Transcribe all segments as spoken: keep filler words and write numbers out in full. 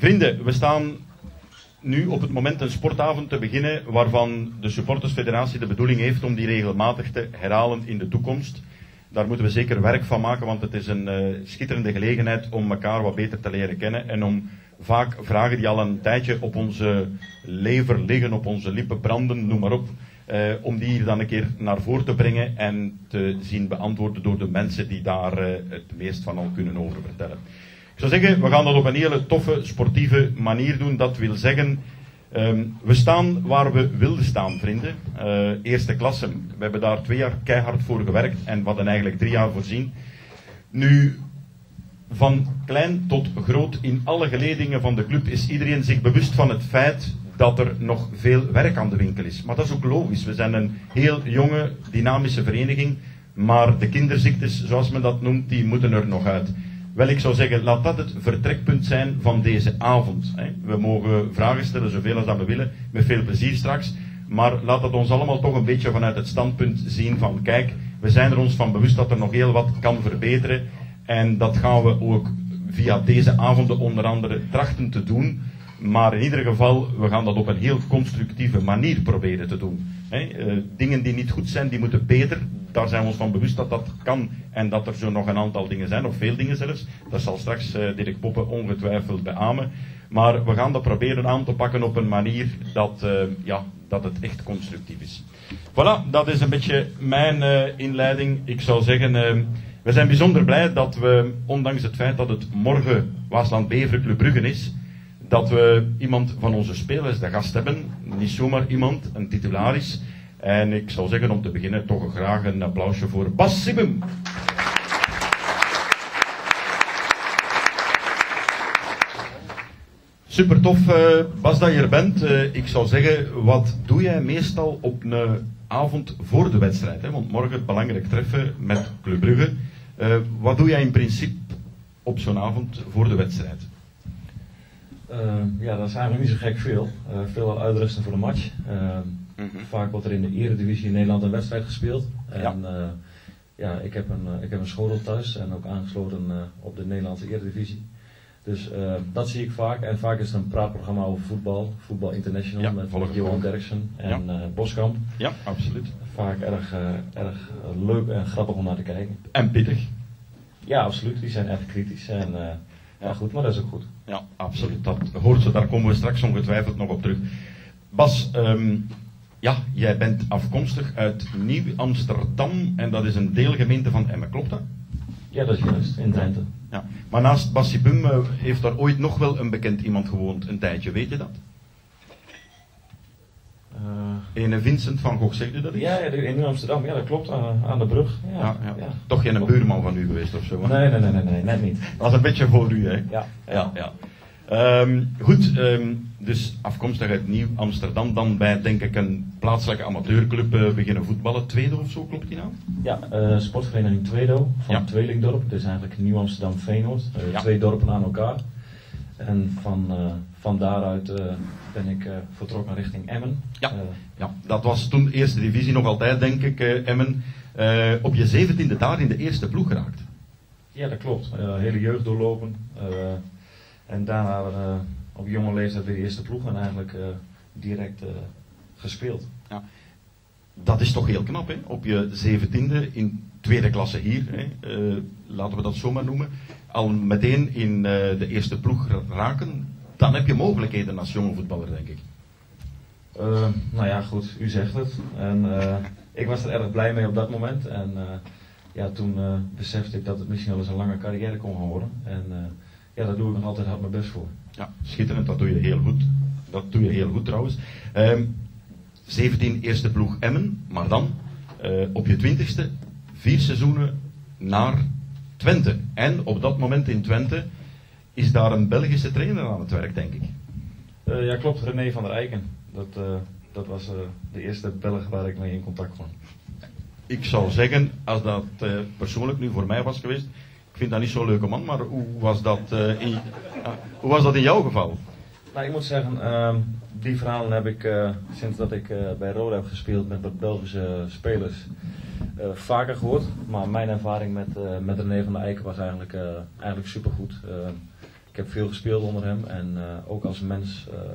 Vrienden, we staan nu op het moment een sportavond te beginnen waarvan de supportersfederatie de bedoeling heeft om die regelmatig te herhalen in de toekomst. Daar moeten we zeker werk van maken, want het is een uh, schitterende gelegenheid om elkaar wat beter te leren kennen en om vaak vragen die al een tijdje op onze lever liggen, op onze lippen branden, noem maar op, uh, om die hier dan een keer naar voren te brengen en te zien beantwoorden door de mensen die daar uh, het meest van al kunnen over vertellen. Ik zou zeggen, we gaan dat op een hele toffe, sportieve manier doen. Dat wil zeggen, um, we staan waar we wilden staan, vrienden. Uh, eerste klasse. We hebben daar twee jaar keihard voor gewerkt en we hadden eigenlijk drie jaar voorzien. Nu, van klein tot groot, in alle geledingen van de club is iedereen zich bewust van het feit dat er nog veel werk aan de winkel is. Maar dat is ook logisch. We zijn een heel jonge, dynamische vereniging, maar de kinderziektes, zoals men dat noemt, die moeten er nog uit. Wel, ik zou zeggen, laat dat het vertrekpunt zijn van deze avond. We mogen vragen stellen, zoveel als dat we willen, met veel plezier straks. Maar laat het ons allemaal toch een beetje vanuit het standpunt zien van, kijk, we zijn er ons van bewust dat er nog heel wat kan verbeteren. En dat gaan we ook via deze avonden onder andere trachten te doen. Maar in ieder geval, we gaan dat op een heel constructieve manier proberen te doen. He, uh, dingen die niet goed zijn, die moeten beter. Daar zijn we ons van bewust dat dat kan en dat er zo nog een aantal dingen zijn, of veel dingen zelfs. Dat zal straks uh, Dirk Poppe ongetwijfeld beamen. Maar we gaan dat proberen aan te pakken op een manier dat, uh, ja, dat het echt constructief is. Voilà, dat is een beetje mijn uh, inleiding. Ik zou zeggen, uh, we zijn bijzonder blij dat we, ondanks het feit dat het morgen Waasland-Beveren Club Brugge is, dat we iemand van onze spelers de gast hebben. Niet zomaar iemand, een titularis. En ik zou zeggen, om te beginnen, toch graag een applausje voor Bas Sibum. Super tof, uh, Bas, dat je er bent. Uh, ik zou zeggen, wat doe jij meestal op een avond voor de wedstrijd? Hè? Want morgen het belangrijk treffen met Club Brugge. Uh, wat doe jij in principe op zo'n avond voor de wedstrijd? Uh, ja, dat is eigenlijk niet zo gek veel. Uh, veel uitrusten voor de match. Uh, mm-hmm. Vaak wordt er in de Eredivisie in Nederland een wedstrijd gespeeld. En ja, uh, ja ik, heb een, uh, ik heb een school thuis en ook aangesloten uh, op de Nederlandse Eredivisie. Dus uh, dat zie ik vaak. En vaak is het een praatprogramma over voetbal. Voetbal International ja, met Johan Derksen en ja. uh, Boskamp. Ja, absoluut. Vaak erg, uh, erg leuk en grappig om naar te kijken. En pittig. Ja, absoluut. Die zijn echt kritisch. En, uh, ja, goed, maar dat is ook goed. Ja, absoluut. Dat hoort ze. Daar komen we straks ongetwijfeld nog op terug. Bas, um, ja, jij bent afkomstig uit Nieuw-Amsterdam en dat is een deelgemeente van Emmen, klopt dat? Ja, dat is juist, in Drenthe. Ja. Maar naast Bas Sibum uh, heeft daar ooit nog wel een bekend iemand gewoond, een tijdje, weet je dat? Uh, Ene Vincent van Gogh, zeg je dat eens? Ja, ja, in Nieuw-Amsterdam, ja, dat klopt, aan, aan de brug. Ja, ja, ja. Ja. Toch geen een buurman van u geweest of zo? Hè? Nee, nee, nee, nee, nee, net niet. Dat is een beetje voor u, hè? Ja. ja, ja. Um, goed, um, dus afkomstig uit Nieuw-Amsterdam, dan bij denk ik een plaatselijke amateurclub uh, beginnen voetballen, Tweedo of zo, klopt die nou? Ja, uh, sportvereniging Tweedo van ja. Tweelingdorp, het is eigenlijk Nieuw-Amsterdam-Veenoord, uh, ja. twee dorpen aan elkaar. En van, uh, van daaruit uh, ben ik uh, vertrokken richting Emmen. Ja. Uh, ja, dat was toen eerste divisie nog altijd, denk ik, uh, Emmen. Uh, op je zeventiende daar in de eerste ploeg geraakt. Ja, dat klopt. Uh, hele jeugd doorlopen. Uh, en daarna uh, op jonge leeftijd weer de eerste ploeg en eigenlijk uh, direct uh, gespeeld. Ja. Dat is toch heel knap, hè? Op je zeventiende in tweede klasse hier, hè? Uh, laten we dat zomaar noemen. Al meteen in uh, de eerste ploeg raken, dan heb je mogelijkheden als jonge voetballer, denk ik. Uh, nou ja, goed, u zegt het. En uh, ik was er erg blij mee op dat moment. En uh, ja, toen uh, besefte ik dat het misschien wel eens een lange carrière kon gaan worden. En uh, ja, daar doe ik nog altijd hard mijn best voor. Ja, schitterend, dat doe je heel goed. Dat doe je heel goed trouwens. Um, zeventien eerste ploeg Emmen, maar dan uh, op je twintigste vier seizoenen naar Twente. En op dat moment in Twente is daar een Belgische trainer aan het werk, denk ik. Uh, ja, klopt, René van der Eiken. Dat, uh, dat was uh, de eerste Belg waar ik mee in contact kwam. Ik zou zeggen, als dat uh, persoonlijk nu voor mij was geweest, ik vind dat niet zo'n leuke man, maar hoe was dat, uh, in, uh, hoe was dat in jouw geval? Nou, ik moet zeggen, uh, die verhalen heb ik uh, sinds dat ik uh, bij Roda heb gespeeld met wat Belgische spelers uh, vaker gehoord. Maar mijn ervaring met, uh, met René van der Eiken was eigenlijk, uh, eigenlijk supergoed. Uh, ik ik heb veel gespeeld onder hem en uh, ook als mens uh,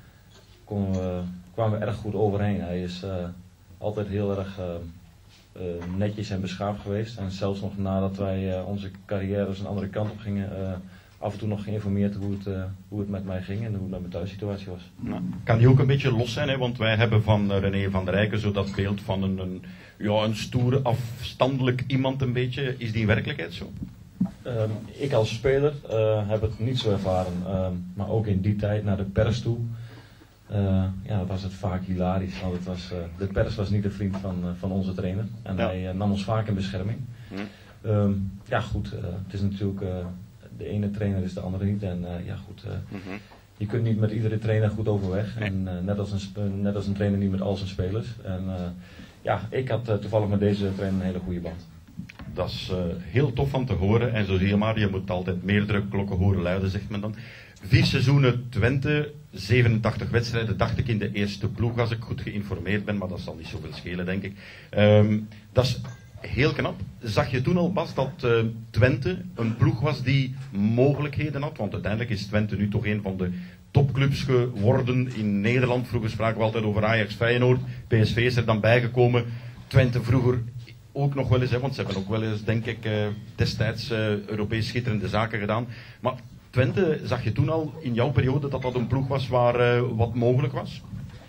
kon, uh, kwamen we erg goed overheen. Hij is uh, altijd heel erg uh, uh, netjes en beschaafd geweest en zelfs nog nadat wij uh, onze carrières een andere kant op gingen, uh, af en toe nog geïnformeerd hoe het, uh, hoe het met mij ging en hoe het met mijn thuissituatie was. Nou, kan die ook een beetje los zijn, hè? Want wij hebben van uh, René van der Rijken zo dat beeld van een, een, ja, een stoere, afstandelijk iemand een beetje. Is die in werkelijkheid zo? Um, ik als speler uh, heb het niet zo ervaren, um, maar ook in die tijd naar de pers toe uh, ja, was het vaak hilarisch. Want het was, uh, de pers was niet de vriend van, uh, van onze trainer en ja. hij uh, nam ons vaak in bescherming. Hm. Um, ja goed, uh, het is natuurlijk, uh, de ene trainer is de andere niet en uh, ja goed, uh, mm-hmm. je kunt niet met iedere trainer goed overweg. Nee. En, uh, net, als een, net als een trainer niet met al zijn spelers. En uh, ja, ik had uh, toevallig met deze trainer een hele goede band. Dat is uh, heel tof van te horen. En zo zie je maar, je moet altijd meerdere klokken horen luiden, zegt men dan. Vier seizoenen Twente, zevenentachtig wedstrijden, dacht ik in de eerste ploeg, als ik goed geïnformeerd ben. Maar dat zal niet zoveel schelen, denk ik. Um, dat is heel knap. Zag je toen al, Bas, dat uh, Twente een ploeg was die mogelijkheden had? Want uiteindelijk is Twente nu toch een van de topclubs geworden in Nederland. Vroeger spraken we altijd over Ajax, Feyenoord. P S V is er dan bijgekomen. Twente vroeger ook nog wel eens, hè, want ze hebben ook wel eens, denk ik, uh, destijds uh, Europees schitterende zaken gedaan. Maar Twente, zag je toen al in jouw periode dat dat een ploeg was waar uh, wat mogelijk was?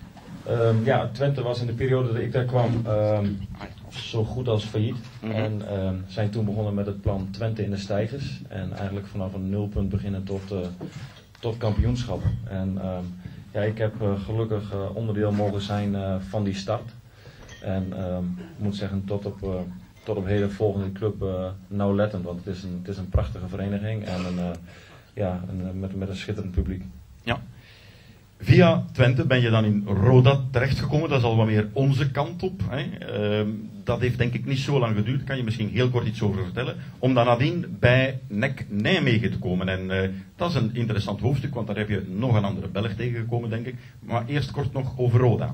Um, ja, Twente was in de periode dat ik daar kwam um, zo goed als failliet. Mm-hmm. En um, zijn toen begonnen met het plan Twente in de stijgers. En eigenlijk vanaf een nulpunt beginnen tot, uh, tot kampioenschap. En um, ja, ik heb uh, gelukkig uh, onderdeel mogen zijn uh, van die start. En um, ik moet zeggen, tot op, uh, tot op heden volgende club uh, nauwlettend. Want het is een, het is een prachtige vereniging en een, uh, ja, een, met, met een schitterend publiek. Ja. Via Twente ben je dan in Roda terechtgekomen. Dat is al wat meer onze kant op. Hè. Uh, dat heeft denk ik niet zo lang geduurd. Daar kan je misschien heel kort iets over vertellen. Om dan nadien bij N E C Nijmegen te komen. En uh, dat is een interessant hoofdstuk, want daar heb je nog een andere Belg tegengekomen, denk ik. Maar eerst kort nog over Roda.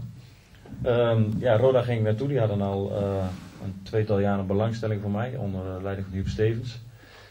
Um, ja, Roda ging naartoe. Die hadden al uh, een tweetal jaar een belangstelling voor mij, onder uh, leiding van Huub Stevens.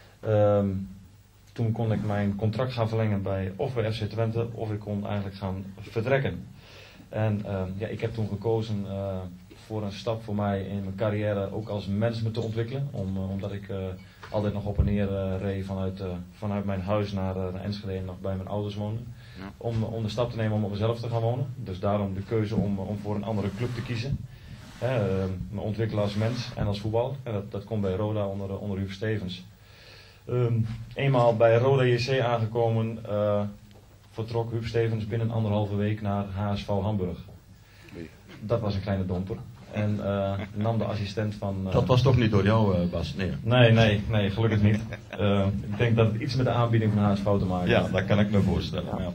Um, toen kon ik mijn contract gaan verlengen bij of bij F C Twente, of ik kon eigenlijk gaan vertrekken. En um, ja, ik heb toen gekozen uh, voor een stap voor mij in mijn carrière ook als mens me te ontwikkelen. Om, uh, omdat ik uh, altijd nog op en neer uh, reed vanuit, uh, vanuit mijn huis naar, uh, naar Enschede en nog bij mijn ouders woonde. Ja. Om, om de stap te nemen om op mezelf te gaan wonen. Dus daarom de keuze om, om voor een andere club te kiezen. He, uh, me ontwikkelen als mens en als voetballer. En dat, dat komt bij Roda onder, uh, onder Huub Stevens. Um, eenmaal bij Roda J C aangekomen, uh, vertrok Huub Stevens binnen anderhalve week naar H S V Hamburg. Dat was een kleine domper. En uh, nam de assistent van... Uh, dat was toch niet door jou, uh, Bas? Nee. nee, nee, nee, gelukkig niet. Uh, ik denk dat het iets met de aanbieding van H S V te maken heeft. Ja, dat kan ik me voorstellen. Ja. Ja.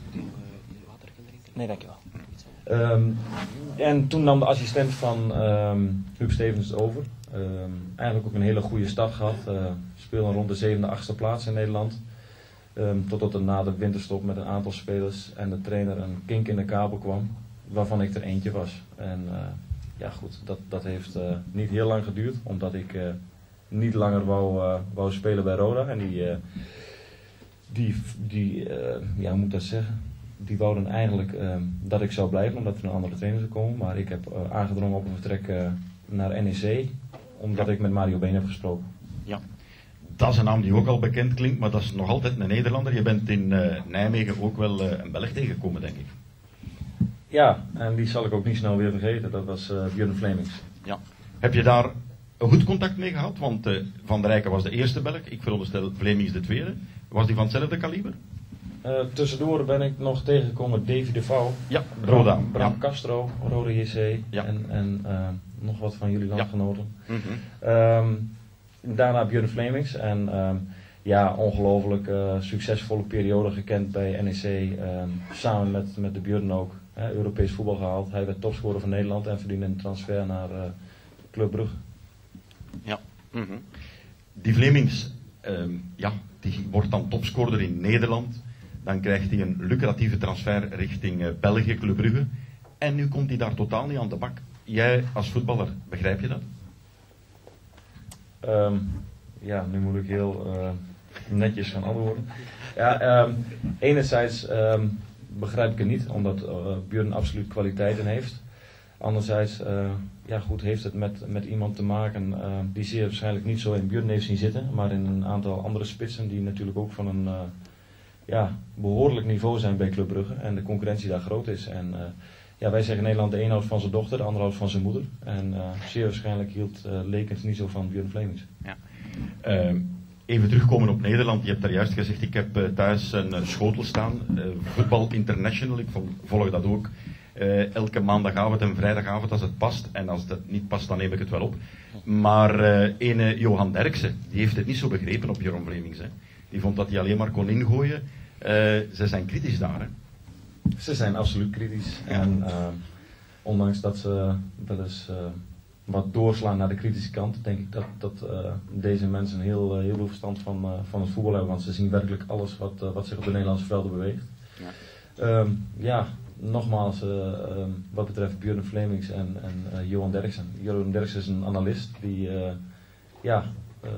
Nee, dankjewel. Um, en toen nam de assistent van um, Huub Stevens het over. Um, eigenlijk ook een hele goede start gehad. Uh, speelde rond de zevende, achtste plaats in Nederland. Um, totdat er na de winterstop met een aantal spelers en de trainer een kink in de kabel kwam. Waarvan ik er eentje was. En uh, ja goed, dat, dat heeft uh, niet heel lang geduurd. Omdat ik uh, niet langer wou, uh, wou spelen bij Roda. En die, uh, die, die uh, ja hoe moet ik dat zeggen? Die wouden eigenlijk uh, dat ik zou blijven omdat er een andere trainer zou komen. Maar ik heb uh, aangedrongen op een vertrek uh, naar N E C. Omdat ja. ik met Mario Been heb gesproken. Ja, dat is een naam die ook al bekend klinkt, maar dat is nog altijd een Nederlander. Je bent in uh, Nijmegen ook wel uh, een Belg tegengekomen, denk ik. Ja, en die zal ik ook niet snel weer vergeten. Dat was uh, Björn Flemings. Ja. Heb je daar een goed contact mee gehad? Want uh, Van der Rijken was de eerste Belg. Ik veronderstel Flemings de tweede. Was die van hetzelfde kaliber? Uh, tussendoor ben ik nog tegengekomen Davy de Vouw. Ja, Roda. Bram, Bram ja. Castro, Roda J C. Ja. En, en uh, nog wat van jullie landgenoten. Ja. Mm-hmm. Um, daarna Björn Flemings. En um, ja, ongelooflijk uh, succesvolle periode gekend bij N E C. Um, samen met, met de Björn ook. Hè, Europees voetbal gehaald. Hij werd topscorer van Nederland en verdiende een transfer naar uh, Club Brugge. Ja. Mm-hmm. Die Flemings, um, ja, die wordt dan topscorer in Nederland. Dan krijgt hij een lucratieve transfer richting uh, België, Club Brugge. En nu komt hij daar totaal niet aan de bak. Jij als voetballer, begrijp je dat? Um, ja, nu moet ik heel uh, netjes gaan antwoorden. Ja, um, enerzijds um, begrijp ik het niet, omdat uh, Björn absoluut kwaliteiten heeft. Anderzijds, uh, ja goed, heeft het met, met iemand te maken uh, die zeer waarschijnlijk niet zo in Björn heeft zien zitten, maar in een aantal andere spitsen die natuurlijk ook van een uh, ja, behoorlijk niveau zijn bij Club Brugge en de concurrentie daar groot is. En uh, ja, wij zeggen in Nederland de een houdt van zijn dochter, de ander houdt van zijn moeder. En uh, zeer waarschijnlijk hield uh, Lekens niet zo van Björn Flemings. Ja. Uh, even terugkomen op Nederland. Je hebt daar juist gezegd, ik heb uh, thuis een uh, schotel staan. Uh, Voetbal International, ik volg dat ook. Uh, elke maandagavond en vrijdagavond als het past. En als dat niet past, dan neem ik het wel op. Maar uh, ene Johan Derksen, die heeft het niet zo begrepen op Jeroen Flemings. Hè. Die vond dat hij alleen maar kon ingooien. Uh, ze zijn kritisch daar, hè? Ze zijn absoluut kritisch. Ja. En uh, ondanks dat ze wel eens uh, wat doorslaan naar de kritische kant, denk ik dat, dat uh, deze mensen heel, uh, heel veel verstand van, uh, van het voetbal hebben. Want ze zien werkelijk alles wat, uh, wat zich op de Nederlandse velden beweegt. Ja, um, ja nogmaals, uh, um, wat betreft Björn Flemings en, en uh, Johan Derksen. Johan Derksen is een analist die uh, ja, uh,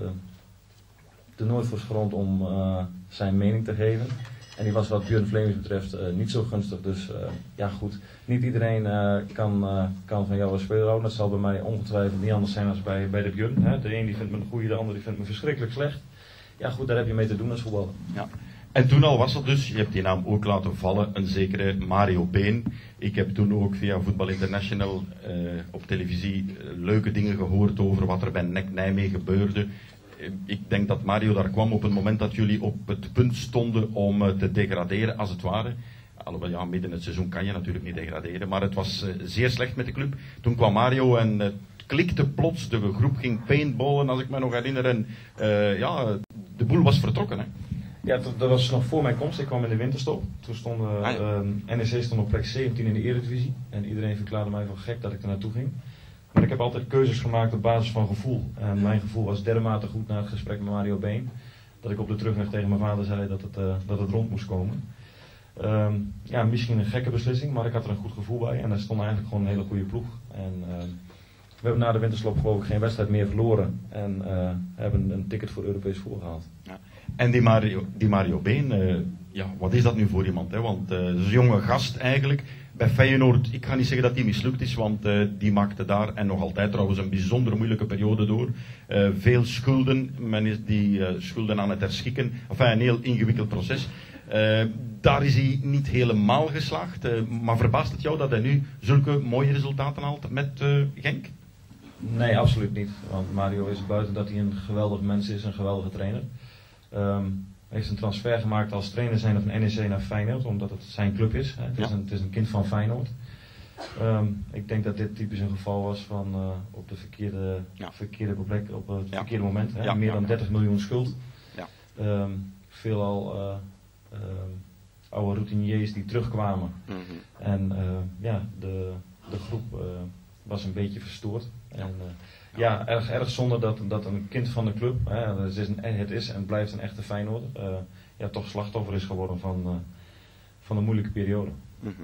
er nooit voor schroomt om uh, zijn mening te geven. En die was wat Björn Flemings betreft uh, niet zo gunstig. Dus uh, ja goed, niet iedereen uh, kan, uh, kan van jou als speler houden. Dat zal bij mij ongetwijfeld niet anders zijn als bij, bij de Björn. Hè. De een die vindt me een goede, de ander die vindt me verschrikkelijk slecht. Ja goed, daar heb je mee te doen als voetballer. Ja. En toen al was er dus, je hebt die naam ook laten vallen, een zekere Mario Been. Ik heb toen ook via Voetbal International uh, op televisie uh, leuke dingen gehoord over wat er bij N E C Nijmegen gebeurde. Ik denk dat Mario daar kwam op het moment dat jullie op het punt stonden om uh, te degraderen, als het ware. Alhoewel, ja, midden in het seizoen kan je natuurlijk niet degraderen, maar het was uh, zeer slecht met de club. Toen kwam Mario en het uh, klikte plots, de groep ging paintballen, als ik me nog herinner. En uh, ja, de boel was vertrokken, hè. Ja, dat was nog voor mijn komst. Ik kwam in de winterstop. Toen stond uh, ah, ja. uh, N E C stond op plek zeventien in de Eredivisie. En iedereen verklaarde mij van gek dat ik er naartoe ging. Maar ik heb altijd keuzes gemaakt op basis van gevoel. En mijn gevoel was dermate goed na het gesprek met Mario Been, dat ik op de terugweg tegen mijn vader zei dat het, uh, dat het rond moest komen. Um, ja, misschien een gekke beslissing, maar ik had er een goed gevoel bij. En er stond eigenlijk gewoon een hele goede ploeg. En uh, we hebben na de winterstop geloof ik geen wedstrijd meer verloren. En uh, hebben een ticket voor Europees voetbal gehaald. Ja. En die Mario, die Mario Been, uh, ja, wat is dat nu voor iemand? Hè? Want uh, dat is een jonge gast eigenlijk. Bij Feyenoord, ik ga niet zeggen dat hij mislukt is, want uh, die maakte daar, en nog altijd trouwens, een bijzonder moeilijke periode door. Uh, veel schulden, men is die uh, schulden aan het herschikken. Enfin, een heel ingewikkeld proces. Uh, daar is hij niet helemaal geslaagd. Uh, maar verbaast het jou dat hij nu zulke mooie resultaten haalt met uh, Genk? Nee, absoluut niet. Want Mario is buiten dat hij een geweldig mens is, een geweldige trainer. Um, Hij heeft een transfer gemaakt als trainer zijn van N E C naar Feyenoord, omdat het zijn club is. Hè. Het, is ja. een, het is een kind van Feyenoord. Um, ik denk dat dit typisch een geval was van uh, op de verkeerde, ja. verkeerde plek, op het ja. verkeerde moment. Hè. Ja, Meer ja, dan dertig miljoen schuld. Ja. Um, veelal uh, uh, oude routiniers die terugkwamen. Mm-hmm. En uh, ja, de, de groep uh, was een beetje verstoord. En, uh, Ja, erg, erg zonde dat, dat een kind van de club, hè, het, is een, het is en blijft een echte Feyenoord, uh, ja, toch slachtoffer is geworden van, uh, van een moeilijke periode. Mm-hmm.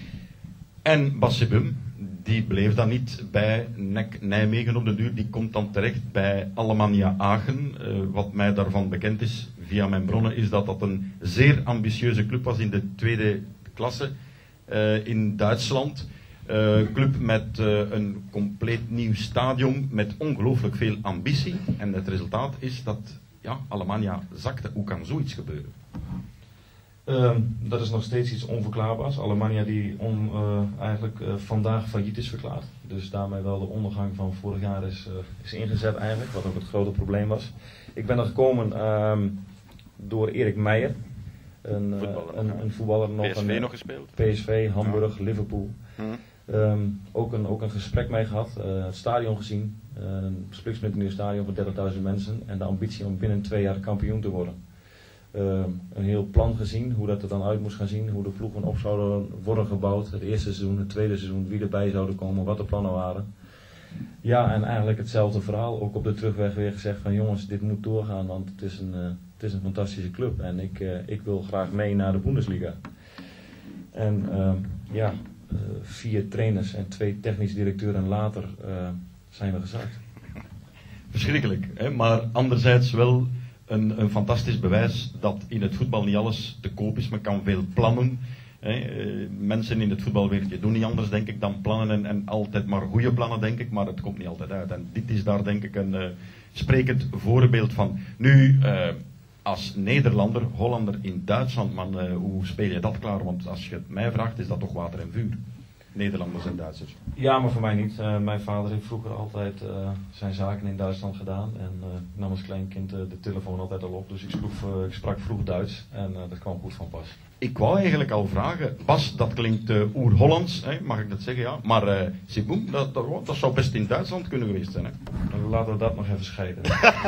En Bassebum, die bleef dan niet bij N E C Nijmegen op de duur, die komt dan terecht bij Alemannia Aachen. Uh, wat mij daarvan bekend is, via mijn bronnen, is dat dat een zeer ambitieuze club was in de tweede klasse uh, in Duitsland. Uh, club met uh, een compleet nieuw stadion, met ongelooflijk veel ambitie. En het resultaat is dat ja, Alemannia zakte. Hoe kan zoiets gebeuren? Uh, dat is nog steeds iets onverklaarbaars. Alemannia die on, uh, eigenlijk uh, vandaag failliet is verklaard. Dus daarmee wel de ondergang van vorig jaar is, uh, is ingezet eigenlijk, wat ook het grote probleem was. Ik ben er gekomen uh, door Erik Meijer. Een, uh, een, een voetballer nog. P S V een, nog gespeeld? P S V, Hamburg, ja. Liverpool. Hm. Um, ook, een, ook een gesprek mee gehad, uh, het stadion gezien, uh, een splinternieuw stadion voor dertigduizend mensen en de ambitie om binnen twee jaar kampioen te worden. Uh, een heel plan gezien, hoe dat er dan uit moest gaan zien, hoe de ploegen op zouden worden gebouwd, het eerste seizoen, het tweede seizoen, wie erbij zouden komen, wat de plannen waren. Ja, en eigenlijk hetzelfde verhaal, ook op de terugweg weer gezegd van jongens, dit moet doorgaan, want het is een, uh, het is een fantastische club en ik, uh, ik wil graag mee naar de Bundesliga. En uh, ja... Uh, vier trainers en twee technisch directeuren later uh, zijn we gezakt. Verschrikkelijk, hè? Maar anderzijds wel een, een fantastisch bewijs dat in het voetbal niet alles te koop is. Men kan veel plannen. Hè. Uh, mensen in het voetbalwereldje doen niet anders, denk ik, dan plannen en, en altijd maar goede plannen, denk ik, maar het komt niet altijd uit. En dit is daar, denk ik, een uh, sprekend voorbeeld van. Nu, uh, als Nederlander, Hollander in Duitsland, man, uh, hoe speel je dat klaar? Want als je het mij vraagt, is dat toch water en vuur. Nederlanders en Duitsers. Ja, maar voor mij niet. Uh, mijn vader heeft vroeger altijd uh, zijn zaken in Duitsland gedaan. En uh, ik nam als klein kind uh, de telefoon altijd al op. Dus ik, sprak, uh, ik sprak vroeg Duits en uh, dat kwam goed van pas. Ik wou eigenlijk al vragen, Bas, dat klinkt uh, oer-Hollands, hè, mag ik dat zeggen, ja. Maar uh, Siboum, dat, dat, dat zou best in Duitsland kunnen geweest zijn. Hè. Nou, laten we dat nog even scheiden.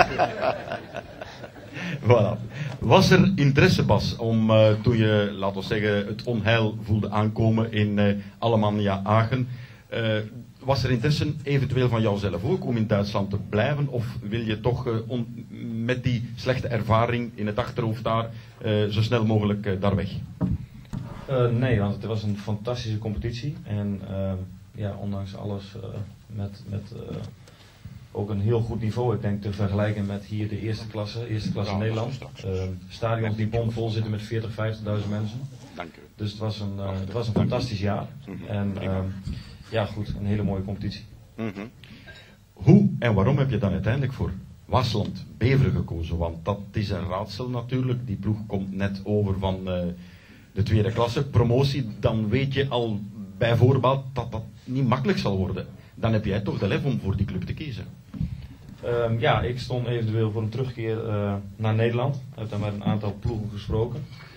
Voilà. Was er interesse, Bas, om uh, toen je, laten we zeggen, het onheil voelde aankomen in uh, Alemannia Aachen, uh, was er interesse eventueel van jouzelf ook om in Duitsland te blijven? Of wil je toch uh, on, met die slechte ervaring in het achterhoofd daar uh, zo snel mogelijk uh, daar weg? Uh, nee, want het was een fantastische competitie. En uh, ja, ondanks alles uh, met... met uh, ook een heel goed niveau, ik denk te vergelijken met hier de eerste klasse, eerste klasse ja, Nederland. Uh, stadions die bomvol zitten met veertig, vijftigduizend mensen. Dank u. Dus het was een, uh, het was een fantastisch jaar. Mm-hmm. En uh, ja goed, een hele mooie competitie. Mm-hmm. Hoe en waarom heb je dan uiteindelijk voor Waasland Beveren gekozen? Want dat is een raadsel natuurlijk. Die ploeg komt net over van uh, de tweede klasse. Promotie, dan weet je al bij voorbaat dat dat niet makkelijk zal worden. Dan heb jij toch de lef om voor die club te kiezen. Um, ja, ik stond eventueel voor een terugkeer uh, naar Nederland. Ik heb daar met een aantal ploegen gesproken.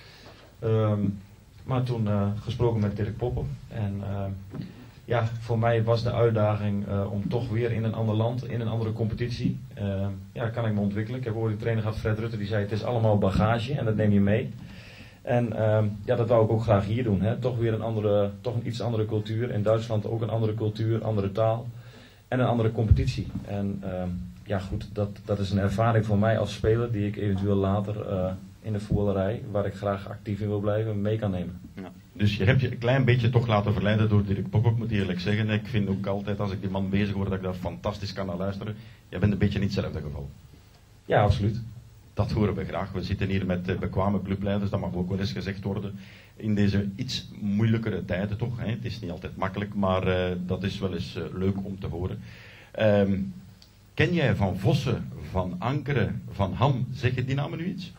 Um, maar toen uh, gesproken met Dirk Poppen. En uh, ja, voor mij was de uitdaging uh, om toch weer in een ander land, in een andere competitie. Uh, ja, kan ik me ontwikkelen. Ik heb ooit een trainer gehad, Fred Rutte, die zei het is allemaal bagage en dat neem je mee. En uh, ja, dat wou ik ook graag hier doen. Hè. Toch weer een andere, toch een iets andere cultuur. In Duitsland ook een andere cultuur, andere taal en een andere competitie. En uh, ja goed, dat, dat is een ervaring voor mij als speler die ik eventueel later uh, in de voetballerij, waar ik graag actief in wil blijven, mee kan nemen. Ja. Dus je hebt je een klein beetje toch laten verleiden door Dirk Poppen, ik moet eerlijk zeggen. Ik vind ook altijd, als ik die man bezig hoor, dat ik daar fantastisch kan naar luisteren. Jij bent een beetje in hetzelfde geval. Ja, absoluut. Dat horen we graag. We zitten hier met uh, bekwame clubleiders, dat mag ook wel eens gezegd worden. In deze iets moeilijkere tijden toch. Hè? Het is niet altijd makkelijk, maar uh, dat is wel eens uh, leuk om te horen. Um, ken jij Van Vossen, Van Ankeren, Van Ham? Zeg je die namen nu iets?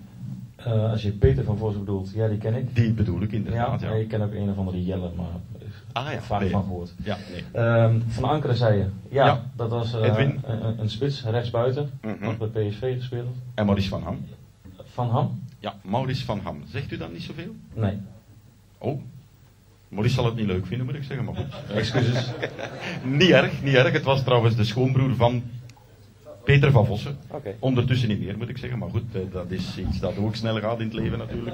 Uh, als je Peter van Vossen bedoelt, ja, die ken ik. Die bedoel ik inderdaad, ja. ja. Ik ken ook een of andere Jelle, maar ah, ja. vaak nee. van gehoord. Ja, nee. um, van Ankeren zei je. Ja, ja. dat was uh, een, een spits, rechtsbuiten. Mm-hmm. Nog bij P S V gespeeld. En Maurice Van Ham? Van Ham? Ja, Maurice Van Ham. Zegt u dan niet zoveel? Nee. Oh. Maurice zal het niet leuk vinden, moet ik zeggen, maar goed. Excuses. Niet erg, niet erg. Het was trouwens de schoonbroer van Peter van Vossen. Okay. Ondertussen niet meer, moet ik zeggen. Maar goed, dat is iets dat ook snel gaat in het leven natuurlijk.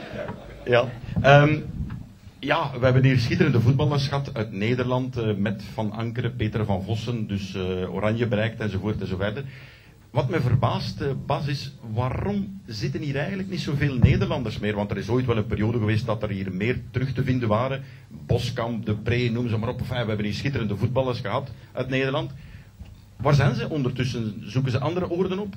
Ja. Um, ja, we hebben hier schitterende voetballers gehad uit Nederland. Uh, met Van Ankeren, Peter van Vossen. Dus uh, Oranje bereikt enzovoort enzoverder. Wat me verbaast, uh, Bas, is waarom zitten hier eigenlijk niet zoveel Nederlanders meer? Want er is ooit wel een periode geweest dat er hier meer terug te vinden waren. Boskamp, De Pre, noem ze maar op. Enfin, we hebben hier schitterende voetballers gehad uit Nederland. Waar zijn ze? Ondertussen zoeken ze andere oorden op?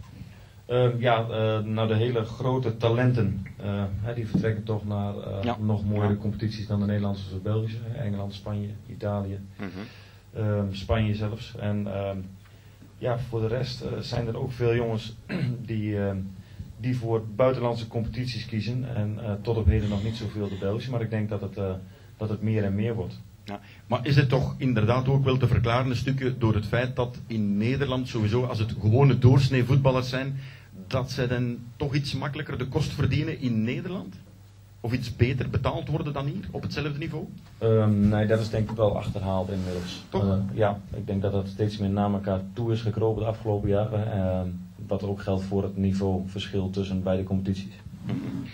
Uh, ja, uh, nou de hele grote talenten, uh, hè, die vertrekken toch naar uh, ja. nog mooiere ja. competities dan de Nederlandse of de Belgische. Engeland, Spanje, Italië, mm-hmm. uh, Spanje zelfs. En uh, ja, voor de rest uh, zijn er ook veel jongens die, uh, die voor buitenlandse competities kiezen. En uh, tot op heden nog niet zoveel de Belgische, maar ik denk dat het, uh, dat het meer en meer wordt. Ja, maar is het toch inderdaad ook wel te verklaren een stukje door het feit dat in Nederland sowieso, als het gewone doorsnee voetballers zijn, dat zij dan toch iets makkelijker de kost verdienen in Nederland? Of iets beter betaald worden dan hier, op hetzelfde niveau? Um, nee, dat is denk ik wel achterhaald inmiddels. Toch? Uh, ja, ik denk dat dat steeds meer naar elkaar toe is gekropen de afgelopen jaren. Uh, wat ook geldt voor het niveauverschil tussen beide competities. Mm-hmm.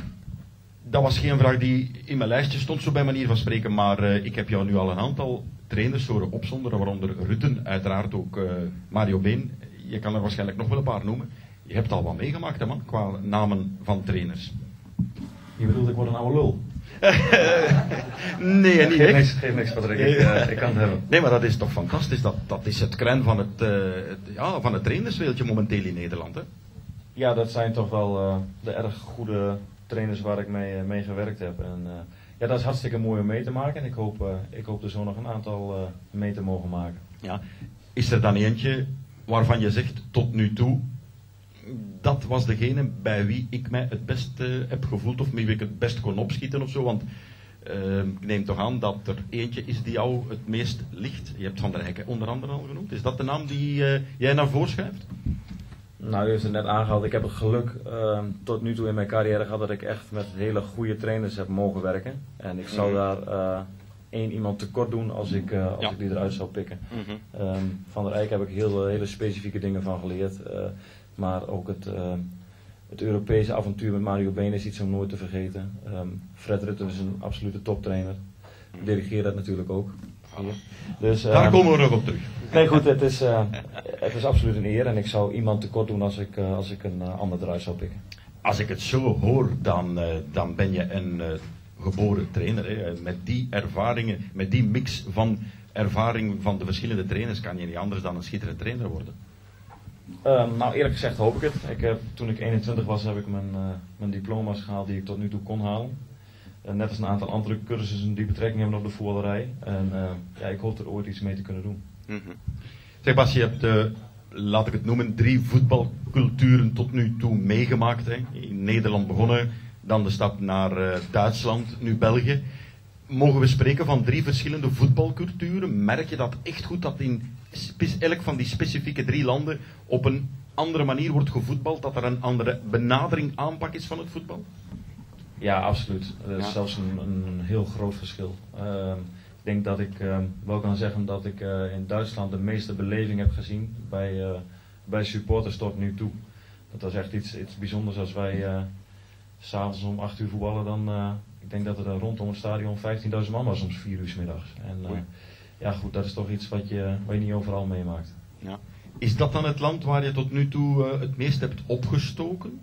Dat was geen vraag die in mijn lijstje stond, zo bij manier van spreken, maar uh, ik heb jou nu al een aantal trainers horen opzonderen, waaronder Rutten, uiteraard ook uh, Mario Been. Je kan er waarschijnlijk nog wel een paar noemen. Je hebt al wat meegemaakt, hè man, qua namen van trainers. Je bedoelt, ik word een oude lul? nee, niet geef echt. Niks, geef niks, Patrick, ik, uh, ik kan het hebben. Nee, maar dat is toch fantastisch. Dat, dat is het kern van het, uh, het, ja, van het trainerswereldje momenteel in Nederland, hè? Ja, dat zijn toch wel uh, de erg goede trainers waar ik mee, uh, mee gewerkt heb. En, uh, ja, dat is hartstikke mooi om mee te maken en ik hoop, uh, ik hoop er zo nog een aantal uh, mee te mogen maken. Ja. Is er dan eentje waarvan je zegt tot nu toe, dat was degene bij wie ik mij het best uh, heb gevoeld of met wie ik het best kon opschieten of zo? Want uh, ik neem toch aan dat er eentje is die jou het meest ligt. Je hebt Van der Heijken onder andere al genoemd. Is dat de naam die uh, jij naar voren schrijft? Nou, u heeft het net aangehaald. Ik heb het geluk uh, tot nu toe in mijn carrière gehad dat ik echt met hele goede trainers heb mogen werken. En ik zou daar uh, één iemand tekort doen als ik, uh, als ja. ik die eruit zou pikken. Mm-hmm. Um, van der Eyck heb ik heel, hele specifieke dingen van geleerd. Uh, maar ook het, uh, het Europese avontuur met Mario Been is iets om nooit te vergeten. Um, Fred Rutten is een absolute toptrainer. Ik dirigeer dat natuurlijk ook. Hier. Dus, uh, daar komen we nog op terug. Nee goed, het is, uh, het is absoluut een eer en ik zou iemand tekort doen als ik, uh, als ik een uh, ander eruit zou pikken. Als ik het zo hoor, dan, uh, dan ben je een uh, geboren trainer. Hè. Met die ervaringen, met die mix van ervaring van de verschillende trainers kan je niet anders dan een schitterend trainer worden. Uh, nou eerlijk gezegd hoop ik het. Ik heb, toen ik eenentwintig was heb ik mijn, uh, mijn diploma's gehaald die ik tot nu toe kon halen. Uh, net als een aantal andere cursussen die betrekking hebben op de voetballerij. En uh, ja, ik hoop er ooit iets mee te kunnen doen. Mm-hmm. Zeg Bas, je hebt, uh, laat ik het noemen, drie voetbalculturen tot nu toe meegemaakt. Hè. In Nederland begonnen, dan de stap naar uh, Duitsland, nu België. Mogen we spreken van drie verschillende voetbalculturen? Merk je dat echt goed, dat in elk van die specifieke drie landen op een andere manier wordt gevoetbald? Dat er een andere benadering, aanpak is van het voetbal? Ja, absoluut. Dat is ja. zelfs een, een heel groot verschil. Uh, ik denk dat ik uh, wel kan zeggen dat ik uh, in Duitsland de meeste beleving heb gezien bij, uh, bij supporters tot nu toe. Dat was echt iets, iets bijzonders als wij uh, s'avonds om acht uur voetballen. Dan, uh, ik denk dat er rondom het stadion vijftienduizend man was om vier uur 's middags. En, uh, ja goed, dat is toch iets wat je, wat je niet overal meemaakt. Ja. Is dat dan het land waar je tot nu toe uh, het meest hebt opgestoken?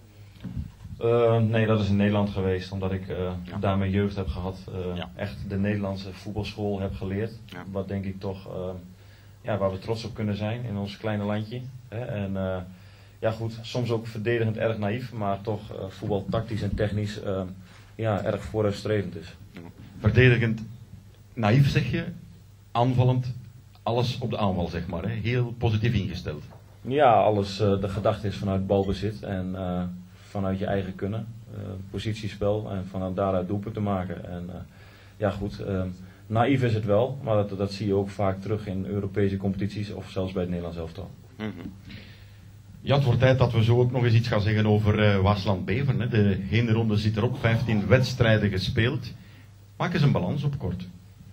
Uh, nee, dat is in Nederland geweest, omdat ik uh, ja. daar mijn jeugd heb gehad. Uh, ja. Echt de Nederlandse voetbalschool heb geleerd. Ja. Wat denk ik toch, uh, ja, waar we trots op kunnen zijn in ons kleine landje. Hè? En uh, ja goed, soms ook verdedigend erg naïef, maar toch uh, voetbal tactisch en technisch uh, ja, erg vooruitstrevend is. Ja. Verdedigend naïef zeg je, aanvallend alles op de aanval zeg maar, hè? Heel positief ingesteld. Ja, alles, uh, de gedachte is vanuit balbezit en uh, vanuit je eigen kunnen, uh, positiespel en vanuit daaruit doelpunten maken. En uh, ja goed, uh, naïef is het wel, maar dat, dat zie je ook vaak terug in Europese competities of zelfs bij het Nederlands elftal. Mm-hmm. Ja, het wordt tijd dat we zo ook nog eens iets gaan zeggen over uh, Waasland-Beveren. Hè. De heenronde zit erop, vijftien wedstrijden gespeeld. Maak eens een balans op kort.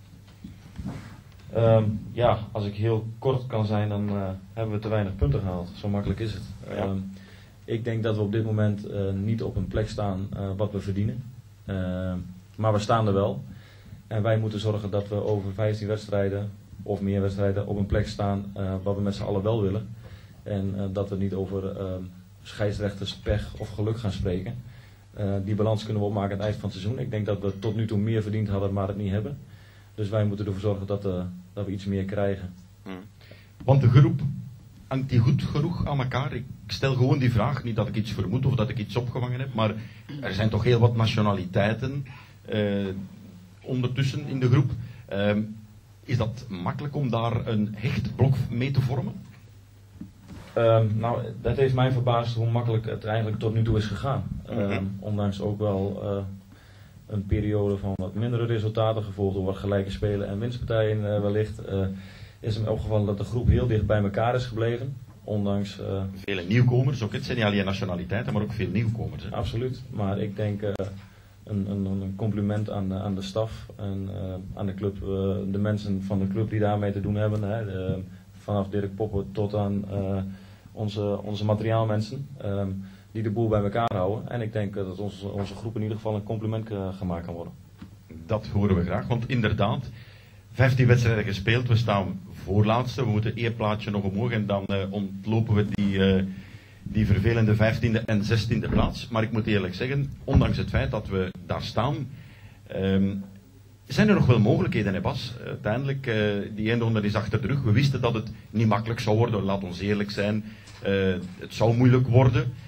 Um, ja, als ik heel kort kan zijn, dan uh, hebben we te weinig punten gehaald. Zo makkelijk is het. Ja. Um, ik denk dat we op dit moment uh, niet op een plek staan uh, wat we verdienen. Uh, maar we staan er wel. En wij moeten zorgen dat we over vijftien wedstrijden of meer wedstrijden op een plek staan uh, wat we met z'n allen wel willen. En uh, dat we niet over uh, scheidsrechters, pech of geluk gaan spreken. Uh, die balans kunnen we opmaken aan het eind van het seizoen. Ik denk dat we tot nu toe meer verdiend hadden, maar het niet hebben. Dus wij moeten ervoor zorgen dat, uh, dat we iets meer krijgen. Hmm. Want de groep hangt die goed genoeg aan elkaar? Ik stel gewoon die vraag, niet dat ik iets vermoed of dat ik iets opgevangen heb, maar er zijn toch heel wat nationaliteiten uh, ondertussen in de groep. Uh, is dat makkelijk om daar een hecht blok mee te vormen? Um, nou, dat heeft mij verbaasd hoe makkelijk het eigenlijk tot nu toe is gegaan. Mm-hmm. Um, ondanks ook wel uh, een periode van wat mindere resultaten, gevolgd door wat gelijke spelen en winstpartijen uh, wellicht, uh, is het me opgevallen dat de groep heel dicht bij elkaar is gebleven. Ondanks... Uh, Vele nieuwkomers, ook het zijn niet alleen nationaliteiten, maar ook veel nieuwkomers. Hè? Absoluut, maar ik denk uh, een, een, een compliment aan de, aan de staf en uh, aan de club, uh, de mensen van de club die daarmee te doen hebben. Hè, de, vanaf Dirk Poppen tot aan uh, onze, onze materiaalmensen, um, die de boel bij elkaar houden. En ik denk uh, dat onze, onze groep in ieder geval een compliment uh, gemaakt kan worden. Dat horen we graag, want inderdaad, vijftien wedstrijden gespeeld, we staan voorlaatste, we moeten één plaatsje nog omhoog en dan uh, ontlopen we die, uh, die vervelende vijftiende en zestiende plaats. Maar ik moet eerlijk zeggen, ondanks het feit dat we daar staan, um, zijn er nog wel mogelijkheden, hè Bas? Uh, uiteindelijk, uh, die eindronde is achter de rug. We wisten dat het niet makkelijk zou worden, laat ons eerlijk zijn. Uh, het zou moeilijk worden.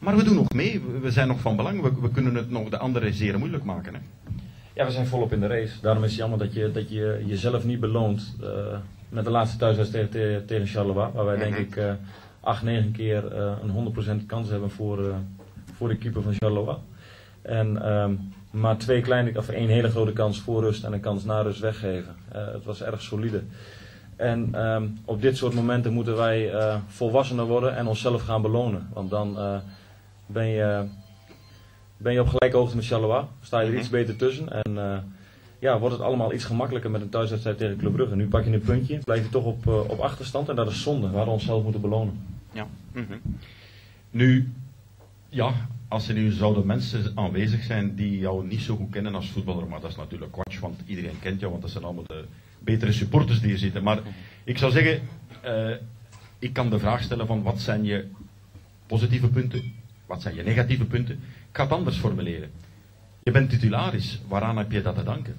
Maar we doen nog mee, we zijn nog van belang, we, we kunnen het nog de anderen zeer moeilijk maken. Hè? Ja, we zijn volop in de race. Daarom is het jammer dat je, dat je jezelf niet beloont uh, met de laatste thuiswedstrijd tegen, tegen Charleroi. Waar wij denk ik uh, acht, negen keer uh, een honderd procent kans hebben voor, uh, voor de keeper van Charleroi. En um, maar twee kleine, of één hele grote kans voor rust en een kans na rust weggeven. Uh, het was erg solide. En um, op dit soort momenten moeten wij uh, volwassener worden en onszelf gaan belonen. Want dan uh, ben je... Ben je op gelijke hoogte met Charleroi, sta je er iets beter tussen en uh, ja, wordt het allemaal iets gemakkelijker met een thuiswedstrijd tegen Club Brugge. Nu pak je een puntje, blijf je toch op, uh, op achterstand en dat is zonde, waar we onszelf moeten belonen. Ja. Mm-hmm. Nu, ja, als er nu zouden mensen aanwezig zijn die jou niet zo goed kennen als voetballer, maar dat is natuurlijk kwatsch, want iedereen kent jou, want dat zijn allemaal de betere supporters die hier zitten. Maar ik zou zeggen, uh, ik kan de vraag stellen van wat zijn je positieve punten, wat zijn je negatieve punten. Ik ga het anders formuleren. Je bent titularis. Waaraan heb je dat te danken?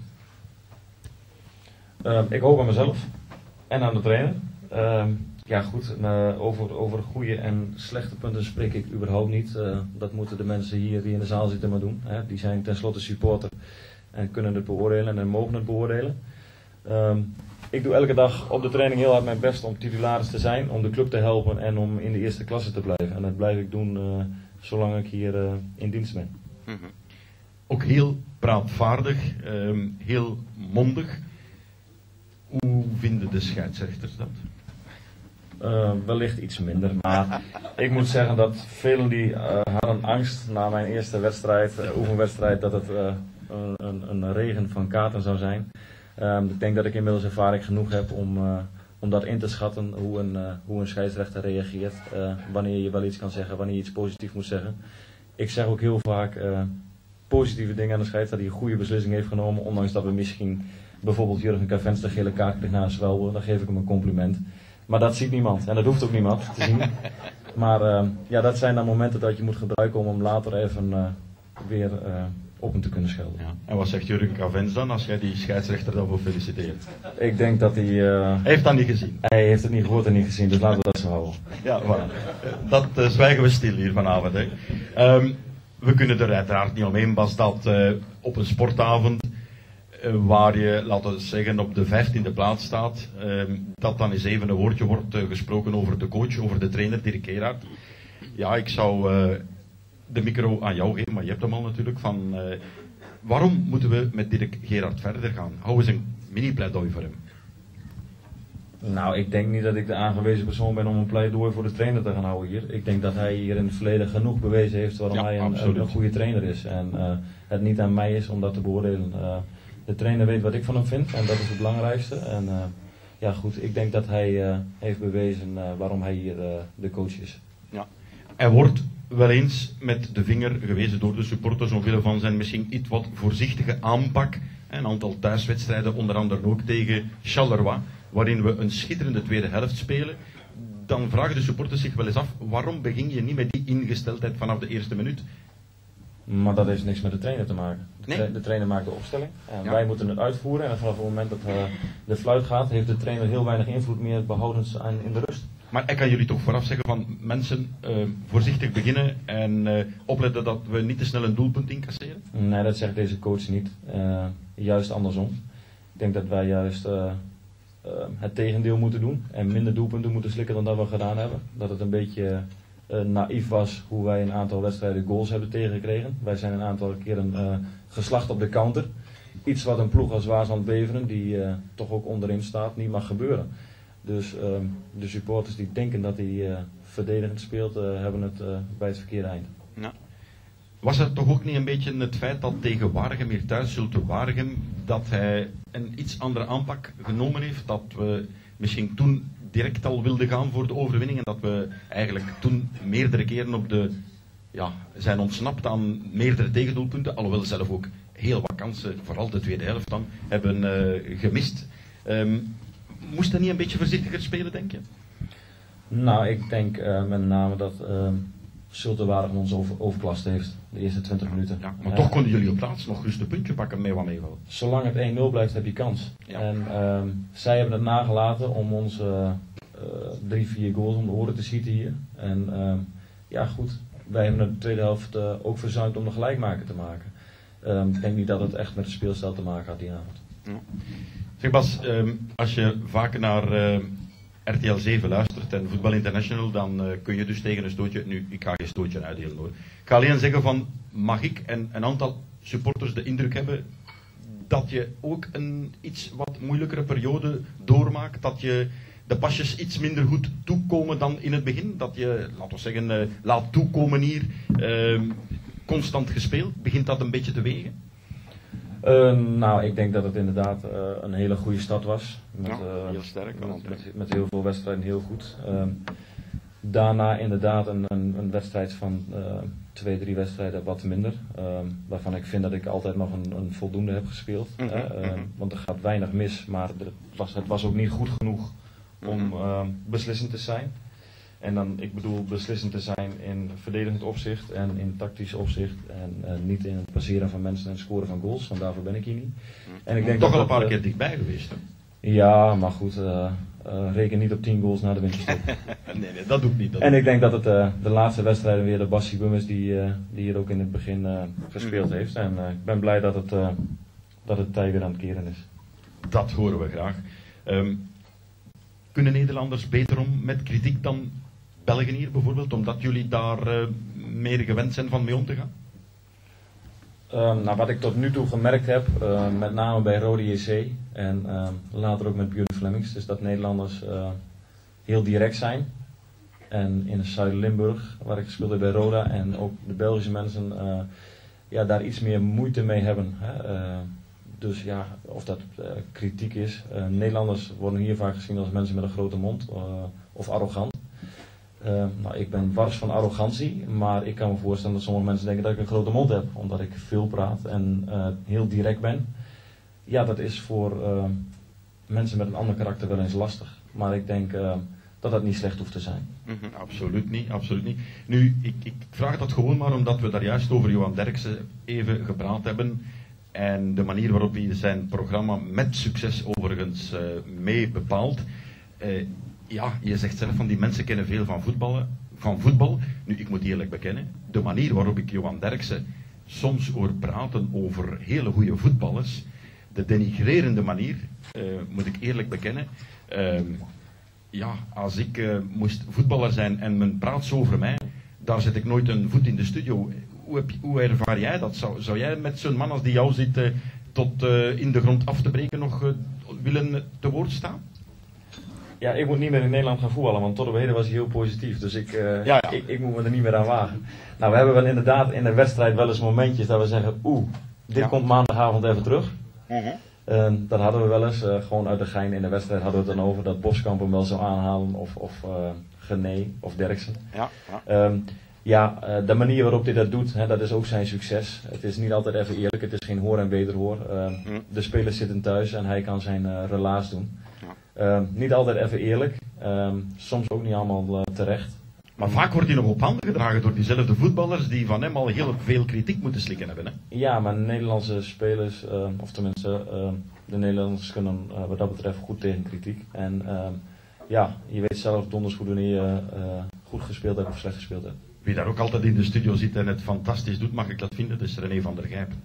Uh, ik hoop aan mezelf. En aan de trainer. Uh, ja goed, uh, over, over goede en slechte punten spreek ik überhaupt niet. Uh, dat moeten de mensen hier die in de zaal zitten maar doen. Hè. Die zijn tenslotte supporter. En kunnen het beoordelen en mogen het beoordelen. Uh, ik doe elke dag op de training heel hard mijn best om titularis te zijn. Om de club te helpen en om in de eerste klasse te blijven. En dat blijf ik doen... Uh, zolang ik hier uh, in dienst ben. Mm-hmm. Ook heel praatvaardig, um, heel mondig. Hoe vinden de scheidsrechters dat? Uh, wellicht iets minder, maar ik moet zeggen dat velen die uh, hadden angst na mijn eerste wedstrijd, uh, oefenwedstrijd, dat het uh, een, een, een regen van kaarten zou zijn. Um, ik denk dat ik inmiddels ervaring genoeg heb om... Uh, om dat in te schatten, hoe een, uh, hoe een scheidsrechter reageert, uh, wanneer je wel iets kan zeggen, wanneer je iets positiefs moet zeggen. Ik zeg ook heel vaak uh, positieve dingen aan de scheidsrechter die een goede beslissing heeft genomen, ondanks dat we misschien bijvoorbeeld Jurgen Cavens de gele kaart kreeg na een zwelwer, dan geef ik hem een compliment. Maar dat ziet niemand en dat hoeft ook niemand te zien. Maar uh, ja, dat zijn dan momenten dat je moet gebruiken om hem later even uh, weer uh, op hem te kunnen schelden. Ja. En wat zegt Jurgen Cavens dan als jij die scheidsrechter daarvoor feliciteert? Ik denk dat hij... Uh, hij heeft dat niet gezien. Hij heeft het niet gehoord en niet gezien, dus laten we dat zo houden. Ja, maar, dat uh, zwijgen we stil hier vanavond. Hè. Um, we kunnen er uiteraard niet omheen, Bas, dat uh, op een sportavond uh, waar je, laten we zeggen, op de vijftiende plaats staat, uh, dat dan eens even een woordje wordt uh, gesproken over de coach, over de trainer Dirk Gerard. Ja, ik zou... Uh, de micro aan jou geven, maar je hebt hem al natuurlijk, van uh, waarom moeten we met Dirk Gerard verder gaan? Hou eens een mini-pleidooi voor hem. Nou, ik denk niet dat ik de aangewezen persoon ben om een pleidooi voor de trainer te gaan houden hier. Ik denk dat hij hier in het verleden genoeg bewezen heeft waarom ja, hij een, een, een goede trainer is. En uh, het niet aan mij is om dat te beoordelen. Uh, de trainer weet wat ik van hem vind en dat is het belangrijkste. En uh, ja goed, ik denk dat hij uh, heeft bewezen uh, waarom hij hier uh, de coach is. Ja. Hij wordt wel eens met de vinger gewezen door de supporters omwille van zijn misschien iets wat voorzichtige aanpak. Een aantal thuiswedstrijden, onder andere ook tegen Charleroi, waarin we een schitterende tweede helft spelen. Dan vragen de supporters zich wel eens af, waarom begin je niet met die ingesteldheid vanaf de eerste minuut? Maar dat heeft niks met de trainer te maken. De, nee? tra de trainer maakt de opstelling en ja. wij moeten het uitvoeren. En vanaf het moment dat uh, de fluit gaat, heeft de trainer heel weinig invloed meer behoudens aan in de rust. Maar ik kan jullie toch vooraf zeggen van mensen uh, voorzichtig beginnen en uh, opletten dat we niet te snel een doelpunt incasseren? Nee, dat zegt deze coach niet. Uh, juist andersom. Ik denk dat wij juist uh, uh, het tegendeel moeten doen en minder doelpunten moeten slikken dan dat we gedaan hebben. Dat het een beetje uh, naïef was hoe wij een aantal wedstrijden goals hebben tegengekregen. Wij zijn een aantal keren uh, geslacht op de counter. Iets wat een ploeg als Waasland-Beveren, die uh, toch ook onderin staat, niet mag gebeuren. Dus uh, de supporters die denken dat hij uh, verdedigend speelt, uh, hebben het uh, bij het verkeerde eind. Ja. Was er toch ook niet een beetje het feit dat tegen Waregem, hier thuis, Zulte Waregem, dat hij een iets andere aanpak genomen heeft? Dat we misschien toen direct al wilden gaan voor de overwinning en dat we eigenlijk toen meerdere keren op de, ja, zijn ontsnapt aan meerdere tegendoelpunten, alhoewel zelf ook heel wat kansen, vooral de tweede helft dan, hebben uh, gemist. Um, Moest hij niet een beetje voorzichtiger spelen, denk je? Nou, ik denk uh, met name dat uh, Zulte Waregem ons over, overklast heeft, de eerste twintig minuten. Ja, maar uh, toch konden jullie op plaats nog rust een puntje pakken mee wat meevallen. Zolang het één nul blijft, heb je kans. Ja. En uh, zij hebben het nagelaten om ons uh, uh, drie, vier goals om de oren te schieten hier. En uh, ja, goed. wij hebben de tweede helft uh, ook verzuimd om de gelijkmaker te maken. Um, ik denk niet dat het echt met het speelstijl te maken had die avond. Ja. Zeg Bas, um, als je vaak naar uh, R T L zeven luistert en Voetbal International, dan uh, kun je dus tegen een stootje, nu ik ga geen stootje uitdelen hoor. Ik ga alleen zeggen van, mag ik en een aantal supporters de indruk hebben dat je ook een iets wat moeilijkere periode doormaakt, dat je de pasjes iets minder goed toekomen dan in het begin, dat je, laten we zeggen, uh, laat toekomen hier, uh, constant gespeeld, begint dat een beetje te wegen? Uh, nou, ik denk dat het inderdaad uh, een hele goede start was. Met, ja, heel uh, sterk. Met, met, met heel veel wedstrijden, heel goed. Uh, daarna inderdaad een, een, een wedstrijd van uh, twee, drie wedstrijden wat minder. Uh, waarvan ik vind dat ik altijd nog een, een voldoende heb gespeeld. Mm-hmm, hè? Uh, mm-hmm. Want er gaat weinig mis, maar het was, het was ook niet goed genoeg om mm-hmm. uh, beslissend te zijn. En dan, ik bedoel beslissend te zijn in verdedigend opzicht en in tactisch opzicht. En uh, niet in het passeren van mensen en scoren van goals, want daarvoor ben ik hier niet. En ik denk toch wel een paar uh, keer dichtbij geweest. Hè? Ja, maar goed, uh, uh, reken niet op tien goals na de winterstop. nee, nee, dat doe ik niet. Dat en ik denk dat het uh, de laatste wedstrijden weer de Bassi Bum is die, uh, die hier ook in het begin uh, gespeeld mm-hmm. heeft. En uh, ik ben blij dat het, uh, dat het tij weer aan het keren is. Dat horen we graag. Um, kunnen Nederlanders beter om met kritiek dan Belgen hier bijvoorbeeld, omdat jullie daar uh, meer gewend zijn van mee om te gaan? Uh, nou, wat ik tot nu toe gemerkt heb, uh, met name bij Rode J C en uh, later ook met Björn Flemings, is dat Nederlanders uh, heel direct zijn. En in Zuid-Limburg, waar ik speelde bij Roda, en ook de Belgische mensen uh, ja, daar iets meer moeite mee hebben. Hè? Uh, dus ja, of dat uh, kritiek is. Uh, Nederlanders worden hier vaak gezien als mensen met een grote mond uh, of arrogant. Uh, nou, ik ben wars van arrogantie, maar ik kan me voorstellen dat sommige mensen denken dat ik een grote mond heb, omdat ik veel praat en uh, heel direct ben. Ja, dat is voor uh, mensen met een ander karakter wel eens lastig, maar ik denk uh, dat dat niet slecht hoeft te zijn. Mm-hmm, absoluut niet, absoluut niet. Nu, ik, ik vraag dat gewoon maar omdat we daar juist over Johan Derksen even gepraat hebben en de manier waarop hij zijn programma met succes overigens uh, mee bepaalt. Uh, Ja, je zegt zelf van die mensen kennen veel van, voetballen, van voetbal. Nu, ik moet eerlijk bekennen, de manier waarop ik Johan Derksen soms hoor praten over hele goede voetballers, de denigrerende manier, uh, moet ik eerlijk bekennen. Uh, ja, als ik uh, moest voetballer zijn en men praat zo over mij, daar zet ik nooit een voet in de studio. Hoe, heb je, hoe ervaar jij dat? Zou, zou jij met zo'n man als die jou zit uh, tot uh, in de grond af te breken nog uh, willen te woord staan? Ja, ik moet niet meer in Nederland gaan voetballen, want tot op heden was hij heel positief. Dus ik, uh, ja, ja. ik, ik moet me er niet meer aan wagen. Nou, we hebben wel inderdaad in de wedstrijd wel eens momentjes dat we zeggen, oeh, dit ja. komt maandagavond even terug. Uh-huh. Uh, dat hadden we wel eens, uh, gewoon uit de gein in de wedstrijd hadden we het dan over dat Boskamp hem wel zou aanhalen, of, of uh, Gené, of Derksen. Ja, ja. Um, ja uh, de manier waarop hij dat doet, hè, dat is ook zijn succes. Het is niet altijd even eerlijk, het is geen hoor en wederhoor. Uh, uh-huh. De spelers zitten thuis en hij kan zijn uh, relaas doen. Uh, niet altijd even eerlijk, uh, soms ook niet allemaal uh, terecht. Maar vaak wordt hij nog op handen gedragen door diezelfde voetballers die van hem al heel veel kritiek moeten slikken hebben. Hè? Ja, maar Nederlandse spelers, uh, of tenminste uh, de Nederlanders kunnen uh, wat dat betreft goed tegen kritiek. En uh, ja, je weet zelf donders goed wanneer je uh, goed gespeeld hebt of slecht gespeeld hebt. Wie daar ook altijd in de studio zit en het fantastisch doet, mag ik dat vinden, dat is René van der Gijp.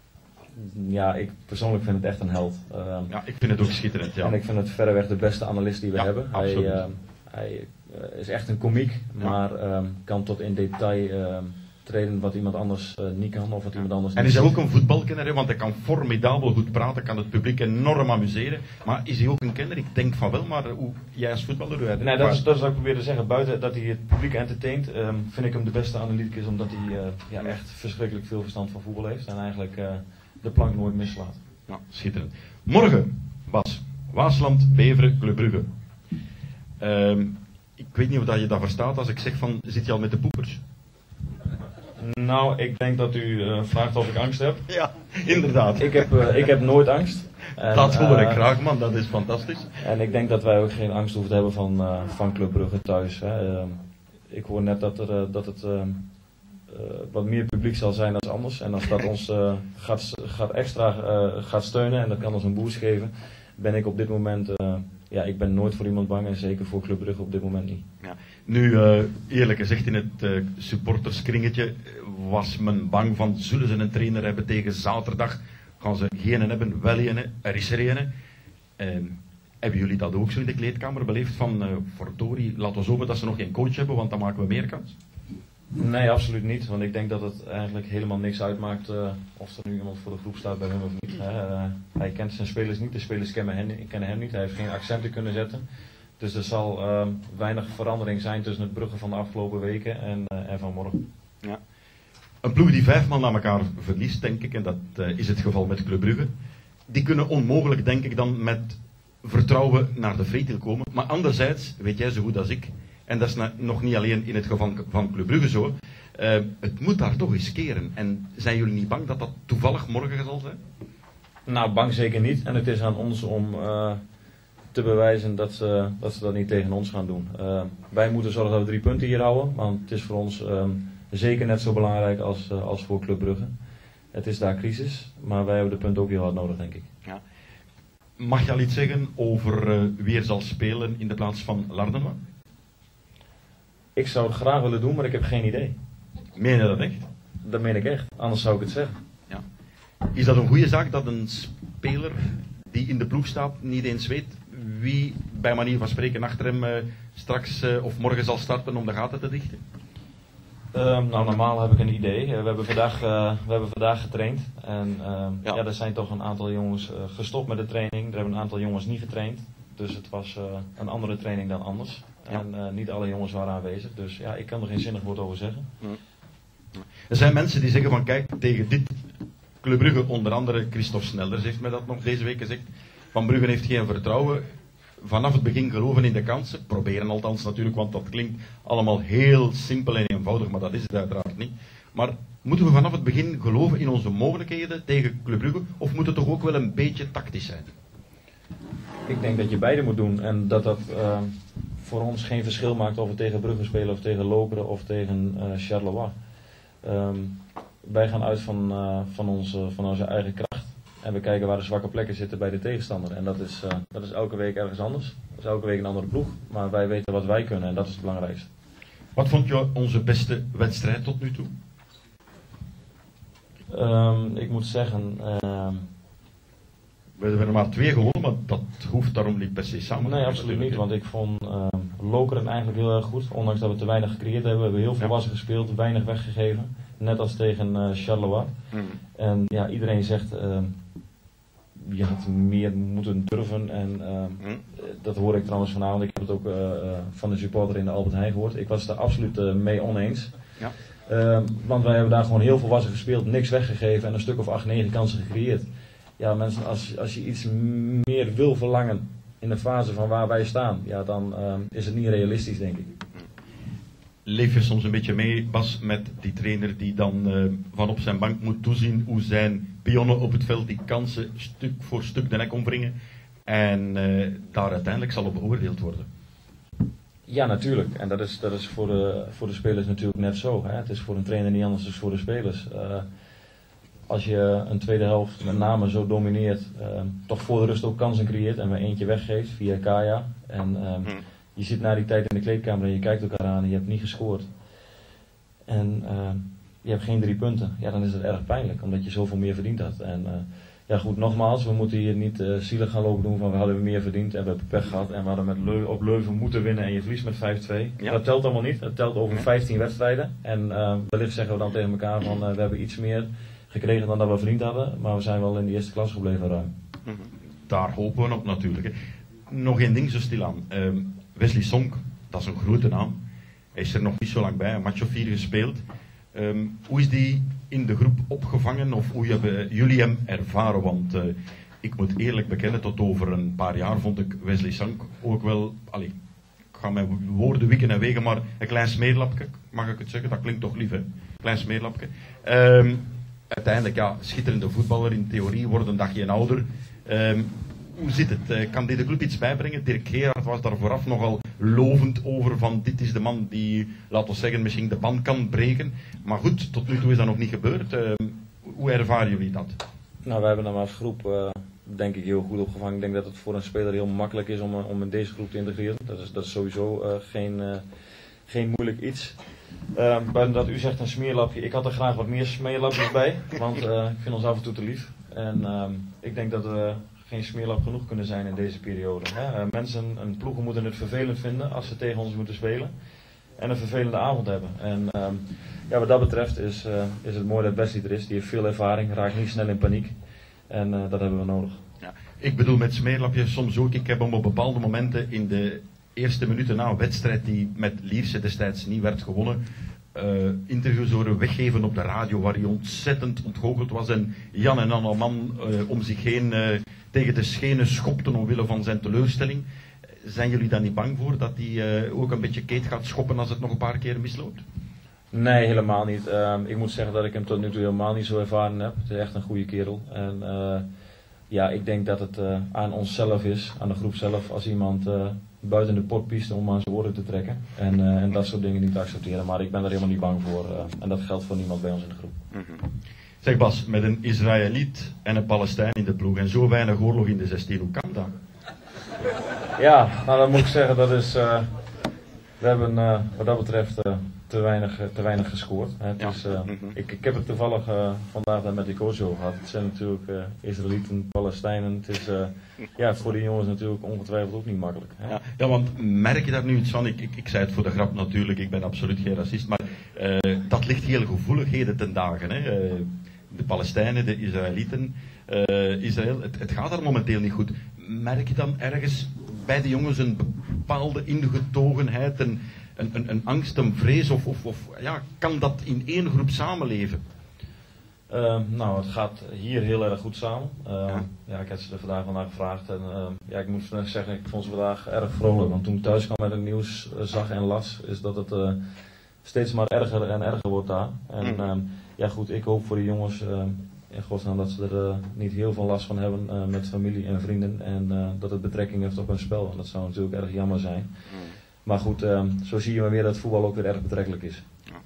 Ja, ik persoonlijk vind het echt een held. Uh, ja, ik vind het ook schitterend, ja. En ik vind het verreweg de beste analist die we ja, hebben. Absoluut. Hij, uh, hij uh, is echt een komiek, ja. maar uh, kan tot in detail uh, treden wat iemand anders uh, niet kan of wat iemand anders en niet is hij ook een voetbalkenner, hè? Want hij kan formidabel goed praten, kan het publiek enorm amuseren. Maar is hij ook een kenner? Ik denk van wel, maar hoe jij als voetballer... Hoe nee, dat is, dat is wat ik probeer te zeggen. Buiten dat hij het publiek entertaint, um, vind ik hem de beste analyticus, omdat hij uh, ja, echt verschrikkelijk veel verstand van voetbal heeft. En eigenlijk... Uh, de plank nooit mislaat. Nou, schitterend. Morgen, Bas. Waasland, Beveren, Club Brugge. Um, ik weet niet of je dat verstaat als ik zeg van, zit je al met de poepers? Nou, ik denk dat u uh, vraagt of ik angst heb. Ja, inderdaad. Ik heb, uh, ik heb nooit angst. En, dat hoor ik uh, graag, man. Dat is fantastisch. En ik denk dat wij ook geen angst hoeven te hebben van, uh, van Club Brugge thuis. Hè. Uh, ik hoor net dat, er, uh, dat het... Uh, Uh, wat meer publiek zal zijn dan anders. En als dat ons uh, gaat, gaat extra uh, gaat steunen en dat kan ons een boost geven, ben ik op dit moment uh, ja, ik ben nooit voor iemand bang en zeker voor Club Brugge op dit moment niet. Ja. Nu, uh, eerlijk gezegd, in het uh, supporterskringetje was men bang van, zullen ze een trainer hebben tegen zaterdag? Gaan ze geen hebben, wel een, er is er een. Uh, hebben jullie dat ook zo in de kleedkamer beleefd van, uh, verdorie, laten we zo hopen dat ze nog geen coach hebben, want dan maken we meer kans? Nee, absoluut niet. Want ik denk dat het eigenlijk helemaal niks uitmaakt uh, of er nu iemand voor de groep staat bij hem of niet. Hè. Uh, hij kent zijn spelers niet, de spelers kennen hem, kennen hem niet. Hij heeft geen accenten kunnen zetten. Dus er zal uh, weinig verandering zijn tussen het Brugge van de afgelopen weken en, uh, en van morgen. Ja. Een ploeg die vijfmaal na elkaar verliest, denk ik, en dat uh, is het geval met Club Brugge, die kunnen onmogelijk, denk ik, dan met vertrouwen naar de Vreetil komen. Maar anderzijds, weet jij zo goed als ik, en dat is na, nog niet alleen in het geval van Club Brugge zo, uh, het moet daar toch eens keren. En zijn jullie niet bang dat dat toevallig morgen zal zijn? Nou, bang zeker niet. En het is aan ons om uh, te bewijzen dat ze, dat ze dat niet tegen ons gaan doen. Uh, wij moeten zorgen dat we drie punten hier houden, want het is voor ons um, zeker net zo belangrijk als, uh, als voor Club Brugge. Het is daar crisis, maar wij hebben de punten ook heel hard nodig, denk ik. Ja. Mag je al iets zeggen over uh, wie er zal spelen in de plaats van Lardenois? Ik zou het graag willen doen, maar ik heb geen idee. Meen je dat echt? Dat meen ik echt, anders zou ik het zeggen. Ja. Is dat een goede zaak dat een speler die in de ploeg staat niet eens weet wie bij manier van spreken achter hem uh, straks uh, of morgen zal starten om de gaten te dichten? Uh, nou, normaal heb ik een idee. Uh, we, hebben vandaag, uh, we hebben vandaag getraind. En uh, ja. ja, er zijn toch een aantal jongens uh, gestopt met de training. Er hebben een aantal jongens niet getraind. Dus het was uh, een andere training dan anders. Ja. En uh, niet alle jongens waren aanwezig. Dus ja, ik kan er geen zinnig woord over zeggen. Ja. Er zijn mensen die zeggen van kijk, tegen dit Club Brugge, onder andere Christophe Snelders heeft mij dat nog deze week gezegd. Van Brugge heeft geen vertrouwen. Vanaf het begin geloven in de kansen. Proberen althans natuurlijk, want dat klinkt allemaal heel simpel en eenvoudig, maar dat is het uiteraard niet. Maar moeten we vanaf het begin geloven in onze mogelijkheden tegen Club Brugge, of moet het toch ook wel een beetje tactisch zijn? Ik denk dat je beide moet doen en dat dat uh, voor ons geen verschil maakt of we tegen Brugge spelen of tegen Lokeren of tegen uh, Charleroi. Um, wij gaan uit van, uh, van, onze, van onze eigen kracht. En we kijken waar de zwakke plekken zitten bij de tegenstander. En dat is, uh, dat is elke week ergens anders. Dat is elke week een andere ploeg. Maar wij weten wat wij kunnen en dat is het belangrijkste. Wat vond je onze beste wedstrijd tot nu toe? Um, ik moet zeggen... Uh, we hebben er maar twee gewonnen, maar dat hoeft daarom niet per se samen. Nee, absoluut niet. Want ik vond uh, Lokeren eigenlijk heel erg goed. Ondanks dat we te weinig gecreëerd hebben. We hebben heel volwassen ja. gespeeld, weinig weggegeven. Net als tegen uh, Charleroi. Mm. En ja, iedereen zegt... Uh, je had meer moeten durven en uh, hm. dat hoor ik trouwens vanavond. Ik heb het ook uh, uh, van de supporter in de Albert Heijn gehoord. Ik was het er absoluut uh, mee oneens. Ja. Uh, want wij hebben daar gewoon heel volwassen gespeeld, niks weggegeven en een stuk of acht, negen kansen gecreëerd. Ja, mensen, als, als je iets meer wil verlangen in de fase van waar wij staan, ja, dan uh, is het niet realistisch, denk ik. Leef je soms een beetje mee, Bas, met die trainer die dan uh, van op zijn bank moet toezien hoe zijn pionnen op het veld die kansen stuk voor stuk de nek omwringen en uh, daar uiteindelijk zal op beoordeeld worden? Ja, natuurlijk. En dat is, dat is voor, de, voor de spelers natuurlijk net zo. Hè? Het is voor een trainer niet anders dan voor de spelers. Uh, als je een tweede helft met name zo domineert, uh, toch voor de rust ook kansen creëert en maar eentje weggeeft via Kaya. En uh, hmm. je zit na die tijd in de kleedkamer en je kijkt elkaar aan en je hebt niet gescoord. En uh, je hebt geen drie punten. Ja, dan is het erg pijnlijk, omdat je zoveel meer verdiend had. En uh, ja goed, nogmaals, we moeten hier niet uh, zielig gaan lopen doen van we hadden meer verdiend en we hebben pech gehad. En we hadden met Leu op Leuven moeten winnen en je verliest met vijf twee. Ja. Dat telt allemaal niet. Dat telt over vijftien wedstrijden. En uh, wellicht zeggen we dan tegen elkaar van uh, we hebben iets meer gekregen dan dat we verdiend hadden. Maar we zijn wel in de eerste klas gebleven ruim. Daar hopen we op natuurlijk. Hè. Nog één ding zo stilaan. Uh, Wesley Sonk, dat is een grote naam. Hij is er nog niet zo lang bij, een match of vier gespeeld. Um, hoe is die in de groep opgevangen of hoe hebben jullie hem ervaren? Want uh, ik moet eerlijk bekennen, tot over een paar jaar vond ik Wesley Sonk ook wel, allee, ik ga mijn woorden wikken en wegen, maar een klein smeerlapje, mag ik het zeggen? Dat klinkt toch lief, hè? Klein smeerlapje. Um, uiteindelijk, ja, schitterende voetballer in theorie, wordt een dagje ouder. Um, Hoe zit het? Kan die de club iets bijbrengen? Dirk Gerard was daar vooraf nogal lovend over van dit is de man die, laten we zeggen, misschien de band kan breken. Maar goed, tot nu toe is dat nog niet gebeurd. Uh, hoe ervaren jullie dat? Nou, wij hebben dan als groep uh, denk ik heel goed opgevangen. Ik denk dat het voor een speler heel makkelijk is om, om in deze groep te integreren. Dat is, dat is sowieso uh, geen, uh, geen moeilijk iets. Uh, buiten dat u zegt een smeerlapje, ik had er graag wat meer smeerlapjes bij, want uh, ik vind ons af en toe te lief. En uh, ik denk dat we geen smeerlap genoeg kunnen zijn in deze periode. Hè? Uh, mensen en ploegen moeten het vervelend vinden als ze tegen ons moeten spelen en een vervelende avond hebben. En uh, ja, wat dat betreft is, uh, is het mooi dat Wesley er is. Die heeft veel ervaring, raakt niet snel in paniek en uh, dat hebben we nodig. Ja, ik bedoel met smeerlapjes soms ook, ik heb hem op bepaalde momenten in de eerste minuten na een wedstrijd die met Lierse destijds niet werd gewonnen, uh, interviews horen weggeven op de radio waar hij ontzettend ontgoocheld was en Jan en Anne man uh, om zich heen uh, tegen de schenen schopten omwille van zijn teleurstelling. Zijn jullie daar niet bang voor dat hij uh, ook een beetje keet gaat schoppen als het nog een paar keer misloopt? Nee, helemaal niet. Uh, ik moet zeggen dat ik hem tot nu toe helemaal niet zo ervaren heb. Het is echt een goede kerel. En uh, ja, ik denk dat het uh, aan onszelf is, aan de groep zelf, als iemand uh, buiten de potpiste om aan zijn woorden te trekken. En, uh, en dat soort dingen niet te accepteren. Maar ik ben er helemaal niet bang voor. Uh, en dat geldt voor niemand bij ons in de groep. Mm-hmm. Zeg Bas, met een Israëliet en een Palestijn in de ploeg en zo weinig oorlog in de zestien, hoe kan dat? Ja, nou dan moet ik zeggen, dat is, uh, we hebben uh, wat dat betreft uh, te, weinig, uh, te weinig gescoord. Hè. Het Ja. is, uh, Mm-hmm. ik, ik heb het toevallig uh, vandaag met die coach over gehad. Het zijn natuurlijk uh, Israëlieten, Palestijnen. Het is uh, ja, voor die jongens natuurlijk ongetwijfeld ook niet makkelijk. Hè. Ja, ja, want merk je daar nu iets van? Ik, ik, ik zei het voor de grap natuurlijk, ik ben absoluut geen racist, maar uh, dat ligt heel gevoelig heden ten dagen. Hè. Uh, de Palestijnen, de Israëlieten, uh, Israël, het, het gaat daar momenteel niet goed. Merk je dan ergens bij de jongens een bepaalde ingetogenheid, een, een, een, een angst, een vrees, of, of, of ja, kan dat in één groep samenleven? Uh, nou, het gaat hier heel erg goed samen. Uh, Ja. ja, ik heb ze er vandaag vandaag gevraagd en uh, ja, ik moet zeggen, ik vond ze vandaag erg vrolijk. Want toen ik thuis kwam met het nieuws uh, zag en las, is dat het uh, steeds maar erger en erger wordt daar. En Mm. uh, ja goed, ik hoop voor de jongens uh, in godsnaam dat ze er uh, niet heel veel last van hebben uh, met familie en vrienden. En uh, dat het betrekking heeft op hun spel. En dat zou natuurlijk erg jammer zijn. Mm. Maar goed, uh, zo zie je maar weer dat voetbal ook weer erg betrekkelijk is.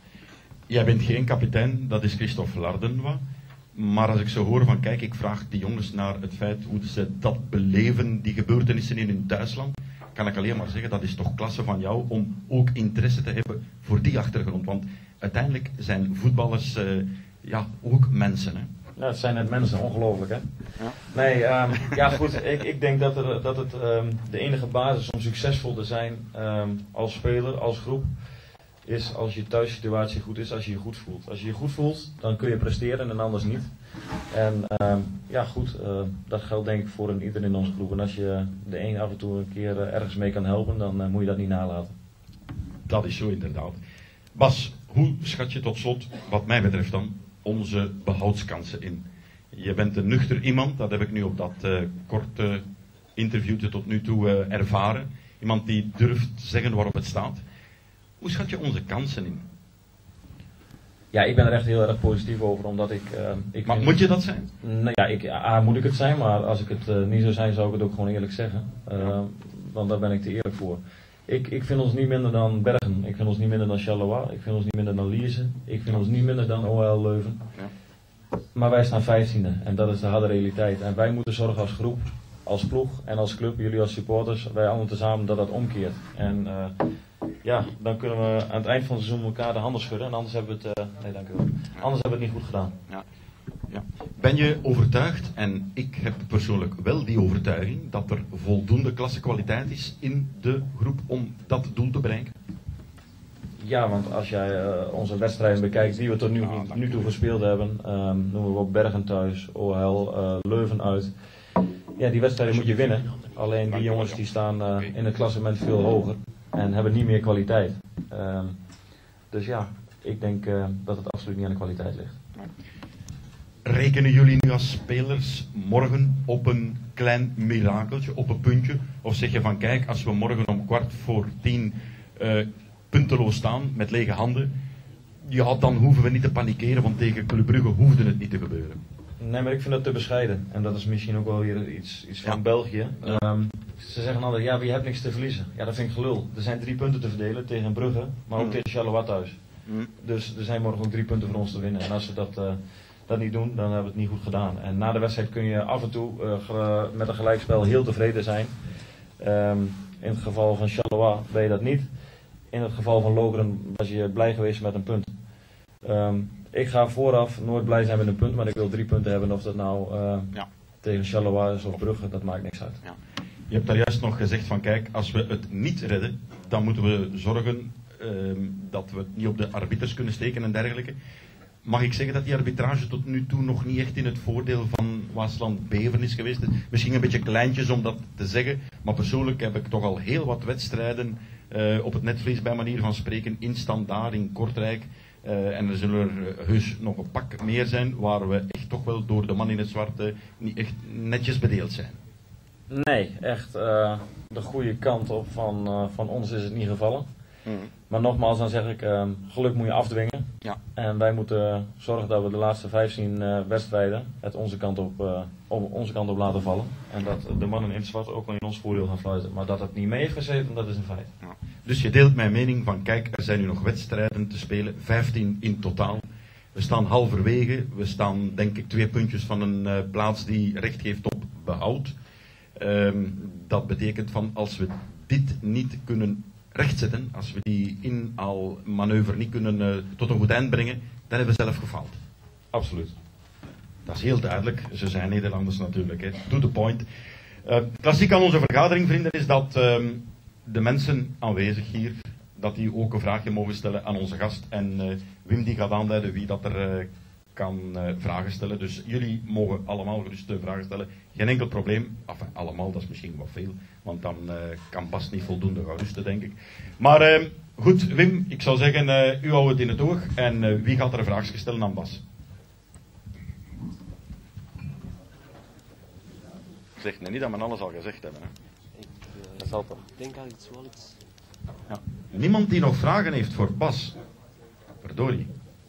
Jij bent geen kapitein, dat is Christophe Lardenois. Maar als ik zo hoor van, kijk, ik vraag die jongens naar het feit hoe ze dat beleven, die gebeurtenissen in hun thuisland, kan ik alleen maar zeggen, dat is toch klasse van jou om ook interesse te hebben voor die achtergrond. Want uiteindelijk zijn voetballers uh, ja, ook mensen. Hè? Ja, het zijn net mensen, ongelooflijk hè. Ja. Nee, um, ja goed, ik, ik denk dat, er, dat het um, de enige basis om succesvol te zijn um, als speler, als groep, is als je thuissituatie goed is, als je je goed voelt. Als je je goed voelt, dan kun je presteren en anders niet. En um, ja goed, uh, dat geldt denk ik voor een, ieder in onze groep. En als je de een af en toe een keer uh, ergens mee kan helpen, dan uh, moet je dat niet nalaten. Dat is zo inderdaad. Bas, hoe schat je tot slot, wat mij betreft dan, onze behoudskansen in? Je bent een nuchter iemand, dat heb ik nu op dat uh, korte interviewtje tot nu toe uh, ervaren. Iemand die durft zeggen waarop het staat. Hoe schat je onze kansen in? Ja, ik ben er echt heel erg positief over, omdat ik... Uh, ik maar vind, moet je dat zijn? Nou ja, ik, A, moet ik het zijn, maar als ik het uh, niet zou zijn, zou ik het ook gewoon eerlijk zeggen. Uh, want daar ben ik te eerlijk voor. Ik, ik vind ons niet minder dan Bergen, ik vind ons niet minder dan Charleroi, ik vind ons niet minder dan Lierse, ik vind ons niet minder dan O L Leuven. Ja. Maar wij staan vijftiende en dat is de harde realiteit. En wij moeten zorgen als groep, als ploeg en als club, jullie als supporters, wij allemaal tezamen, dat dat omkeert. En uh, ja, dan kunnen we aan het eind van het seizoen elkaar de handen schudden en anders hebben we het, uh, nee, dank u wel. Anders hebben we het niet goed gedaan. Ja. Ja. Ben je overtuigd, en ik heb persoonlijk wel die overtuiging, dat er voldoende klassekwaliteit is in de groep om dat doel te bereiken? Ja, want als jij uh, onze wedstrijden bekijkt die we tot nu, Ah, nu toe gespeeld hebben, um, noemen we ook Bergen thuis, O L, uh, Leuven uit. Ja, die wedstrijden moet je winnen. Alleen die jongens die staan uh, in het klassement veel hoger en hebben niet meer kwaliteit. Um, dus ja, ik denk uh, dat het absoluut niet aan de kwaliteit ligt. Rekenen jullie nu als spelers morgen op een klein mirakeltje, op een puntje? Of zeg je van kijk, als we morgen om kwart voor tien uh, punteloos staan met lege handen, ja, dan hoeven we niet te panikeren, want tegen Club Brugge hoefde het niet te gebeuren. Nee, maar ik vind dat te bescheiden. En dat is misschien ook wel weer iets, iets van Ja. België. Um, ze zeggen altijd, ja, je hebt niks te verliezen. Ja, dat vind ik gelul. Er zijn drie punten te verdelen tegen Brugge, maar ook Mm. tegen Charleroi thuis. Mm. Dus er zijn morgen ook drie punten voor ons te winnen. En als we dat, uh, dat niet doen, dan hebben we het niet goed gedaan. En na de wedstrijd kun je af en toe uh, met een gelijkspel heel tevreden zijn. Um, in het geval van Charleroi ben je dat niet. In het geval van Lokeren was je blij geweest met een punt. Um, ik ga vooraf nooit blij zijn met een punt, maar ik wil drie punten hebben. Of dat nou uh, ja. tegen Charleroi is of Brugge, dat maakt niks uit. Ja. Je hebt daar juist nog gezegd van kijk, als we het niet redden, dan moeten we zorgen um, dat we het niet op de arbiters kunnen steken en dergelijke. Mag ik zeggen dat die arbitrage tot nu toe nog niet echt in het voordeel van Waasland-Beveren is geweest? Misschien een beetje kleintjes om dat te zeggen, maar persoonlijk heb ik toch al heel wat wedstrijden uh, op het netvlies bij manier van spreken in Standaard, in Kortrijk. Uh, en er zullen er heus nog een pak meer zijn waar we echt toch wel door de man in het zwart uh, niet echt netjes bedeeld zijn. Nee, echt uh, de goede kant op van, uh, van ons is het niet gevallen. Mm. Maar nogmaals, dan zeg ik, uh, geluk moet je afdwingen. Ja. En wij moeten zorgen dat we de laatste vijftien uh, wedstrijden het onze kant op, uh, op onze kant op laten vallen. En dat de mannen in het zwart ook wel in ons voordeel gaan fluiten. Maar dat het niet mee heeft gezeten, dat is een feit. Ja. Dus je deelt mijn mening van, kijk, er zijn nu nog wedstrijden te spelen, vijftien in totaal. We staan halverwege, we staan denk ik twee puntjes van een uh, plaats die recht geeft op behoud. Um, dat betekent van, als we dit niet kunnen rechtzetten, als we die inhaalmanoeuvre niet kunnen uh, tot een goed eind brengen, dan hebben we zelf gefaald. Absoluut. Dat is heel duidelijk. Ze zijn Nederlanders natuurlijk. Hè. To the point. Uh, klassiek aan onze vergadering, vrienden, is dat um, de mensen aanwezig hier, dat die ook een vraagje mogen stellen aan onze gast. En uh, Wim die gaat aanduiden wie dat er uh, kan uh, vragen stellen. Dus jullie mogen allemaal gerust uh, vragen stellen. Geen enkel probleem. Enfin, allemaal, dat is misschien wat veel. Want dan uh, kan Bas niet voldoende gaan rusten, denk ik. Maar uh, goed, Wim, ik zou zeggen, uh, u houdt het in het oog. En uh, wie gaat er een vraagje stellen aan Bas? Zeg nee, niet dat men alles al gezegd hebben. Hè. Ik uh, dat zal toch. denk dat iets wel iets... Ja. Niemand die nog vragen heeft voor Bas. Verdorie.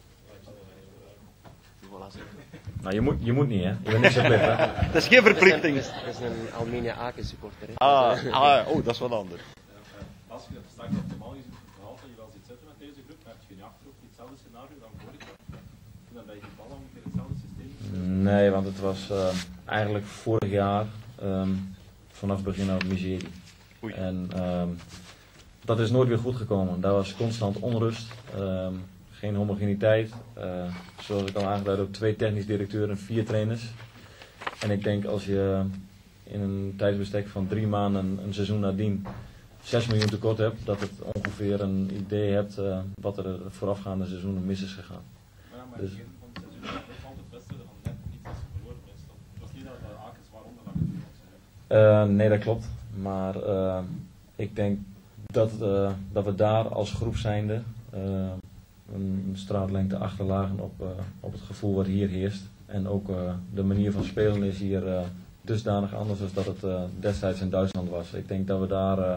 Nou, je moet, je moet niet, hè? Je bent niet zo verplicht, hè? Dat is geen verplichting. Dat is, dat is een Almenia Aken supporter, hè? Ah, ah, oh, dat is wat anders. Als je straks op normaal gezien verhaal dat je wel zit zitten met deze groep, heb je in je achterhoofd hetzelfde scenario dan vorig jaar? Toen dat bij je gevallen ongeveer hetzelfde systeem? Nee, want het was uh, eigenlijk vorig jaar um, vanaf het begin al miserie. Oei. En um, dat is nooit weer goed gekomen. Daar was constant onrust. Um, Geen homogeniteit, uh, zoals ik al aangeduid heb, twee technisch directeuren en vier trainers. En ik denk als je in een tijdsbestek van drie maanden een, een seizoen nadien zes miljoen tekort hebt, dat het ongeveer een idee hebt uh, wat er de voorafgaande seizoenen mis is gegaan. Ja, maar dus, in het begin van het seizoen was altijd wedstrijden van net niet als verloren is. Het was niet dat de Akens waaronder lag het uh, Nee, dat klopt. Maar uh, ik denk dat, uh, dat we daar als groep zijnde uh, een straatlengte achterlagen op, uh, op het gevoel wat hier heerst. En ook uh, de manier van spelen is hier uh, dusdanig anders dan dat het uh, destijds in Duitsland was. Ik denk dat we daar uh,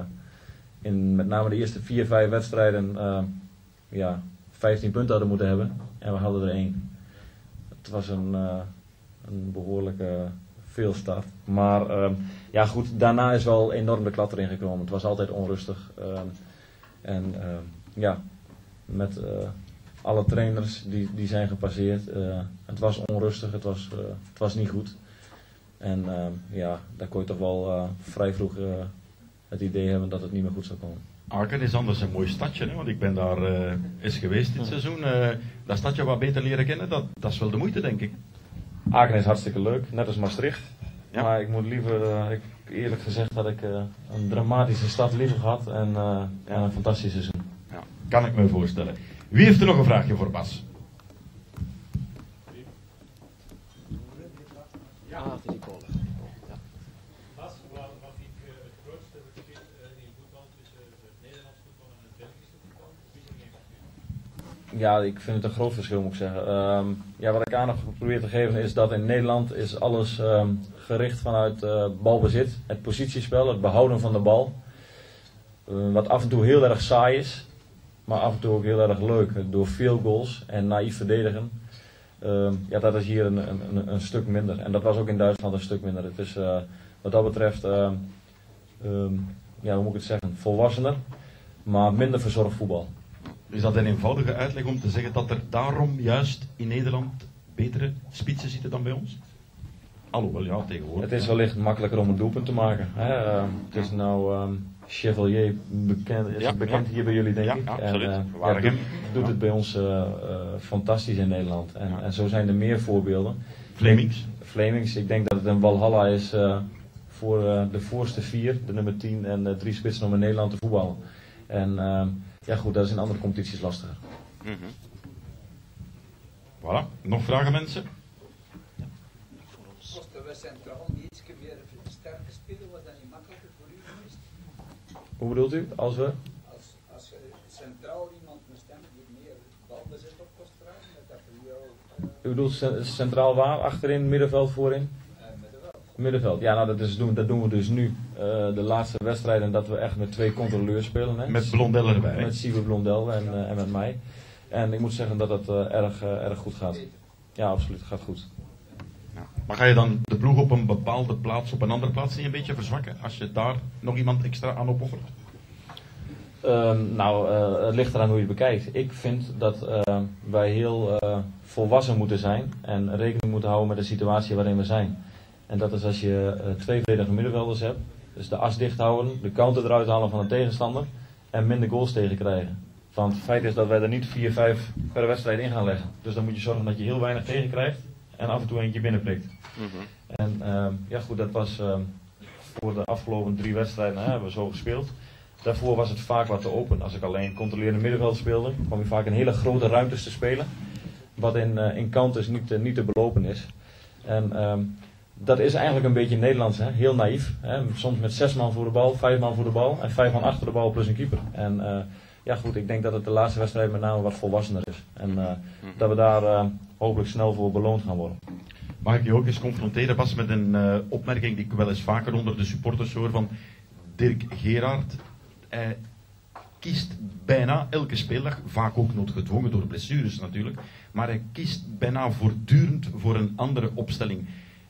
in met name de eerste vier, vijf wedstrijden uh, ja, vijftien punten hadden moeten hebben. En we hadden er één. Het was een, uh, een behoorlijke veelstart. Maar uh, ja goed, daarna is wel enorm de klad erin gekomen. Het was altijd onrustig. Uh, en uh, ja, met... Uh, Alle trainers die, die zijn gepasseerd. Uh, het was onrustig, het was, uh, het was niet goed. En uh, ja, daar kon je toch wel uh, vrij vroeg uh, het idee hebben dat het niet meer goed zou komen. Aken is anders een mooi stadje, hè? Want ik ben daar uh, eens geweest dit seizoen. Uh, dat stadje wat beter leren kennen, dat, dat is wel de moeite, denk ik. Aken is hartstikke leuk, net als Maastricht. Ja. Maar ik moet liever, uh, ik, eerlijk gezegd had ik uh, een dramatische stad liever gehad en, uh, en een fantastisch seizoen. Ja, kan ik me voorstellen. Wie heeft er nog een vraagje voor Bas? Ja, ah, het is Polen. Ja. Bas, wat vind ik uh, het grootste verschil uh, in voetbal tussen het Nederlands voetbal en het Belgische voetbal? Ja, ik vind het een groot verschil, moet ik zeggen. Um, ja, wat ik aandacht probeer te geven is dat in Nederland is alles um, gericht vanuit uh, balbezit. Het positiespel, het behouden van de bal. Uh, wat af en toe heel erg saai is. Maar af en toe ook heel erg leuk, door veel goals en naïef verdedigen. Uh, ja, dat is hier een, een, een stuk minder. En dat was ook in Duitsland een stuk minder. Het is uh, wat dat betreft, uh, um, ja, hoe moet ik het zeggen, volwassener, maar minder verzorgd voetbal. Is dat een eenvoudige uitleg om te zeggen dat er daarom juist in Nederland betere spitsen zitten dan bij ons? Alhoewel, ja, tegenwoordig. Het is wellicht makkelijker om een doelpunt te maken. Hè? Uh, het is nou um, Chevalier bekend, is ja, bekend ja. hier bij jullie, denk ja, ik. Ja, en absoluut. uh, ja, doet, doet het bij ons uh, uh, fantastisch in Nederland. En, ja. en zo zijn er meer voorbeelden. Flemings. Flemings, ik denk dat het een Walhalla is uh, voor uh, de voorste vier, de nummer tien en uh, drie spitsen om in Nederland te voetballen. En uh, ja goed, dat is in andere competities lastiger. Mm-hmm. Voilà. Nog vragen, mensen? Moesten we centraal niet iets meer sterker spelen, was dat niet makkelijker voor u geweest? Hoe bedoelt u? Als we? Als, als je centraal iemand met stem die meer balbezit op kost vragen, dat dat voor jou... Uh, u bedoelt centraal waar? Achterin, middenveld, voorin? Uh, middenveld. Middenveld, ja, nou, dat, is doen, dat doen we dus nu. Uh, de laatste wedstrijden dat we echt met twee controleurs spelen. Hè? Met Blondel erbij. Met Siebe Blondel en, uh, en met mij. En ik moet zeggen dat het uh, erg, uh, erg goed gaat. Ja, absoluut, het gaat goed. Ja. Maar ga je dan de ploeg op een bepaalde plaats, op een andere plaats niet een beetje verzwakken? Als je daar nog iemand extra aan opoffert? Uh, nou, uh, het ligt eraan hoe je het bekijkt. Ik vind dat uh, wij heel uh, volwassen moeten zijn en rekening moeten houden met de situatie waarin we zijn. En dat is als je uh, twee verdedigende middenvelders hebt, dus de as dicht houden, de counter eruit halen van de tegenstander en minder goals tegenkrijgen. Want het feit is dat wij er niet vier, vijf per wedstrijd in gaan leggen. Dus dan moet je zorgen dat je heel weinig tegenkrijgt en af en toe eentje binnenprikt. Mm-hmm. En uh, ja goed, dat was uh, voor de afgelopen drie wedstrijden, hè, hebben we zo gespeeld. Daarvoor was het vaak wat te open. Als ik alleen controlerende middenveld speelde, kwam je vaak in hele grote ruimtes te spelen. Wat in, uh, in counters niet, uh, niet te belopen is. En um, dat is eigenlijk een beetje Nederlands, hè? Heel naïef. Hè? Soms met zes man voor de bal, vijf man voor de bal en vijf man achter de bal plus een keeper. En uh, ja goed, ik denk dat het de laatste wedstrijd met name wat volwassener is. En uh, dat we daar uh, hopelijk snel voor beloond gaan worden. Mag ik je ook eens confronteren, Bas, met een uh, opmerking die ik wel eens vaker onder de supporters hoor van Dirk Gerard. Hij kiest bijna elke speeldag, vaak ook noodgedwongen door blessures natuurlijk, maar hij kiest bijna voortdurend voor een andere opstelling.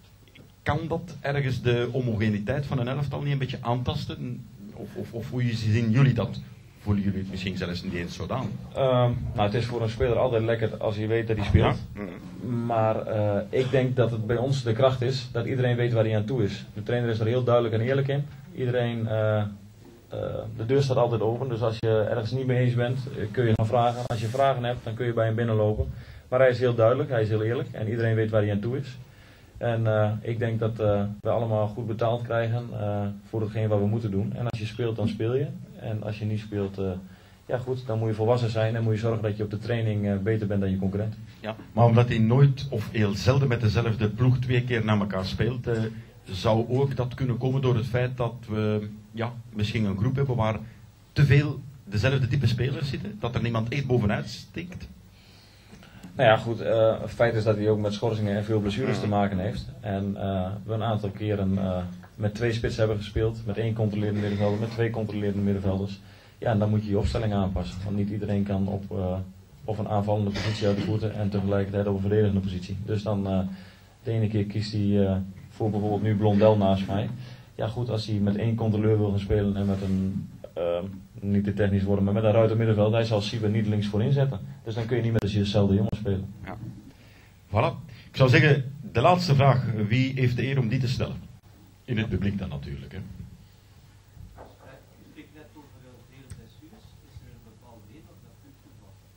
Kan dat ergens de homogeniteit van een elftal niet een beetje aantasten? Of, of, of hoe zien jullie dat? Voelen jullie het misschien zelfs niet eens zodanig? Uh, nou, het is voor een speler altijd lekker als hij weet dat hij speelt. Ja? Maar uh, ik denk dat het bij ons de kracht is dat iedereen weet waar hij aan toe is. De trainer is er heel duidelijk en eerlijk in. Iedereen, uh, uh, de deur staat altijd open. Dus als je ergens niet mee eens bent, kun je gaan vragen. Als je vragen hebt, dan kun je bij hem binnenlopen. Maar hij is heel duidelijk, hij is heel eerlijk en iedereen weet waar hij aan toe is. En uh, ik denk dat uh, we allemaal goed betaald krijgen uh, voor hetgeen wat we moeten doen. En als je speelt, dan speel je. En als je niet speelt, uh, ja goed, dan moet je volwassen zijn en moet je zorgen dat je op de training uh, beter bent dan je concurrent. Ja, maar omdat hij nooit of heel zelden met dezelfde ploeg twee keer na elkaar speelt, uh, zou ook dat kunnen komen door het feit dat we ja, misschien een groep hebben waar te veel dezelfde type spelers zitten, dat er niemand echt bovenuit steekt? Nou ja, goed, uh, het feit is dat hij ook met schorsingen en veel blessures te maken heeft. En uh, we een aantal keren uh, met twee spitsen hebben gespeeld, met één controlerende middenvelder, met twee controlerende middenvelders. Ja, en dan moet je je opstelling aanpassen, want niet iedereen kan op, uh, op een aanvallende positie uit de voeten en tegelijkertijd op een verdedigende positie. Dus dan uh, de ene keer kiest hij uh, voor bijvoorbeeld nu Blondel naast mij. Ja goed, als hij met één controleur wil gaan spelen en met een... Uh, niet te technisch worden, maar met een ruiter middenveld, hij zal Siebe niet links voorin zetten. Dus dan kun je niet met dezelfde jongen spelen. Ja. Voilà. Ik zou zeggen, de laatste vraag. Wie heeft de eer om die te stellen? In het publiek dan natuurlijk. Hè. Je spreekt net over veel blessures. Is er een bepaalde reden of dat punt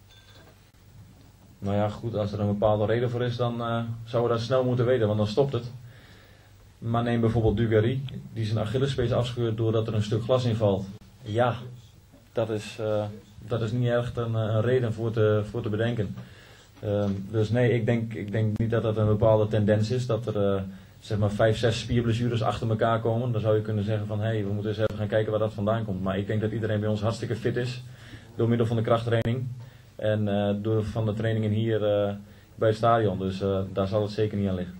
voetbal? Nou ja, goed, als er een bepaalde reden voor is, dan uh, zouden we dat snel moeten weten, want dan stopt het. Maar neem bijvoorbeeld Dugarry, die zijn Achillespees afscheurt doordat er een stuk glas invalt. Ja, dat is, uh, dat is niet echt een, een reden voor te, voor te bedenken. Uh, dus nee, ik denk, ik denk niet dat dat een bepaalde tendens is. Dat er uh, zeg maar vijf, zes spierblessures achter elkaar komen. Dan zou je kunnen zeggen van hé, hey, we moeten eens even gaan kijken waar dat vandaan komt. Maar ik denk dat iedereen bij ons hartstikke fit is. Door middel van de krachttraining. En uh, door van de trainingen hier uh, bij het stadion. Dus uh, daar zal het zeker niet aan liggen.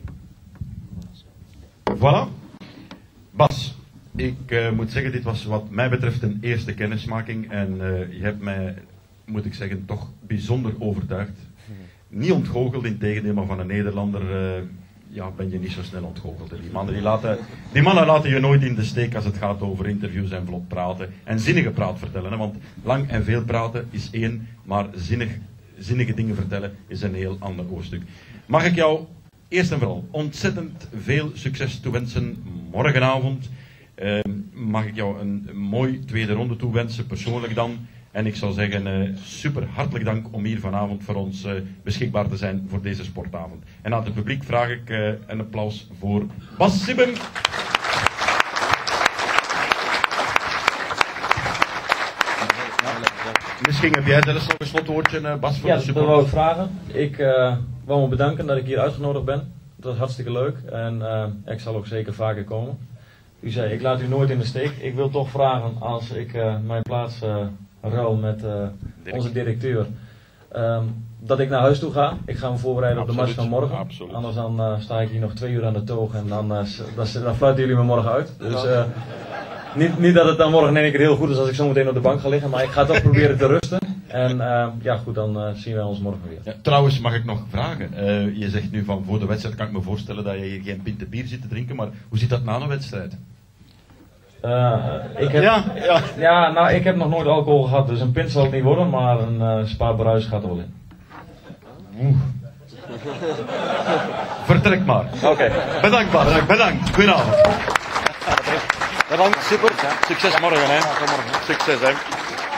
Voilà. Bas. Ik uh, moet zeggen, dit was wat mij betreft een eerste kennismaking en uh, je hebt mij, moet ik zeggen, toch bijzonder overtuigd. Niet ontgoocheld, in tegendeel, maar van een Nederlander uh, ja, ben je niet zo snel ontgoocheld. Die mannen, die, laten, die mannen laten je nooit in de steek als het gaat over interviews en vlot praten. En zinnige praat vertellen, hè, want lang en veel praten is één, maar zinnig, zinnige dingen vertellen is een heel ander hoofdstuk. mag ik jou eerst en vooral ontzettend veel succes toewensen morgenavond. Uh, mag ik jou een mooi tweede ronde toewensen, persoonlijk dan. En ik zou zeggen, uh, super hartelijk dank om hier vanavond voor ons uh, beschikbaar te zijn voor deze sportavond. En aan het publiek vraag ik uh, een applaus voor Bas Sibben. Misschien heb jij zelfs nog een slotwoordje, uh, Bas, voor ja, de support. dat wil ik vragen. Ik uh, wil me bedanken dat ik hier uitgenodigd ben. Dat is hartstikke leuk en uh, ik zal ook zeker vaker komen. U zei, ik laat u nooit in de steek. Ik wil toch vragen, als ik uh, mijn plaats uh, ruil met uh, onze directeur, um, dat ik naar huis toe ga. Ik ga me voorbereiden Absoluut. op de mars van morgen. Absoluut. Anders dan uh, sta ik hier nog twee uur aan de toog en dan, uh, dan, dan fluiten jullie me morgen uit. Dus uh, niet, niet dat het dan morgen in één keer heel goed is als ik zo meteen op de bank ga liggen, maar ik ga toch proberen te rusten. En uh, ja goed, dan uh, zien wij ons morgen weer. Ja, trouwens, mag ik nog vragen? Uh, je zegt nu van voor de wedstrijd kan ik me voorstellen dat je hier geen pinte bier zit te drinken, maar hoe zit dat na een wedstrijd? Uh, ik heb, ja, ja. ja, nou ik heb nog nooit alcohol gehad, dus een pint zal het niet worden, maar een uh, Spa Bruis gaat er wel in. Oeh. Vertrek maar. Oké. Okay. Bedankt Bart, bedankt. Goedenavond. Bedankt, super. Succes morgen hè. Succes hè.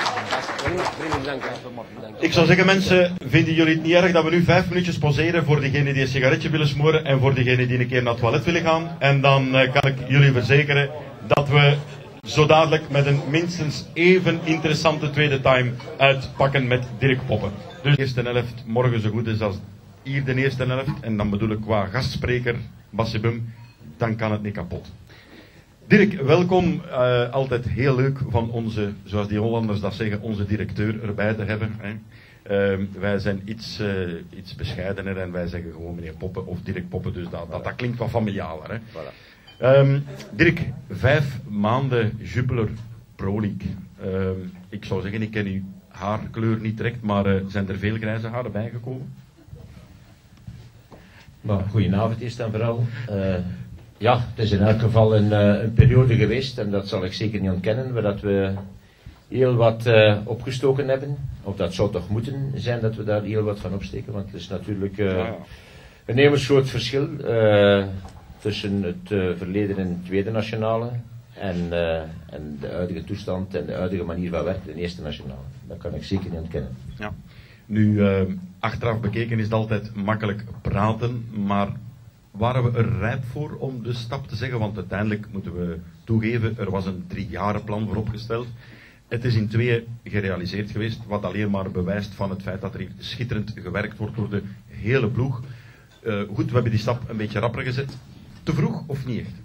Ik zou zeggen mensen, vinden jullie het niet erg dat we nu vijf minuutjes pauzeren voor degene die een sigaretje willen smoren en voor degene die een keer naar het toilet willen gaan. En dan uh, kan ik jullie verzekeren dat we zo dadelijk met een minstens even interessante tweede time uitpakken met Dirk Poppen. Dus de eerste helft morgen zo goed is als hier de eerste helft. En dan bedoel ik qua gastspreker Bas Sibben, dan kan het niet kapot. Dirk, welkom. Uh, altijd heel leuk van onze, zoals die Hollanders dat zeggen, onze directeur erbij te hebben. Hè. Uh, wij zijn iets, uh, iets bescheidener en wij zeggen gewoon meneer Poppen of Dirk Poppen, dus dat, dat, dat klinkt wat familialer. Hè. Voilà. Um, Dirk, vijf maanden Jupiler Pro League. Um, ik zou zeggen, ik ken uw haarkleur niet direct, maar uh, zijn er veel grijze haren bijgekomen? Nou, goedenavond eerst en vooral. Uh, ja, het is in elk geval een, uh, een periode geweest, en dat zal ik zeker niet ontkennen, waar dat we heel wat uh, opgestoken hebben. Of dat zou toch moeten zijn dat we daar heel wat van opsteken, want het is natuurlijk uh, ja, ja. een heel groot verschil uh, tussen het uh, verleden en het tweede nationale en, uh, en de huidige toestand en de huidige manier van werken in de eerste nationale. Dat kan ik zeker niet ontkennen. Ja. Nu, uh, achteraf bekeken is het altijd makkelijk praten, maar waren we er rijp voor om de stap te zeggen? Want uiteindelijk moeten we toegeven, er was een driejarenplan vooropgesteld. Het is in tweeën gerealiseerd geweest, wat alleen maar bewijst van het feit dat er hier schitterend gewerkt wordt door de hele ploeg. Uh, goed, we hebben die stap een beetje rapper gezet. Te vroeg of niet echt?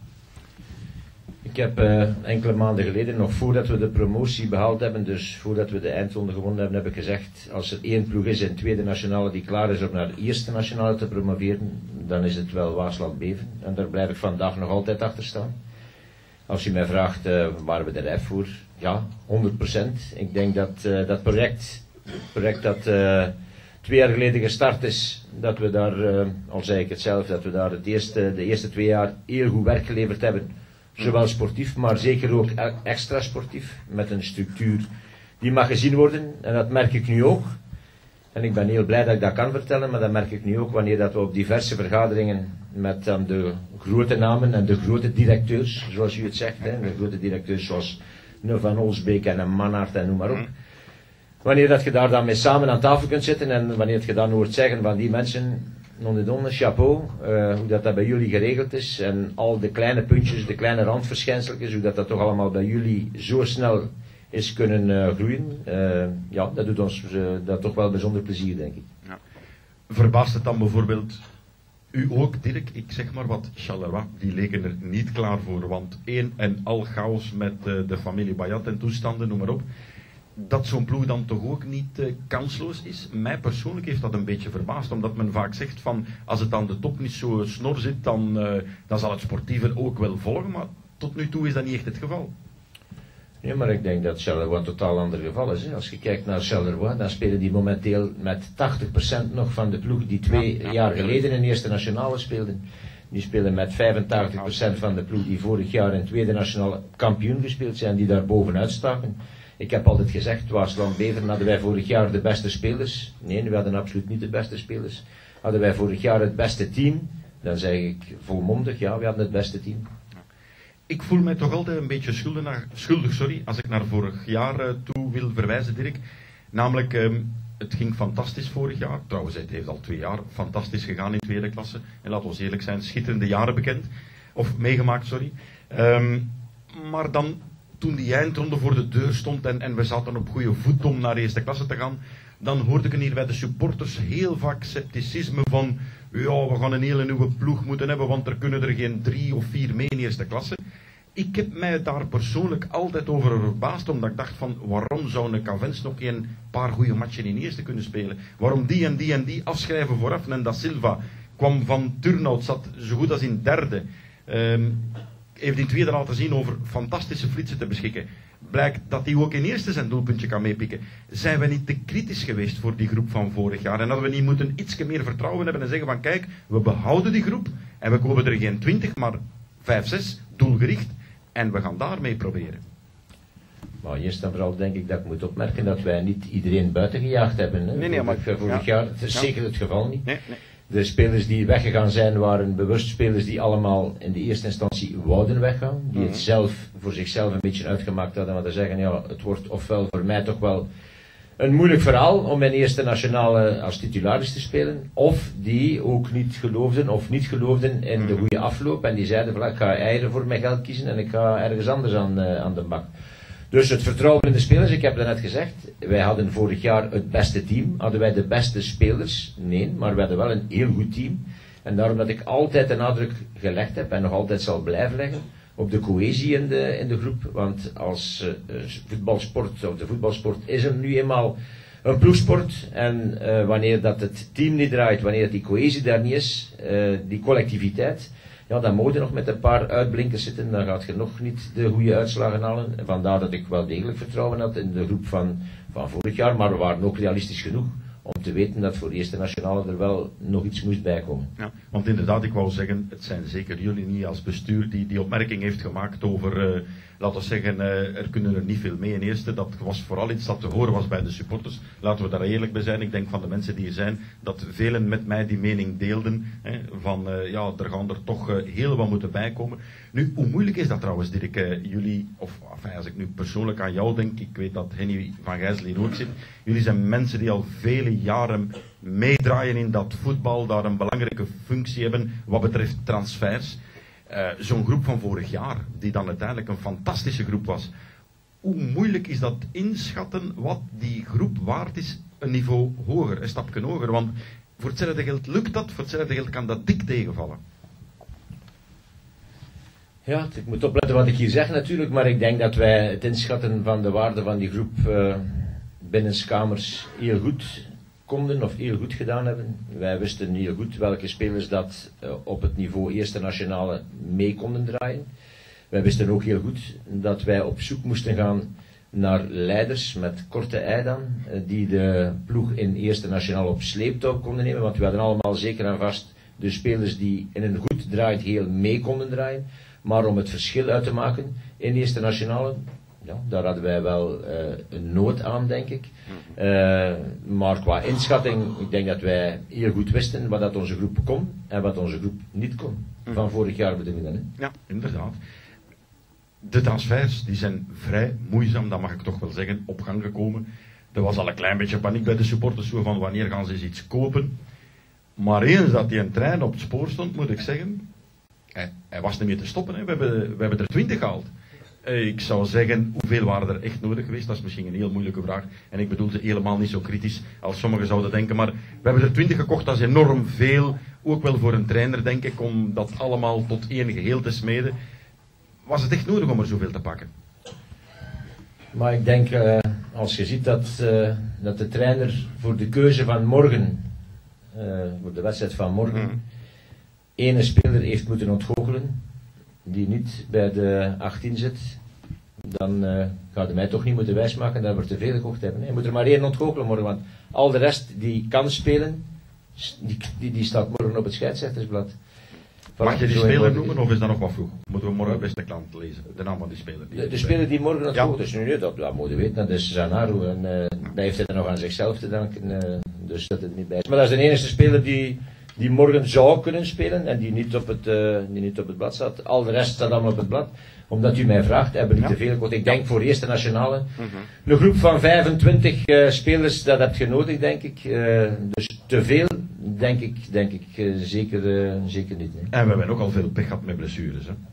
Ik heb uh, enkele maanden geleden, nog voordat we de promotie behaald hebben, dus voordat we de eindronde gewonnen hebben, heb ik gezegd, als er één ploeg is in de tweede nationale die klaar is om naar de eerste nationale te promoveren, dan is het wel Waasland-Beven. En daar blijf ik vandaag nog altijd achter staan. Als u mij vraagt, uh, waren we er rijp voor? Ja, honderd procent. Ik denk dat uh, dat project, project dat uh, twee jaar geleden gestart is, dat we daar, uh, al zei ik het zelf, dat we daar het eerste, de eerste twee jaar heel goed werk geleverd hebben. Zowel sportief, maar zeker ook extra sportief, met een structuur die mag gezien worden. En dat merk ik nu ook. En ik ben heel blij dat ik dat kan vertellen, maar dat merk ik nu ook wanneer dat we op diverse vergaderingen met um, de grote namen en de grote directeurs, zoals u het zegt, hè, de grote directeurs zoals een Van Olsbeek en een Manhart en noem maar op. Wanneer dat je daar dan mee samen aan tafel kunt zitten en wanneer je dan hoort zeggen van die mensen, non de donne, chapeau, uh, hoe dat, dat bij jullie geregeld is en al de kleine puntjes, de kleine randverschijnseltjes, hoe dat, dat toch allemaal bij jullie zo snel is kunnen uh, groeien. Uh, ja, dat doet ons uh, dat toch wel bijzonder plezier, denk ik. Ja. Verbaast het dan bijvoorbeeld u ook, Dirk, ik zeg maar wat, Charleroi, die leken er niet klaar voor, want één en al chaos met uh, de familie Bayat en toestanden, noem maar op. Dat zo'n ploeg dan toch ook niet uh, kansloos is. Mij persoonlijk heeft dat een beetje verbaasd, omdat men vaak zegt van als het aan de top niet zo snor zit, dan, uh, dan zal het sportieve ook wel volgen, maar tot nu toe is dat niet echt het geval. Ja, maar ik denk dat Charleroi een totaal ander geval is. Hè. Als je kijkt naar Charleroi, dan spelen die momenteel met tachtig procent nog van de ploeg die twee ja, ja, jaar geleden in de eerste nationale speelden. Die spelen met vijfentachtig procent van de ploeg die vorig jaar in tweede nationale kampioen gespeeld zijn, die daar bovenuit staken. Ik heb altijd gezegd, Waasland-Beveren hadden wij vorig jaar de beste spelers. Nee, we hadden absoluut niet de beste spelers. Hadden wij vorig jaar het beste team, dan zeg ik volmondig, ja, we hadden het beste team. Ik voel mij toch altijd een beetje schuldig, naar, schuldig sorry, als ik naar vorig jaar uh, toe wil verwijzen, Dirk. Namelijk, um, het ging fantastisch vorig jaar. Trouwens, het heeft al twee jaar fantastisch gegaan in tweede klasse. En laten we eerlijk zijn, schitterende jaren bekend. Of meegemaakt, sorry. Um, maar dan, toen die eindronde voor de deur stond en, en we zaten op goede voet om naar eerste klasse te gaan, dan hoorde ik hier bij de supporters heel vaak scepticisme van ja, we gaan een hele nieuwe ploeg moeten hebben, want er kunnen er geen drie of vier mee in eerste klasse. Ik heb mij daar persoonlijk altijd over verbaasd, omdat ik dacht van waarom zou een Cavens nog een paar goede matchen in eerste kunnen spelen? Waarom die en die en die afschrijven vooraf? En Da Silva kwam van Turnhout, zat zo goed als in derde. Um, heeft in tweede laten zien over fantastische flitsen te beschikken. Blijkt dat hij ook in eerste zijn doelpuntje kan meepikken. Zijn we niet te kritisch geweest voor die groep van vorig jaar? En hadden we niet moeten iets meer vertrouwen hebben en zeggen van kijk, we behouden die groep en we kopen er geen twintig, maar vijf, zes, doelgericht. En we gaan daarmee proberen. Maar eerst en vooral denk ik dat ik moet opmerken dat wij niet iedereen buiten gejaagd hebben. Hè. Nee, nee, maar vorig ja. jaar, het is ja. zeker het geval niet. Nee, nee. De spelers die weggegaan zijn waren bewust spelers die allemaal in de eerste instantie wouden weggaan. Die mm-hmm. het zelf voor zichzelf een beetje uitgemaakt hadden. Maar te zeggen, ja, het wordt ofwel voor mij toch wel een moeilijk verhaal om mijn eerste nationale als titularis te spelen. Of die ook niet geloofden of niet geloofden in de goede afloop. En die zeiden, voilà, ik ga eieren voor mijn geld kiezen en ik ga ergens anders aan, uh, aan de bak. Dus het vertrouwen in de spelers, ik heb het net gezegd, wij hadden vorig jaar het beste team. Hadden wij de beste spelers? Nee, maar we hadden wel een heel goed team. En daarom dat ik altijd de nadruk gelegd heb en nog altijd zal blijven leggen op de cohesie in de, in de groep. Want als uh, voetbalsport, of de voetbalsport is er nu eenmaal een ploegsport. En uh, wanneer dat het team niet draait, wanneer die cohesie daar niet is, uh, die collectiviteit, ja, dan moet je nog met een paar uitblinkers zitten, dan gaat je nog niet de goede uitslagen halen. En vandaar dat ik wel degelijk vertrouwen had in de groep van, van vorig jaar, maar we waren ook realistisch genoeg om te weten dat voor de eerste nationale er wel nog iets moest bijkomen. Ja, want inderdaad, ik wou zeggen, het zijn zeker jullie niet als bestuur die die opmerking heeft gemaakt over, uh, laten we zeggen, uh, er kunnen er niet veel mee in eerste. Dat was vooral iets dat te horen was bij de supporters. Laten we daar eerlijk bij zijn. Ik denk van de mensen die er zijn, dat velen met mij die mening deelden, hè, van uh, ja, er gaan er toch uh, heel wat moeten bijkomen. Nu, hoe moeilijk is dat trouwens, Dirk? Uh, jullie, of enfin, als ik nu persoonlijk aan jou denk, ik weet dat Henny van Gijzel hier ook zit, jullie zijn mensen die al vele jaren meedraaien in dat voetbal, daar een belangrijke functie hebben wat betreft transfers. Uh, Zo'n groep van vorig jaar, die dan uiteindelijk een fantastische groep was. Hoe moeilijk is dat inschatten wat die groep waard is, een niveau hoger, een stapje hoger? Want voor hetzelfde geld lukt dat, voor hetzelfde geld kan dat dik tegenvallen. Ja, ik moet opletten wat ik hier zeg natuurlijk, maar ik denk dat wij het inschatten van de waarde van die groep uh, binnenskamers heel goed konden of heel goed gedaan hebben. Wij wisten heel goed welke spelers dat uh, op het niveau eerste nationale mee konden draaien. Wij wisten ook heel goed dat wij op zoek moesten gaan naar leiders met korte ei dan, uh, die de ploeg in eerste nationale op sleeptouw konden nemen, want we hadden allemaal zeker en vast de spelers die in een goed draaiend heel mee konden draaien. Maar om het verschil uit te maken in eerste nationale, ja, daar hadden wij wel uh, een nood aan, denk ik. Uh, maar qua inschatting, ik denk dat wij heel goed wisten wat dat onze groep kon en wat onze groep niet kon. Van vorig jaar bedoel ik dan. Hè? Ja, inderdaad. De transfers die zijn vrij moeizaam, dat mag ik toch wel zeggen, op gang gekomen. Er was al een klein beetje paniek bij de supporters, zo van wanneer gaan ze eens iets kopen. Maar eens dat die een trein op het spoor stond, moet ik zeggen, hij, hij was niet meer te stoppen. Hè. We, hebben, we hebben er twintig gehaald. Ik zou zeggen, hoeveel waren er echt nodig geweest? Dat is misschien een heel moeilijke vraag. En ik bedoel ze helemaal niet zo kritisch als sommigen zouden denken. Maar we hebben er twintig gekocht, dat is enorm veel. Ook wel voor een trainer, denk ik, om dat allemaal tot één geheel te smeden. Was het echt nodig om er zoveel te pakken? Maar ik denk, uh, als je ziet dat, uh, dat de trainer voor de keuze van morgen, uh, voor de wedstrijd van morgen, mm. ene speler heeft moeten ontgoochelen, die niet bij de achttien zit, dan uh, gaat hij mij toch niet moeten wijsmaken dat we er te veel gekocht hebben. Je moet er maar één ontgoochelen morgen, want al de rest die kan spelen, die, die, die staat morgen op het scheidsrechtersblad. Mag je die speler noemen of is dat nog wat vroeg? Moeten we morgen beste klant lezen, de naam van die speler? Die de, de speler die morgen ontgoocheld is, nu, nu, dat, dat moet je weten, dat is Zanaro en uh, dat heeft hij nog aan zichzelf te danken, uh, dus dat het er niet bij is. Maar dat is de enige speler die die morgen zou kunnen spelen en die niet op het, uh, die niet op het blad staat. Al de rest staat allemaal op het blad. Omdat u mij vraagt, hebben we niet Ja. te veel. Want ik denk voor de eerste nationale, Mhm. een groep van vijfentwintig uh, spelers, dat heb je nodig, denk ik. Uh, dus te veel, denk ik, denk ik uh, zeker, uh, zeker niet. Nee. En we hebben ook al veel pech gehad met blessures. Hè?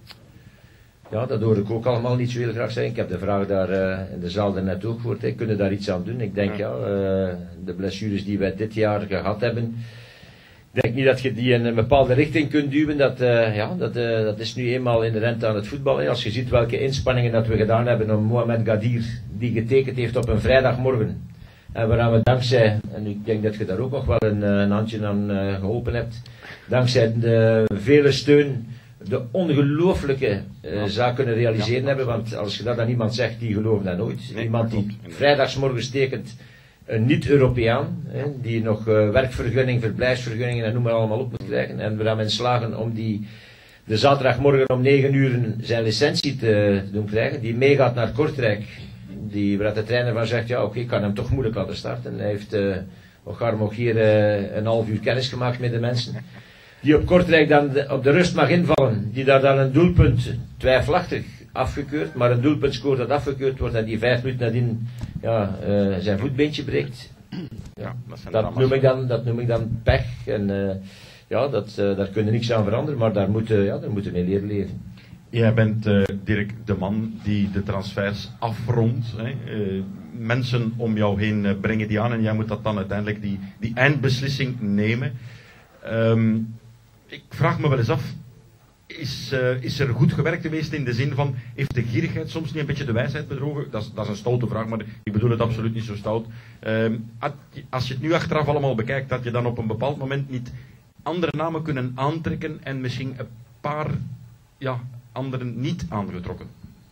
Ja, dat hoor ik ook allemaal niet zo heel graag zeggen. Ik heb de vraag daar uh, in de zaal daarnet ook gehoord. Hey, kunnen daar iets aan doen? Ik denk ja, uh, de blessures die wij dit jaar gehad hebben, ik denk niet dat je die in een bepaalde richting kunt duwen. Dat, uh, ja, dat, uh, dat is nu eenmaal inherent aan het voetbal. Hè. Als je ziet welke inspanningen dat we gedaan hebben om Mohamed Gadir, die getekend heeft op een vrijdagmorgen. En waaraan we dankzij, en ik denk dat je daar ook nog wel een, een handje aan uh, geholpen hebt, dankzij de vele steun, de ongelooflijke uh, zaak kunnen realiseren Ja, hebben. Want als je dat aan iemand zegt, die gelooft dat nooit. Nee, Iemand die klopt. vrijdagsmorgen tekent, een niet-Europeaan, hè, die nog uh, werkvergunning, verblijfsvergunningen en noem maar allemaal op moet krijgen. En we gaan men slagen om die de zaterdagmorgen om negen uur zijn licentie te, te doen krijgen. Die meegaat naar Kortrijk. Die, waar de trainer van zegt, ja oké, okay, ik kan hem toch moeilijk laten starten. Hij heeft uh, nog hier uh, een half uur kennis gemaakt met de mensen. Die op Kortrijk dan de, op de rust mag invallen. Die daar dan een doelpunt, twijfelachtig, afgekeurd. Maar een doelpunt scoort dat afgekeurd wordt en die vijf minuten nadien ja, uh, zijn voetbeentje breekt. Ja, dat zijn Dat drama's. noem ik dan, dat noem ik dan pech. En uh, ja, dat, uh, daar kun je niks aan veranderen. Maar daar moeten, ja, daar moeten we mee leren leven. Jij bent, uh, Dirk, de man die de transfers afrondt. Hè. Uh, mensen om jou heen uh, brengen die aan en jij moet dat dan uiteindelijk die, die eindbeslissing nemen. Um, ik vraag me wel eens af, is, uh, is er goed gewerkt geweest in de zin van, heeft de gierigheid soms niet een beetje de wijsheid bedrogen? Dat is, dat is een stoute vraag, maar ik bedoel het absoluut niet zo stout. Um, als je het nu achteraf allemaal bekijkt, dat je dan op een bepaald moment niet andere namen kunnen aantrekken en misschien een paar ja, anderen niet aangetrokken?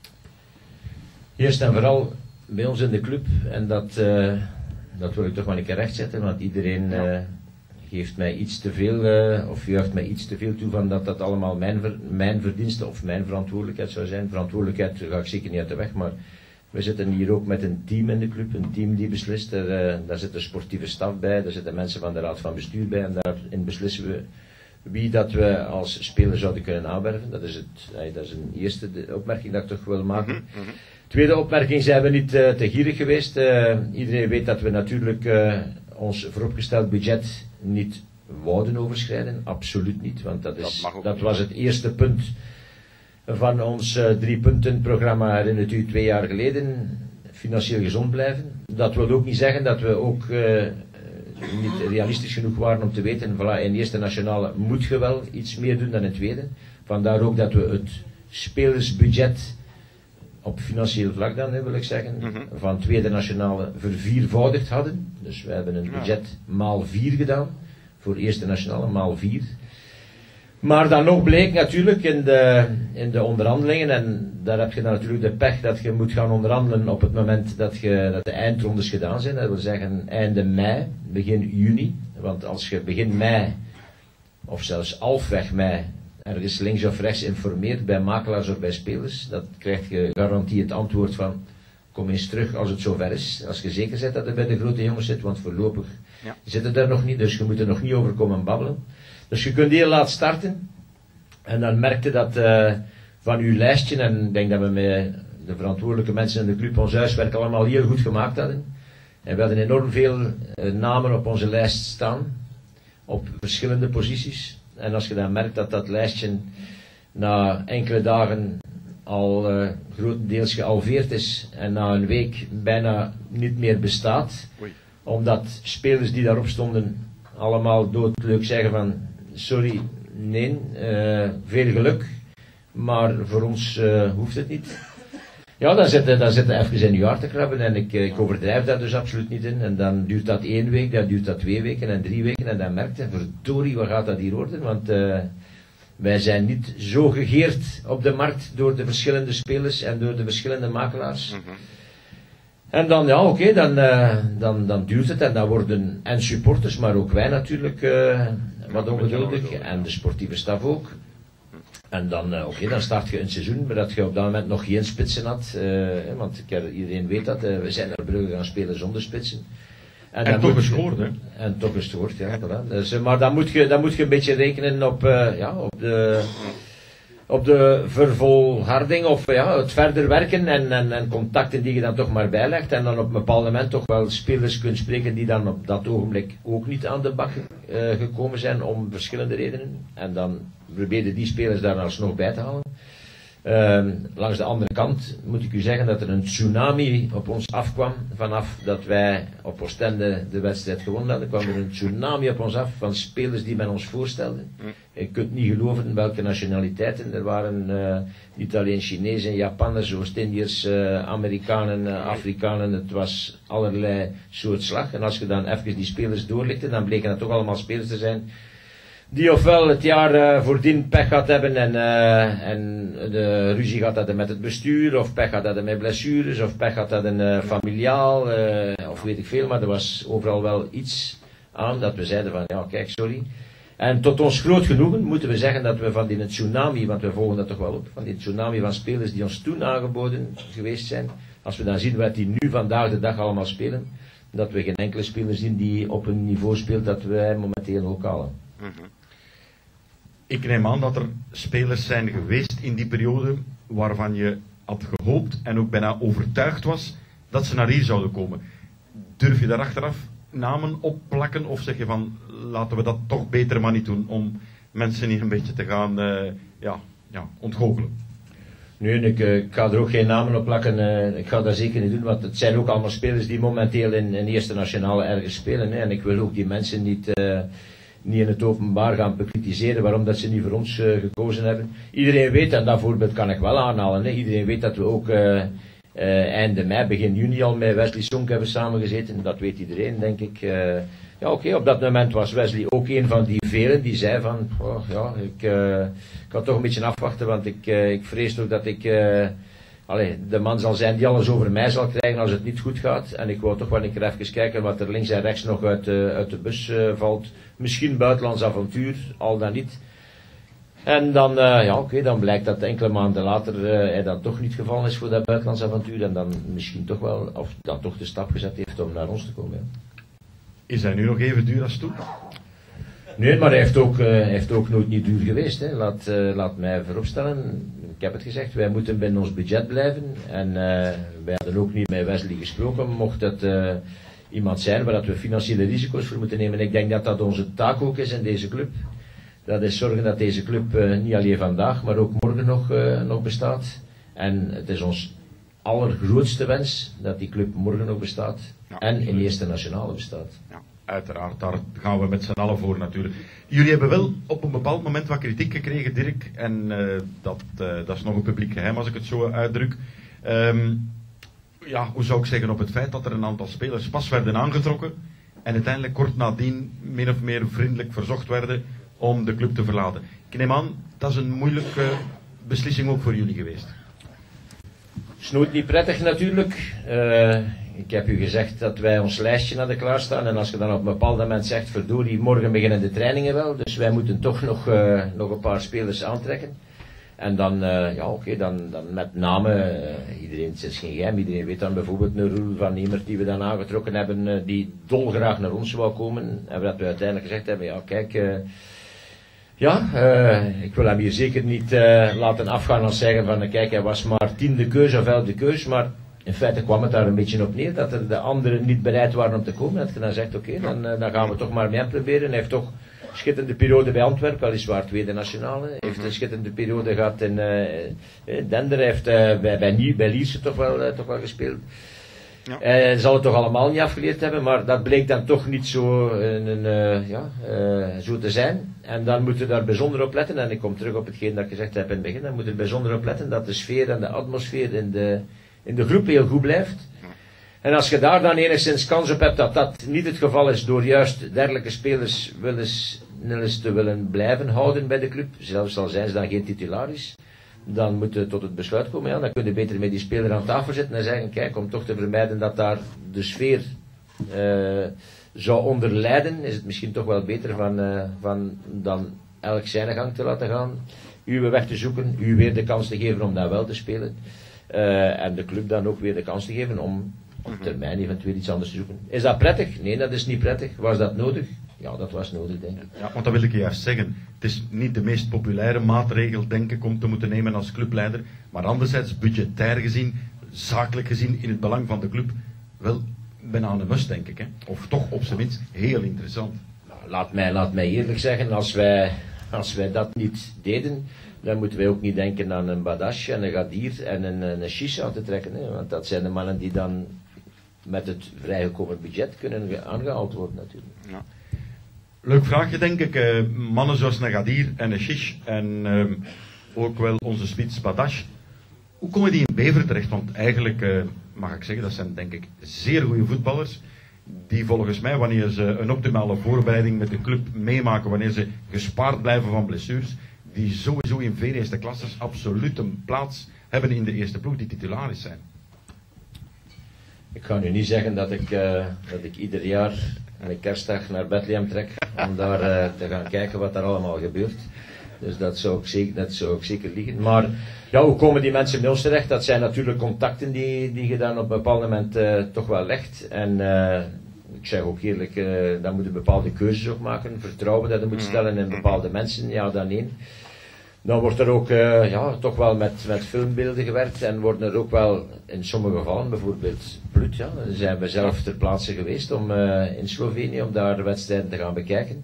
Eerst en vooral bij ons in de club, en dat, uh, dat wil ik toch wel een keer rechtzetten, want iedereen uh, geeft mij iets te veel, uh, of juicht mij iets te veel toe van dat dat allemaal mijn, ver, mijn verdienste of mijn verantwoordelijkheid zou zijn. Verantwoordelijkheid ga ik zeker niet uit de weg, maar we zitten hier ook met een team in de club, een team die beslist. Er, uh, daar zit een sportieve staf bij, daar zitten mensen van de raad van bestuur bij en daarin beslissen we wie dat we als speler zouden kunnen aanwerven. Dat is, het, uh, dat is een eerste opmerking dat ik toch wil maken. Mm-hmm. Tweede opmerking, zijn we niet uh, te gierig geweest. Uh, iedereen weet dat we natuurlijk uh, ons vooropgesteld budget niet wouden overschrijden. Absoluut niet, want dat, is, Dat mag ook dat niet. was het eerste punt van ons uh, drie punten programma, herinnert u, twee jaar geleden. Financieel gezond blijven. Dat wil ook niet zeggen dat we ook uh, niet realistisch genoeg waren om te weten, voilà, in de eerste nationale moet je wel iets meer doen dan in de tweede. Vandaar ook dat we het spelersbudget op financieel vlak dan, wil ik zeggen, Mm-hmm. van tweede nationale verviervoudigd hadden. Dus we hebben een budget maal vier gedaan, voor eerste nationale maal vier. Maar dan nog bleek natuurlijk in de, in de onderhandelingen, en daar heb je dan natuurlijk de pech dat je moet gaan onderhandelen op het moment dat, je, dat de eindrondes gedaan zijn. Dat wil zeggen einde mei, begin juni. Want als je begin mei, of zelfs halfweg mei, ergens links of rechts informeert bij makelaars of bij spelers, dat krijg je garantie het antwoord van kom eens terug als het zover is. Als je zeker bent dat het bij de grote jongens zit, want voorlopig Ja. zitten er nog niet, dus je moet er nog niet over komen babbelen. Dus je kunt heel laat starten en dan merkte dat uh, van uw lijstje, en ik denk dat we met de verantwoordelijke mensen in de club ons huiswerk allemaal heel goed gemaakt hadden. En we hadden enorm veel uh, namen op onze lijst staan, op verschillende posities. En als je dan merkt dat dat lijstje na enkele dagen al uh, grotendeels gehalveerd is en na een week bijna niet meer bestaat, Oei. omdat spelers die daarop stonden allemaal doodleuk zeggen van sorry, nee, uh, veel geluk, maar voor ons uh, hoeft het niet. Ja, dan zit dan zit er even in je hart te krabben en ik, ik overdrijf daar dus absoluut niet in. En dan duurt dat één week, dan duurt dat twee weken en drie weken en dan merkt je, verdorie, wat gaat dat hier worden? Want uh, wij zijn niet zo gegeerd op de markt door de verschillende spelers en door de verschillende makelaars. Mm-hmm. En dan, ja, oké, okay, dan, uh, dan, dan duurt het en dan worden en supporters, maar ook wij natuurlijk uh, wat ongeduldig en de sportieve staf ook. En dan, uh, oké, okay, dan start je een seizoen, maar dat je op dat moment nog geen spitsen had. Uh, want iedereen weet dat, uh, we zijn naar Brugge gaan spelen zonder spitsen. En, en dan toch moet je- gescoord, hè? En toch gescoord, ja. Voilà. Dus, eh, maar dan moet, je, dan moet je een beetje rekenen op, uh, ja, op, de, op de vervolharding of ja, het verder werken en, en, en contacten die je dan toch maar bijlegt. En dan op een bepaald moment toch wel spelers kunt spreken die dan op dat ogenblik ook niet aan de bak uh, gekomen zijn om verschillende redenen. En dan probeer je die spelers daar alsnog bij te halen. Uh, langs de andere kant moet ik u zeggen dat er een tsunami op ons afkwam. Vanaf dat wij op Oostende de wedstrijd gewonnen hadden, kwam er een tsunami op ons af van spelers die men ons voorstelden. Je kunt niet geloven welke nationaliteiten. Er waren uh, niet alleen Chinezen, Japanners, Oost-Indiërs, uh, Amerikanen, uh, Afrikanen. Het was allerlei soort slag. En als je dan even die spelers doorlichtte, dan bleken dat toch allemaal spelers te zijn die ofwel het jaar uh, voordien pech gehad hebben en, uh, en de ruzie gehad hadden met het bestuur, of pech gehad hadden met blessures, of pech gehad hadden uh, familiaal, uh, of weet ik veel, maar er was overal wel iets aan dat we zeiden van, ja kijk, sorry. En tot ons groot genoegen moeten we zeggen dat we van die tsunami, want we volgen dat toch wel op, van die tsunami van spelers die ons toen aangeboden geweest zijn, als we dan zien wat die nu vandaag de dag allemaal spelen, dat we geen enkele speler zien die op een niveau speelt dat wij momenteel ook halen. Mm-hmm. Ik neem aan dat er spelers zijn geweest in die periode waarvan je had gehoopt en ook bijna overtuigd was dat ze naar hier zouden komen. Durf je daar achteraf namen op plakken of zeg je van laten we dat toch beter maar niet doen om mensen hier een beetje te gaan uh, ja, ja, ontgoochelen? Nee, ik, uh, ik ga er ook geen namen op plakken. Uh, ik ga dat zeker niet doen, want het zijn ook allemaal spelers die momenteel in, in eerste nationale ergens spelen. Hè, en ik wil ook die mensen niet... Uh, niet in het openbaar gaan bekritiseren waarom dat ze niet voor ons uh, gekozen hebben. Iedereen weet, en dat voorbeeld kan ik wel aanhalen, hè, iedereen weet dat we ook uh, uh, einde mei, begin juni al met Wesley Sonk hebben samengezeten. Dat weet iedereen, denk ik. Uh, ja, oké, okay, op dat moment was Wesley ook een van die velen die zei van, oh, ja, ik, uh, ik ga toch een beetje afwachten, want ik, uh, ik vrees toch dat ik... Uh, Allee, de man zal zijn die alles over mij zal krijgen als het niet goed gaat. En ik wou toch wel een keer even kijken wat er links en rechts nog uit, uh, uit de bus uh, valt. Misschien buitenlands avontuur, al dan niet. En dan, uh, ja oké, okay, dan blijkt dat enkele maanden later uh, hij dan toch niet gevallen is voor dat buitenlands avontuur. En dan misschien toch wel, of dan toch de stap gezet heeft om naar ons te komen. Ja. Is hij nu nog even duur als toen? Nee, maar hij heeft ook, uh, heeft ook nooit niet duur geweest. Hè. Laat, uh, laat mij vooropstellen. Ik heb het gezegd, wij moeten binnen ons budget blijven. En uh, wij hadden ook niet met Wesley gesproken, mocht het uh, iemand zijn waar we financiële risico's voor moeten nemen. Ik denk dat dat onze taak ook is in deze club. Dat is zorgen dat deze club uh, niet alleen vandaag, maar ook morgen nog, uh, nog bestaat. En het is ons allergrootste wens dat die club morgen nog bestaat. Ja, en in eerste nationale bestaat. Ja. Uiteraard, daar gaan we met z'n allen voor natuurlijk. Jullie hebben wel op een bepaald moment wat kritiek gekregen, Dirk. En uh, dat, uh, dat is nog een publiek geheim als ik het zo uitdruk. Um, ja, hoe zou ik zeggen op het feit dat er een aantal spelers pas werden aangetrokken. En uiteindelijk kort nadien min of meer vriendelijk verzocht werden om de club te verlaten. Ik neem aan, dat is een moeilijke beslissing ook voor jullie geweest. Snoeit niet prettig natuurlijk. Uh, ik heb u gezegd dat wij ons lijstje hadden klaarstaan. En als je dan op een bepaald moment zegt, verdorie, morgen beginnen de trainingen wel. Dus wij moeten toch nog, uh, nog een paar spelers aantrekken. En dan, uh, ja oké, okay, dan, dan met name, uh, iedereen, het is geen geheim, iedereen weet dan bijvoorbeeld een Roel van Niemert die we dan aangetrokken hebben, uh, die dolgraag naar ons wou komen. En dat we uiteindelijk gezegd hebben, ja kijk... Uh, Ja, uh, ik wil hem hier zeker niet uh, laten afgaan als zeggen van kijk, hij was maar tiende keus of elfde keus, maar in feite kwam het daar een beetje op neer dat er de anderen niet bereid waren om te komen. Dat je dan zegt oké, okay, dan, uh, dan gaan we toch maar mee hem proberen. Hij heeft toch een schitterende periode bij Antwerpen, weliswaar tweede nationale. Hij heeft een schitterende periode gehad in uh, Dender, hij heeft uh, bij, bij, bij Lierse toch wel, uh, toch wel gespeeld. Ja. Hij uh, zal het toch allemaal niet afgeleerd hebben, maar dat bleek dan toch niet zo, uh, uh, ja, uh, zo te zijn. En dan moeten we daar bijzonder op letten, en ik kom terug op hetgeen dat ik gezegd heb in het begin, dan moeten we bijzonder op letten dat de sfeer en de atmosfeer in de, in de groep heel goed blijft. En als je daar dan enigszins kans op hebt dat dat niet het geval is door juist dergelijke spelers wel eens, wel eens te willen blijven houden bij de club, zelfs al zijn ze dan geen titularis, dan moet je tot het besluit komen. Ja, dan kun je beter met die speler aan tafel zitten en zeggen, kijk, om toch te vermijden dat daar de sfeer uh, zou onder lijden, is het misschien toch wel beter van, uh, van dan elk zijn gang te laten gaan, u weg te zoeken, u weer de kans te geven om daar wel te spelen, uh, en de club dan ook weer de kans te geven om op termijn eventueel iets anders zoeken. Is dat prettig? Nee, dat is niet prettig. Was dat nodig? Ja, dat was nodig, denk ik. Ja, want dat wil ik je juist zeggen. Het is niet de meest populaire maatregel, denk ik, om te moeten nemen als clubleider. Maar anderzijds, budgetair gezien, zakelijk gezien, in het belang van de club, wel bijna een must, denk ik. Hè? Of toch op zijn minst heel interessant. Nou, laat, mij, laat mij eerlijk zeggen, als wij, als wij dat niet deden, dan moeten wij ook niet denken aan een Badash en een Gadir en een, een Shisha te trekken. Hè? Want dat zijn de mannen die dan met het vrijgekomen budget kunnen aangehaald worden natuurlijk. Ja. Leuk vraagje, denk ik. Uh, mannen zoals Nagadir en een Shish en uh, ook wel onze spits Badash. Hoe komen die in Beveren terecht? Want eigenlijk, uh, mag ik zeggen, dat zijn denk ik zeer goede voetballers. Die volgens mij, wanneer ze een optimale voorbereiding met de club meemaken, wanneer ze gespaard blijven van blessures, die sowieso in vier eerste klasses absoluut een plaats hebben in de eerste ploeg, die titularis zijn. Ik ga nu niet zeggen dat ik, uh, dat ik ieder jaar aan de kerstdag naar Bethlehem trek om daar uh, te gaan kijken wat daar allemaal gebeurt. Dus dat zou ik zeker, dat zou ik zeker liegen. Maar ja, hoe komen die mensen bij ons terecht? Dat zijn natuurlijk contacten die, die je dan op een bepaald moment uh, toch wel legt. En uh, ik zeg ook eerlijk, uh, dan moet je bepaalde keuzes ook maken. Vertrouwen dat je moet stellen in bepaalde mensen, ja dan één. Dan wordt er ook uh, ja, toch wel met, met filmbeelden gewerkt en worden er ook wel in sommige gevallen, bijvoorbeeld Blut, ja, dan zijn we zelf ter plaatse geweest om, uh, in Slovenië om daar wedstrijden te gaan bekijken.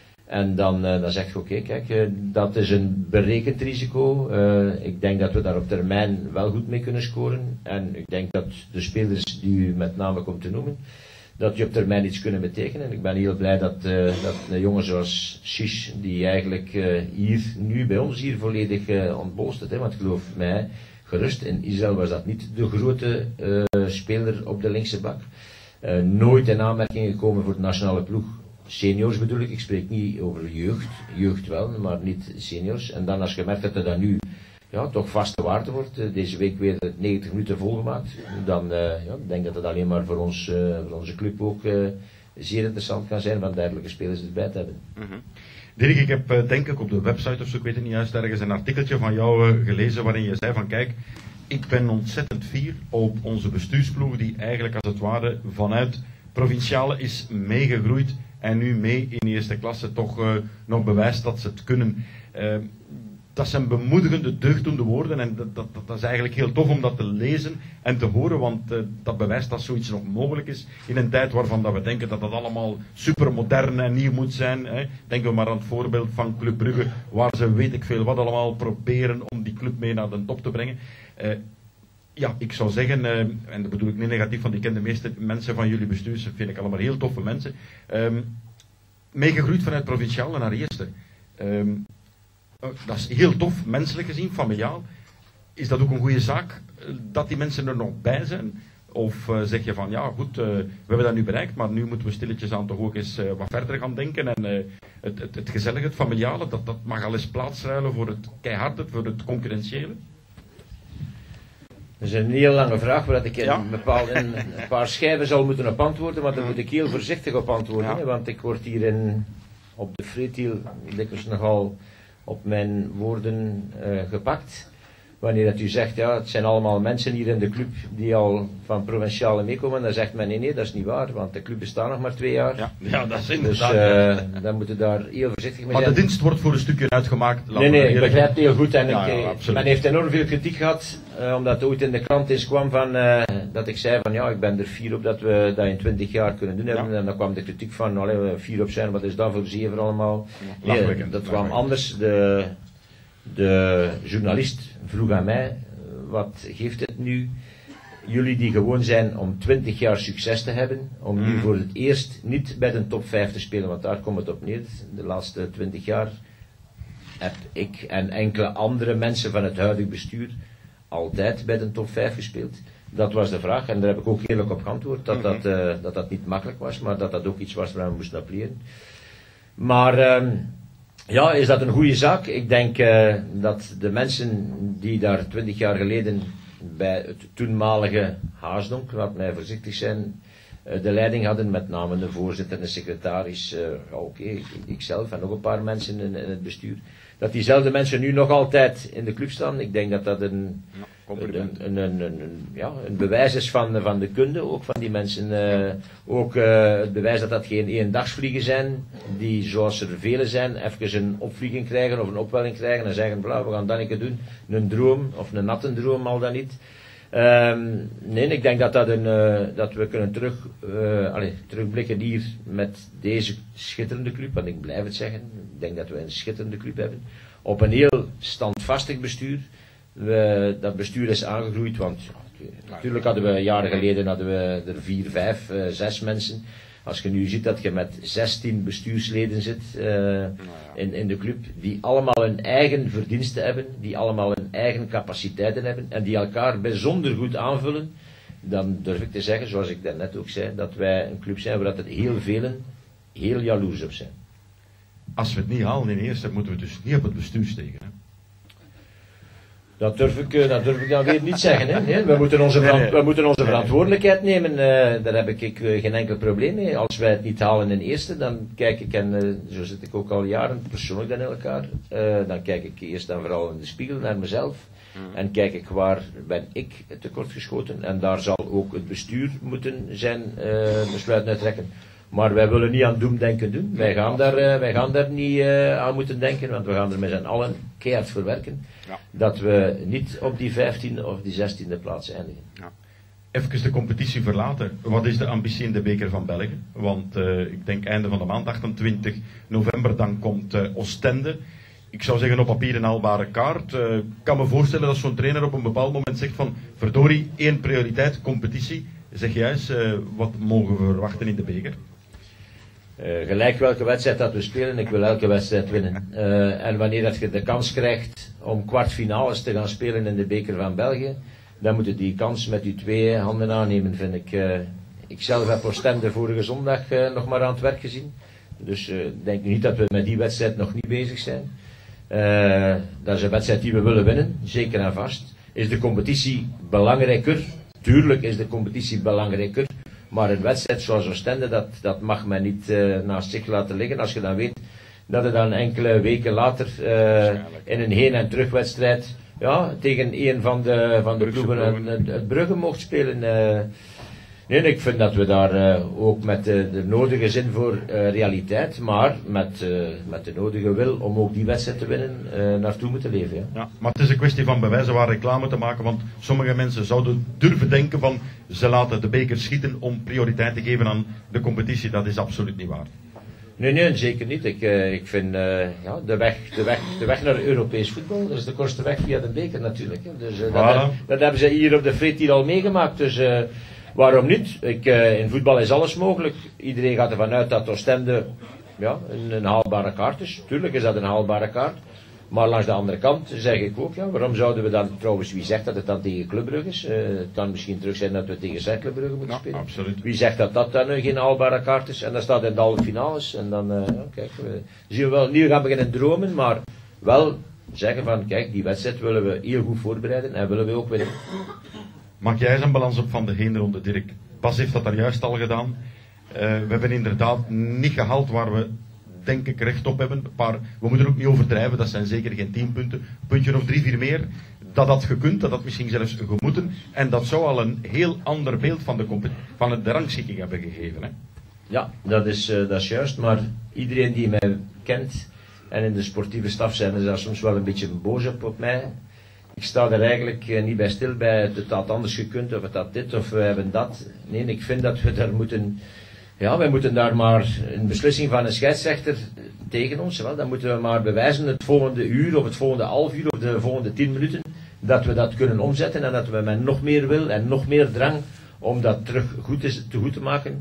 En dan, uh, dan zeg je oké, okay, kijk, uh, dat is een berekend risico. Uh, ik denk dat we daar op termijn wel goed mee kunnen scoren. En ik denk dat de spelers die u met name komt te noemen, dat die op termijn iets kunnen betekenen. Ik ben heel blij dat, uh, dat een jongen zoals Shish, die eigenlijk uh, hier, nu bij ons hier volledig uh, ontbolst het, hè, want geloof mij, gerust, in Israël was dat niet de grote uh, speler op de linkse bak. Uh, nooit in aanmerking gekomen voor de nationale ploeg. Seniors bedoel ik, ik spreek niet over jeugd, jeugd wel, maar niet seniors. En dan als je merkt dat hij dat nu ja, toch vaste waarde wordt, deze week weer negentig minuten volgemaakt, dan uh, ja, ik denk dat het alleen maar voor, ons, uh, voor onze club ook uh, zeer interessant kan zijn van dergelijke spelers erbij te hebben. Mm-hmm. Dirk, ik heb uh, denk ik op de website of zo, ik weet het niet juist, ergens een artikeltje van jou uh, gelezen waarin je zei van kijk, ik ben ontzettend fier op onze bestuursploeg die eigenlijk als het ware vanuit provinciale is meegegroeid en nu mee in eerste klasse toch uh, nog bewijst dat ze het kunnen. Uh, dat zijn bemoedigende, deugdoende woorden en dat, dat, dat is eigenlijk heel tof om dat te lezen en te horen, want uh, dat bewijst dat zoiets nog mogelijk is in een tijd waarvan dat we denken dat dat allemaal supermodern en nieuw moet zijn. Hè. Denken we maar aan het voorbeeld van Club Brugge, waar ze weet ik veel wat allemaal proberen om die club mee naar de top te brengen. Uh, Ja, ik zou zeggen, uh, en dat bedoel ik niet negatief, want ik ken de meeste mensen van jullie bestuurs, vind ik allemaal heel toffe mensen, um, meegegroeid vanuit provinciale naar eerste. Um, uh, dat is heel tof, menselijk gezien, familiaal. Is dat ook een goede zaak, uh, dat die mensen er nog bij zijn? Of uh, zeg je van, ja goed, uh, we hebben dat nu bereikt, maar nu moeten we stilletjes aan toch ook eens uh, wat verder gaan denken. En uh, het, het, het gezellige, het familiale, dat, dat mag al eens plaatsruilen voor het keiharde, voor het concurrentiële? Dat is een heel lange vraag waar ik in ja. bepaald, in een paar schijven zal moeten op antwoorden, maar daar moet ik heel voorzichtig op antwoorden, ja. hè, want ik word hier in, op de Freetiel dikwijls nogal op mijn woorden uh, gepakt. Wanneer dat u zegt, ja, het zijn allemaal mensen hier in de club die al van provinciale meekomen, dan zegt men nee, nee, dat is niet waar, want de club bestaat nog maar twee jaar. Ja, ja dat is dus inderdaad. uh, dan moeten we daar heel voorzichtig mee maar zijn. de dienst wordt voor een stukje uitgemaakt. Nee, nee, ik begrijp het heel goed. En ja, ik, ja, men heeft enorm veel kritiek gehad, uh, omdat ooit in de krant eens kwam van, uh, dat ik zei van ja, ik ben er fier op dat we dat in twintig jaar kunnen doen hebben. Ja. En dan kwam de kritiek van, allee, we fier op zijn, wat is dat voor zeven allemaal? Ja, nee, dat kwam anders. De, de journalist vroeg aan mij, wat geeft het nu? Jullie die gewoon zijn om twintig jaar succes te hebben, om nu voor het eerst niet bij de top vijf te spelen, want daar komt het op neer. De laatste twintig jaar heb ik en enkele andere mensen van het huidige bestuur altijd bij de top vijf gespeeld. Dat was de vraag en daar heb ik ook eerlijk op geantwoord, dat dat, uh, dat, dat niet makkelijk was, maar dat dat ook iets was waar we moesten appelleren. Maar uh, ja, is dat een goede zaak? Ik denk uh, dat de mensen die daar twintig jaar geleden bij het toenmalige Haasdonk, laat mij voorzichtig zijn, uh, de leiding hadden, met name de voorzitter en de secretaris, uh, ja, oké, okay, ikzelf en nog een paar mensen in, in het bestuur, dat diezelfde mensen nu nog altijd in de club staan, ik denk dat dat een, Ja, een, een, een, een, een, ja, een bewijs is van, van de kunde, ook van die mensen. Uh, ook uh, het bewijs dat dat geen eendagsvliegen zijn, die zoals er velen zijn, even een opvlieging krijgen of een opwelling krijgen en zeggen, we gaan dat een keer doen, een droom of een natte droom al dan niet. Um, nee, ik denk dat, dat, een, uh, dat we kunnen terug, uh, allez, terugblikken hier met deze schitterende club, want ik blijf het zeggen, ik denk dat we een schitterende club hebben, op een heel standvastig bestuur. We, dat bestuur is aangegroeid, want ja, natuurlijk hadden we jaren geleden hadden we er vier, vijf, uh, zes mensen. Als je nu ziet dat je met zestien bestuursleden zit uh, in, in de club, die allemaal hun eigen verdiensten hebben, die allemaal hun eigen capaciteiten hebben en die elkaar bijzonder goed aanvullen, dan durf ik te zeggen, zoals ik daarnet ook zei, dat wij een club zijn waar dat er heel velen heel jaloers op zijn. Als we het niet halen in eerste, moeten we dus niet op het bestuur steken. Hè? Dat durf, ik, dat durf ik dan weer niet zeggen. Hè? Nee, we, moeten onze verant- we moeten onze verantwoordelijkheid nemen. Uh, daar heb ik, ik uh, geen enkel probleem mee. Als wij het niet halen in eerste, dan kijk ik, en uh, zo zit ik ook al jaren persoonlijk dan in elkaar, uh, dan kijk ik eerst en vooral in de spiegel naar mezelf. Mm. En kijk ik waar ben ik tekortgeschoten. En daar zal ook het bestuur moeten zijn uh, besluiten uittrekken. Maar wij willen niet aan doemdenken doen. Wij gaan daar, uh, wij gaan daar niet uh, aan moeten denken, want we gaan er met z'n allen keihard voor werken. Ja. Dat we niet op die vijftiende of die zestiende plaats eindigen. Ja. Even de competitie verlaten. Wat is de ambitie in de beker van België? Want uh, ik denk einde van de maand, achtentwintig november, dan komt uh, Oostende. Ik zou zeggen op papier een haalbare kaart. Ik uh, kan me voorstellen dat zo'n trainer op een bepaald moment zegt van verdorie, één prioriteit, competitie. Zeg jij eens, uh, wat mogen we verwachten in de beker? Uh, gelijk welke wedstrijd dat we spelen, ik wil elke wedstrijd winnen. Uh, en wanneer dat je de kans krijgt om kwartfinales te gaan spelen in de beker van België, dan moet je die kans met je twee handen aannemen, vind ik. Uh, ik zelf heb Oostende vorige zondag uh, nog maar aan het werk gezien. Dus ik uh, denk niet dat we met die wedstrijd nog niet bezig zijn. Uh, dat is een wedstrijd die we willen winnen, zeker en vast. Is de competitie belangrijker? Tuurlijk is de competitie belangrijker. Maar een wedstrijd zoals Oostende, dat, dat mag men niet uh, naast zich laten liggen. Als je dan weet dat je dan enkele weken later uh, in een heen- en terugwedstrijd ja, tegen een van de, van de ploegen het, het Brugge mocht spelen. Uh, nee, ik vind dat we daar uh, ook met de, de nodige zin voor uh, realiteit, maar met, uh, met de nodige wil om ook die wedstrijd te winnen, uh, naartoe moeten leven. Ja. Ja, maar het is een kwestie van bewijzen waar reclame te maken, want sommige mensen zouden durven denken van ze laten de beker schieten om prioriteit te geven aan de competitie. Dat is absoluut niet waar. Nee, nee, zeker niet. Ik, uh, ik vind uh, ja, de, weg, de, weg, de weg naar Europees voetbal, dat is de kortste weg via de beker natuurlijk. Hè. Dus uh, voilà. dat, dat hebben ze hier op de Fred hier al meegemaakt. Dus uh, waarom niet? Ik, uh, in voetbal is alles mogelijk. Iedereen gaat ervan uit dat Oostende ja, een, een haalbare kaart is. Tuurlijk is dat een haalbare kaart. Maar langs de andere kant zeg ik ook, ja, waarom zouden we dan, trouwens, wie zegt dat het dan tegen Club Brugge is? Uh, het kan misschien terug zijn dat we tegen Cercle Brugge moeten ja, spelen. Absoluut. Wie zegt dat dat dan uh, geen haalbare kaart is? En dat staat in de halve finales. En dan, uh, ja, kijk, we zien we wel, nu gaan we beginnen dromen, maar wel zeggen van, kijk, die wedstrijd willen we heel goed voorbereiden en willen we ook winnen. Maak jij eens een balans op van de heenronde, Dirk? Bas heeft dat daar juist al gedaan. Uh, we hebben inderdaad niet gehaald waar we denk ik recht op hebben. Maar we moeten ook niet overdrijven, dat zijn zeker geen tien punten. Een puntje of drie, vier meer. Dat had gekund, dat had misschien zelfs gemoeten. En dat zou al een heel ander beeld van de, van de rangschikking hebben gegeven. Hè? Ja, dat is, uh, dat is juist. Maar iedereen die mij kent en in de sportieve staf zijn, is daar soms wel een beetje boos op, op mij. Ik sta er eigenlijk uh, niet bij stil bij het had anders gekund of het had dit of we hebben dat. Nee, ik vind dat we daar moeten... Ja, wij moeten daar maar een beslissing van een scheidsrechter tegen ons, wel, dan moeten we maar bewijzen het volgende uur of het volgende half uur of de volgende tien minuten dat we dat kunnen omzetten en dat we met nog meer wil en nog meer drang om dat terug goed te, te goed te maken,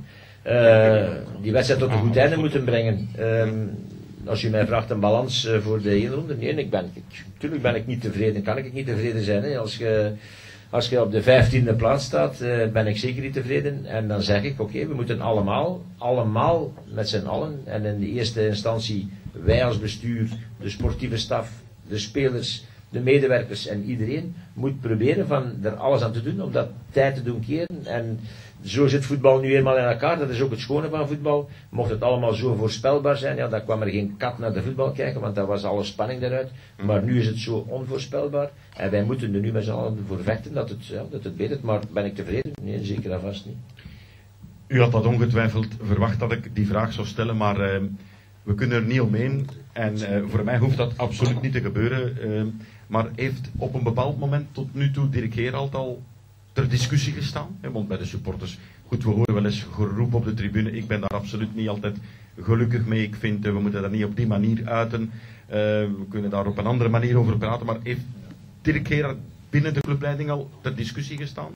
uh, die wedstrijd tot een goed einde moeten brengen. Um, als je mij vraagt een balans uh, voor de hele ronde, nee, ik ben, ik, natuurlijk ben ik niet tevreden, kan ik niet tevreden zijn. Hè, als je Als je op de vijftiende plaats staat, uh, ben ik zeker niet tevreden. En dan zeg ik, oké, okay, we moeten allemaal, allemaal met z'n allen, en in de eerste instantie wij als bestuur, de sportieve staf, de spelers, de medewerkers en iedereen moet proberen van er alles aan te doen om dat tijd te doen keren. En zo zit voetbal nu eenmaal in elkaar, dat is ook het schone van voetbal. Mocht het allemaal zo voorspelbaar zijn, ja, dan kwam er geen kat naar de voetbal kijken, want dan was alle spanning eruit. Maar nu is het zo onvoorspelbaar en wij moeten er nu met z'n allen voor vechten dat het, ja, dat het beter. Maar ben ik tevreden? Nee, zeker en vast niet. U had dat ongetwijfeld verwacht dat ik die vraag zou stellen, maar uh, we kunnen er niet omheen. En uh, voor mij hoeft dat absoluut niet te gebeuren. Uh, maar heeft op een bepaald moment tot nu toe Dirk Gerald al ter discussie gestaan? Hè? Want bij de supporters, goed, we horen wel eens geroep op de tribune. Ik ben daar absoluut niet altijd gelukkig mee. Ik vind, uh, we moeten dat niet op die manier uiten. Uh, we kunnen daar op een andere manier over praten. Maar heeft Dirk Gerald binnen de clubleiding al ter discussie gestaan?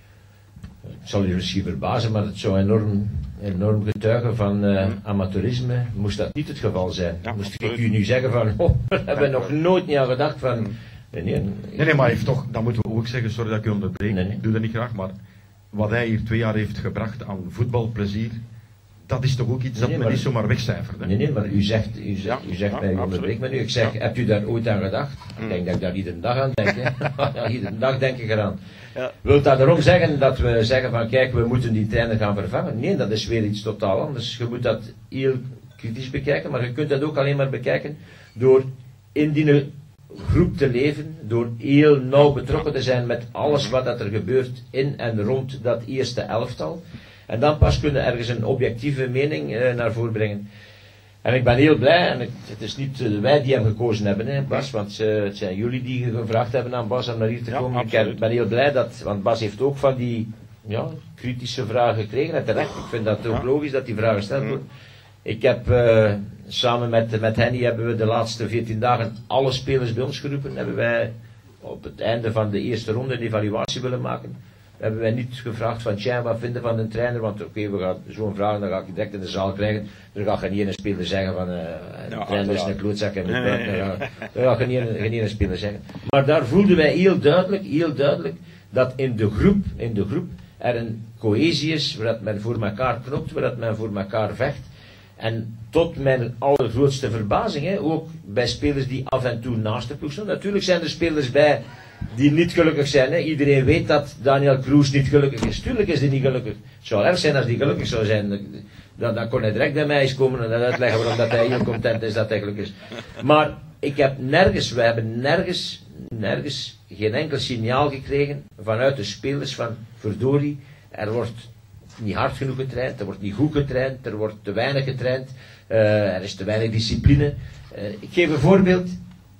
Het zal u misschien verbazen, maar het zou enorm, enorm getuigen van uh, amateurisme. Moest dat niet het geval zijn? Ja, moest absoluut. Ik u nu zeggen van, oh, daar hebben we nog nooit niet aan gedacht van... Nee, nee, nee, nee, maar hij heeft toch, dat moeten we ook zeggen, sorry dat ik u onderbreek, nee, nee. Ik doe dat niet graag, maar wat hij hier twee jaar heeft gebracht aan voetbalplezier, dat is toch ook iets dat nee, nee, men niet zomaar wegcijfert. Nee, nee, maar u zegt, u zegt, ja, u zegt ja, mij, u onderbreekt me nu, ik zeg, ja. Hebt u daar ooit aan gedacht? Mm. Ik denk dat ik daar iedere dag aan denk, hè. Ja, iedere dag denk ik eraan. Ja. Wilt dat daarom zeggen dat we zeggen van, kijk, we moeten die trainer gaan vervangen? Nee, dat is weer iets totaal anders. Je moet dat heel kritisch bekijken, maar je kunt dat ook alleen maar bekijken door in die groep te leven, door heel nauw betrokken te zijn met alles wat dat er gebeurt in en rond dat eerste elftal. En dan pas kunnen ergens een objectieve mening uh, naar voren brengen. En ik ben heel blij, en het, het is niet uh, wij die hem gekozen hebben, hè, Bas, want uh, het zijn jullie die gevraagd hebben aan Bas om naar hier te komen. Ja, ik ben heel blij dat, want Bas heeft ook van die ja, kritische vragen gekregen, en terecht, ik vind dat ook ja. logisch dat die vragen gesteld worden. Mm. Ik heb uh, samen met, met Henny hebben we de laatste veertien dagen alle spelers bij ons geroepen, hebben wij op het einde van de eerste ronde een evaluatie willen maken. Hebben wij niet gevraagd van, tja, wat vinden van een trainer, want oké, okay, we gaan zo'n vraag, dan ga ik direct in de zaal krijgen, dan ga je niet een speler zeggen van, uh, een ja, trainer is een klootzak en moet buiten, nee, nee, nee. Dan ga je niet een, niet een speler zeggen. Maar daar voelden wij heel duidelijk, heel duidelijk, dat in de groep, in de groep, er een cohesie is, waar men voor elkaar knopt, waar men voor elkaar vecht. En tot mijn allergrootste verbazing, hè, ook bij spelers die af en toe naast de ploeg staan. Natuurlijk zijn er spelers bij die niet gelukkig zijn. Hè. Iedereen weet dat Daniel Kroes niet gelukkig is. Tuurlijk is hij niet gelukkig. Het zou erg zijn als hij gelukkig zou zijn. Dan, dan kon hij direct bij mij eens komen en dan uitleggen waarom dat hij heel content is dat hij gelukkig is. Maar ik heb nergens, we hebben nergens, nergens geen enkel signaal gekregen vanuit de spelers van verdorie, er wordt niet hard genoeg getraind, er wordt niet goed getraind, er wordt te weinig getraind, uh, er is te weinig discipline. Uh, ik geef een voorbeeld.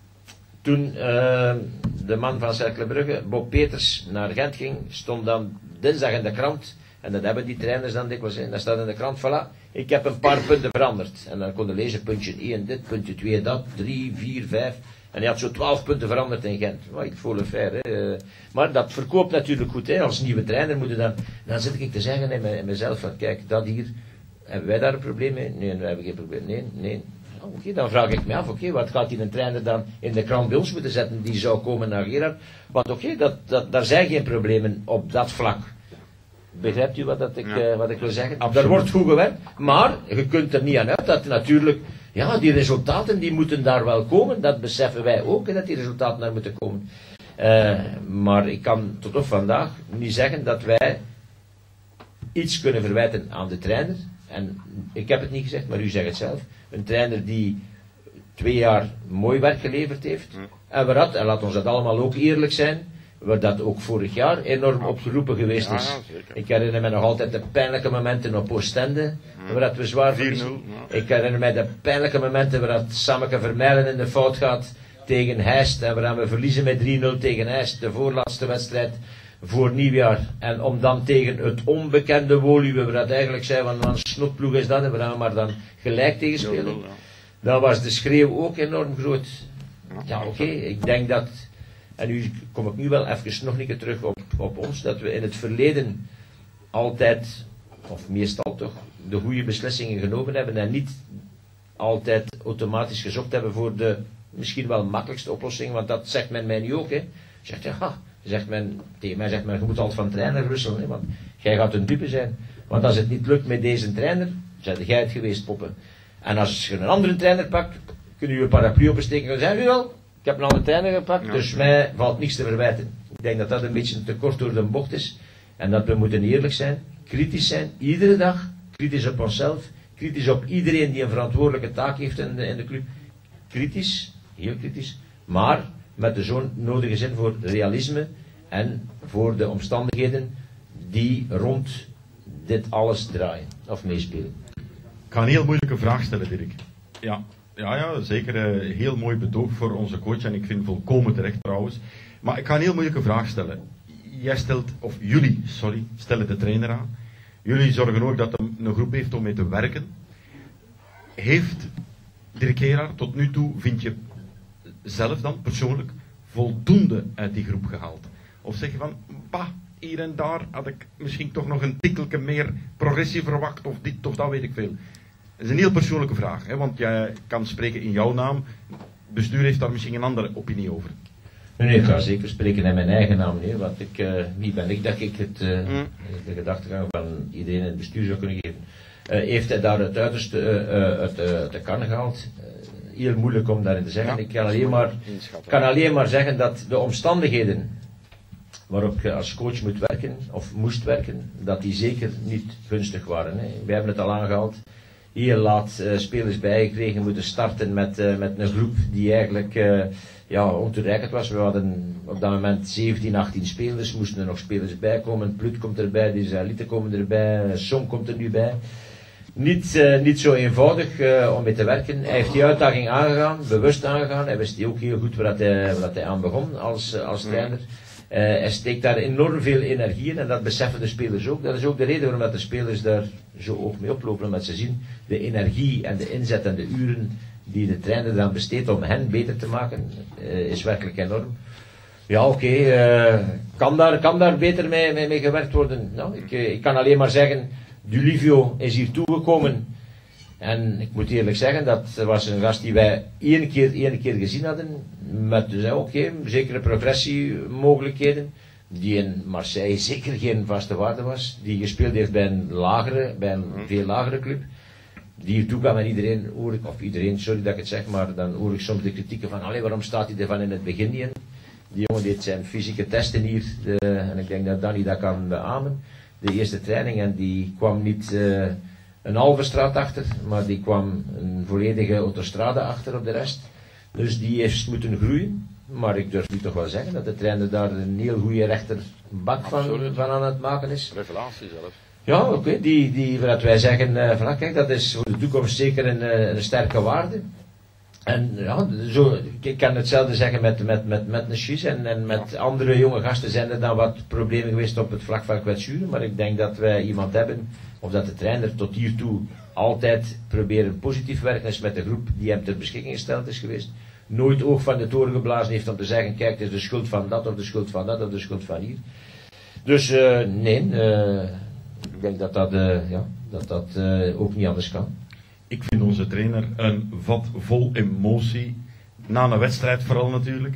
Toen uh, de man van Cercle Brugge, Bob Peters, naar Gent ging, stond dan dinsdag in de krant, en dat hebben die trainers dan dikwijls in, dan staat in de krant, voilà, ik heb een paar punten veranderd. En dan kon je lezen, puntje één dit, puntje twee dat, drie, vier, vijf, en hij had zo twaalf punten veranderd in Gent. Maar ik voel het fair, hè. Uh, maar dat verkoopt natuurlijk goed, hè. Als nieuwe trainer moet je dan, dan zit ik te zeggen in, me, in mezelf, van kijk, dat hier, hebben wij daar een probleem mee? Nee, we hebben geen probleem, nee, nee. Oké, okay, dan vraag ik me af, oké, okay, wat gaat die een trainer dan in de krant bij ons moeten zetten, die zou komen naar Gerard? Want oké, okay, dat, dat, daar zijn geen problemen op dat vlak. Begrijpt u wat, dat ik, ja. uh, wat ik wil zeggen? Absoluut. Er wordt goed gewerkt, maar je kunt er niet aan uit dat natuurlijk, ja, die resultaten die moeten daar wel komen, dat beseffen wij ook, dat die resultaten daar moeten komen. Uh, maar ik kan tot op vandaag niet zeggen dat wij iets kunnen verwijten aan de trainer. En ik heb het niet gezegd, maar u zegt het zelf. Een trainer die twee jaar mooi werk geleverd heeft. En waar dat, en laat ons dat allemaal ook eerlijk zijn, waar dat ook vorig jaar enorm opgeroepen geweest is. Ja, ja, ik herinner me nog altijd de pijnlijke momenten op Oostende, waar dat we zwaar verliezen. Ik herinner me de pijnlijke momenten waar dat Sammeke Vermeilen in de fout gaat tegen Heist, en waar we verliezen met drie nul tegen Heist, de voorlaatste wedstrijd voor nieuwjaar. En om dan tegen het onbekende Woluwe, waar dat eigenlijk zei, van een snotploeg is dat, en waar we maar dan gelijk tegen spelen, dan was de schreeuw ook enorm groot. Ja, oké, okay, ik denk dat, en nu kom ik nu wel even nog een keer terug op, op ons, dat we in het verleden altijd, of meestal toch, de goede beslissingen genomen hebben en niet altijd automatisch gezocht hebben voor de misschien wel makkelijkste oplossing, want dat zegt men mij nu ook, hè. Zegt, ja, zegt men, tegen mij zegt men, je moet altijd van trainer wisselen, hè, want jij gaat een dupe zijn. Want als het niet lukt met deze trainer, zijn jij het geweest, poppen. En als je een andere trainer pakt, kun je je paraplu opsteken en zeggen, wel, Ik heb een andere trainer gepakt, Ja. dus mij valt niks te verwijten. Ik denk dat dat een beetje te kort door de bocht is. En dat we moeten eerlijk zijn, kritisch zijn, iedere dag. Kritisch op onszelf, kritisch op iedereen die een verantwoordelijke taak heeft in de, in de club. Kritisch, heel kritisch, maar met de zo'n nodige zin voor realisme en voor de omstandigheden die rond dit alles draaien of meespelen. Ik ga een heel moeilijke vraag stellen, Dirk. Ja, ja, ja zeker een heel mooi betoog voor onze coach en ik vind volkomen terecht trouwens. Maar ik ga een heel moeilijke vraag stellen. Jij stelt, of jullie, sorry, stellen de trainer aan. Jullie zorgen ook dat hij een groep heeft om mee te werken. Heeft Dirk Gerard tot nu toe, vind je zelf dan persoonlijk, voldoende uit die groep gehaald? Of zeg je van, bah, hier en daar had ik misschien toch nog een tikkeltje meer progressie verwacht, of dit of dat, weet ik veel. Dat is een heel persoonlijke vraag, hè, want jij kan spreken in jouw naam. Het bestuur heeft daar misschien een andere opinie over. Nee, nee, ik ga zeker spreken in mijn eigen naam, nee, want ik, uh, wie ben ik dat ik het, uh, Mm. de gedachtegang van iedereen in het bestuur zou kunnen geven. Uh, heeft hij daar het uiterste uh, uh, uit, uh, uit de kan gehaald? Uh, heel moeilijk om daarin te zeggen. Ja, ik kan alleen, maar, kan alleen maar zeggen dat de omstandigheden waarop je als coach moet werken, of moest werken, dat die zeker niet gunstig waren. Hè. We hebben het al aangehaald. Heel laat uh, spelers bijgekregen, moeten starten met, uh, met een groep die eigenlijk uh, ja, ontoereikend was. We hadden op dat moment zeventien, achttien spelers, moesten er nog spelers bij komen. Plut komt erbij, de Israëlieten komen erbij, Som komt er nu bij. Niet, uh, niet zo eenvoudig uh, om mee te werken. Hij heeft die uitdaging aangegaan, bewust aangegaan. Hij wist ook heel goed waar hij, waar hij aan begon als, uh, als trainer. Uh, hij steekt daar enorm veel energie in en dat beseffen de spelers ook. Dat is ook de reden waarom dat de spelers daar zo ook mee oplopen, omdat ze zien de energie en de inzet en de uren die de trainer dan besteedt om hen beter te maken, uh, is werkelijk enorm. Ja, oké, okay, uh, kan, daar, kan daar beter mee, mee, mee gewerkt worden? Nou, ik, uh, ik kan alleen maar zeggen, Dulivio is hier toegekomen en ik moet eerlijk zeggen, dat was een gast die wij één keer, één keer gezien hadden, met dus, oké, okay, zekere progressiemogelijkheden, die in Marseille zeker geen vaste waarde was, die gespeeld heeft bij een lagere, bij een veel lagere club, die hier toe kwam en iedereen, hoor ik, of iedereen, sorry dat ik het zeg, maar dan hoor ik soms de kritieken van, allee, waarom staat hij er van in het begin niet in? Die jongen deed zijn fysieke testen hier, de, en ik denk dat Danny dat kan beamen, de eerste training, en die kwam niet uh, een halve straat achter, maar die kwam een volledige autostrade achter op de rest. Dus die heeft moeten groeien, maar ik durf nu toch wel zeggen dat de trainer daar een heel goede rechterbak van, van aan het maken is. Revelatie zelf. Ja, oké, okay. die, die, wat wij zeggen, uh, van, kijk, dat is voor de toekomst zeker een, een sterke waarde. En ja, zo, ik kan hetzelfde zeggen met, met, met, met Neshies en, en met ja. andere jonge gasten zijn er dan wat problemen geweest op het vlak van kwetsuren, maar ik denk dat wij iemand hebben, of dat de trainer tot hiertoe altijd proberen positief werken is met de groep die hem ter beschikking gesteld is geweest. Nooit oog van de toren geblazen heeft om te zeggen, kijk, het is de schuld van dat, of de schuld van dat, of de schuld van hier. Dus uh, nee, uh, ik denk dat dat, uh, ja, dat, dat uh, ook niet anders kan. Ik vind onze trainer een vat vol emotie, na een wedstrijd vooral natuurlijk.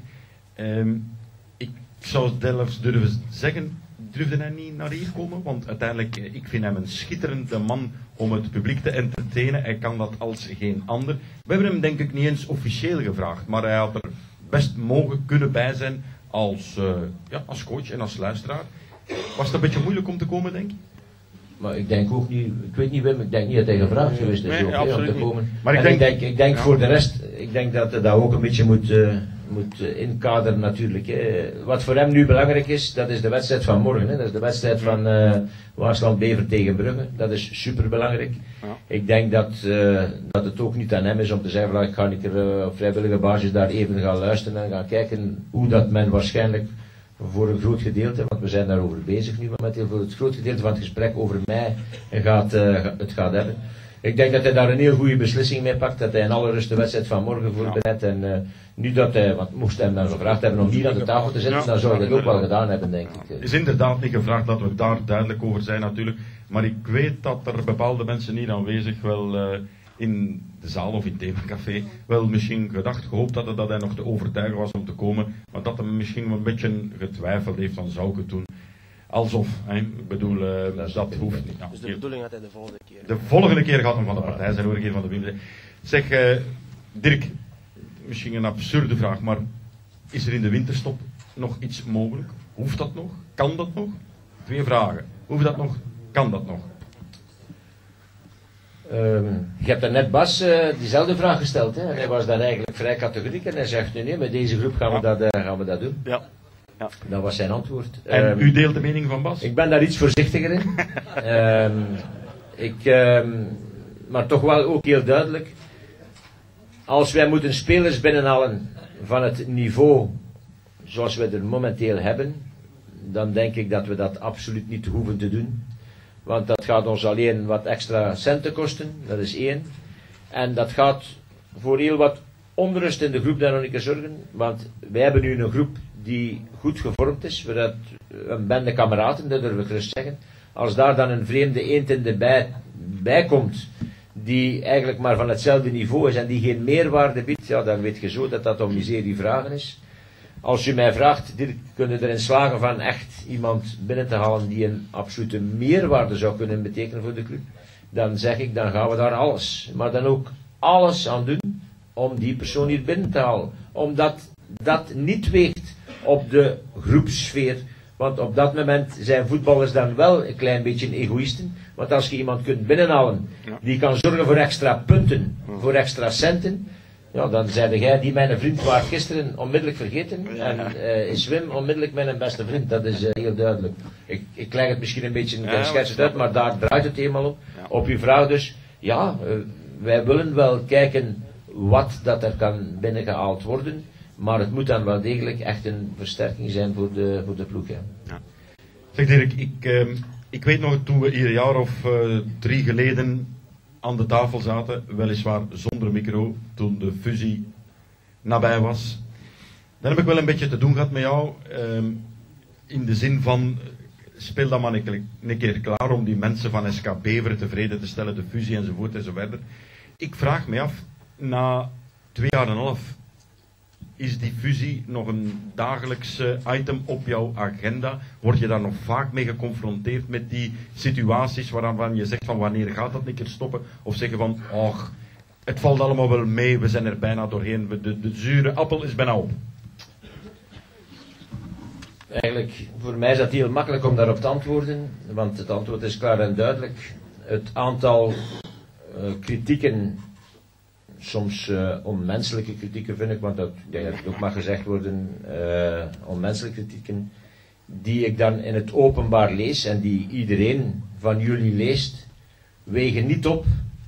Um, ik zou zelfs durven zeggen, durfde hij niet naar hier komen, want uiteindelijk, ik vind hem een schitterende man om het publiek te entertainen. Hij kan dat als geen ander. We hebben hem denk ik niet eens officieel gevraagd, maar hij had er best mogen kunnen bij zijn als, uh, ja, als coach en als luisteraar. Was het een beetje moeilijk om te komen, denk je? Maar ik denk ook niet, ik weet niet Wim, ik denk niet dat hij gevraagd geweest is nee, ook, nee, om te komen. Maar ik en denk, ik denk, ik denk ja. voor de rest, ik denk dat hij dat ook een beetje moet, uh, moet uh, inkaderen natuurlijk. Hè. Wat voor hem nu belangrijk is, dat is de wedstrijd van morgen. Hè. Dat is de wedstrijd van uh, Waasland-Bever tegen Brugge. Dat is super belangrijk. Ja. Ik denk dat, uh, dat het ook niet aan hem is om te zeggen, van, ik ga niet er uh, op vrijwillige basis daar even gaan luisteren en gaan kijken hoe dat men waarschijnlijk voor een groot gedeelte, want we zijn daarover bezig nu momenteel, voor het groot gedeelte van het gesprek over mij gaat, uh, het gaat hebben. Ik denk dat hij daar een heel goede beslissing mee pakt, dat hij in alle rust de wedstrijd van morgen voorbereidt. En uh, nu dat hij, want moest hij hem dan gevraagd hebben om hier aan de tafel te zitten, ja, dan zou hij dat ook wel gedaan hebben, denk ik. Het is inderdaad niet gevraagd dat we daar duidelijk over zijn natuurlijk, maar ik weet dat er bepaalde mensen hier aanwezig wel uh, in de zaal of in het themacafé wel misschien gedacht, gehoopt hadden dat hij nog te overtuigen was om te komen, maar dat hij misschien een beetje getwijfeld heeft van zou ik het doen. Alsof, hè, ik bedoel, uh, dat, dat hoeft niet. Nou, dus de bedoeling had hij de volgende keer. De volgende keer gaat hem van de partij zijn, hoor ik hier van de Wim. Zeg, uh, Dirk, misschien een absurde vraag, maar is er in de winterstop nog iets mogelijk? Hoeft dat nog? Kan dat nog? Twee vragen. Hoeft dat nog? Kan dat nog? Um, je hebt daarnet Bas uh, diezelfde vraag gesteld. Hè? En hij was daar eigenlijk vrij categoriek en hij zegt, nee, nee, met deze groep gaan we, ja. dat, uh, gaan we dat doen. Ja. Ja. Dat was zijn antwoord. En um, u deelt de mening van Bas? Ik ben daar iets voorzichtiger in. um, ik, um, maar toch wel ook heel duidelijk. Als wij moeten spelers binnenhalen van het niveau zoals we er momenteel hebben, dan denk ik dat we dat absoluut niet hoeven te doen. Want dat gaat ons alleen wat extra centen kosten, dat is één. En dat gaat voor heel wat onrust in de groep daar nog een keer zorgen. Want wij hebben nu een groep die goed gevormd is. We hebben een bende kameraden, dat durf ik gerust zeggen. Als daar dan een vreemde eend in de bij, bij komt, die eigenlijk maar van hetzelfde niveau is en die geen meerwaarde biedt, ja, dan weet je zo dat dat om miserie vragen is. Als u mij vraagt, Dirk, kunnen we erin slagen van echt iemand binnen te halen die een absolute meerwaarde zou kunnen betekenen voor de club, dan zeg ik, dan gaan we daar alles, maar dan ook alles aan doen om die persoon hier binnen te halen. Omdat dat niet weegt op de groepsfeer, want op dat moment zijn voetballers dan wel een klein beetje egoïsten. Want als je iemand kunt binnenhalen die kan zorgen voor extra punten, voor extra centen, ja, dan zei jij die mijn vriend was gisteren onmiddellijk vergeten en uh, is Wim onmiddellijk mijn beste vriend. Dat is uh, heel duidelijk. Ik, ik leg het misschien een beetje een schets uit, maar daar draait het eenmaal op. Op uw vraag dus, ja, uh, wij willen wel kijken wat dat er kan binnengehaald worden, maar het moet dan wel degelijk echt een versterking zijn voor de, voor de ploeg. Ja. Ja. Zeg Dirk, ik, uh, ik weet nog toen we hier een jaar of uh, drie geleden aan de tafel zaten, weliswaar zonder micro, toen de fusie nabij was. Dan heb ik wel een beetje te doen gehad met jou, uh, in de zin van, speel dat maar een, een keer klaar om die mensen van S K Beveren tevreden te stellen, de fusie enzovoort enzoverder. Ik vraag me af, na twee jaar en een half, is die fusie nog een dagelijks item op jouw agenda? Word je daar nog vaak mee geconfronteerd met die situaties waarvan je zegt van wanneer gaat dat een keer stoppen? Of zeggen van, och, het valt allemaal wel mee, we zijn er bijna doorheen, de, de zure appel is bijna op. Eigenlijk, voor mij is dat heel makkelijk om daarop te antwoorden, want het antwoord is klaar en duidelijk. Het aantal uh, kritieken, soms uh, onmenselijke kritieken vind ik, want dat, ja, dat ook mag gezegd worden, uh, onmenselijke kritieken, die ik dan in het openbaar lees en die iedereen van jullie leest, wegen niet op,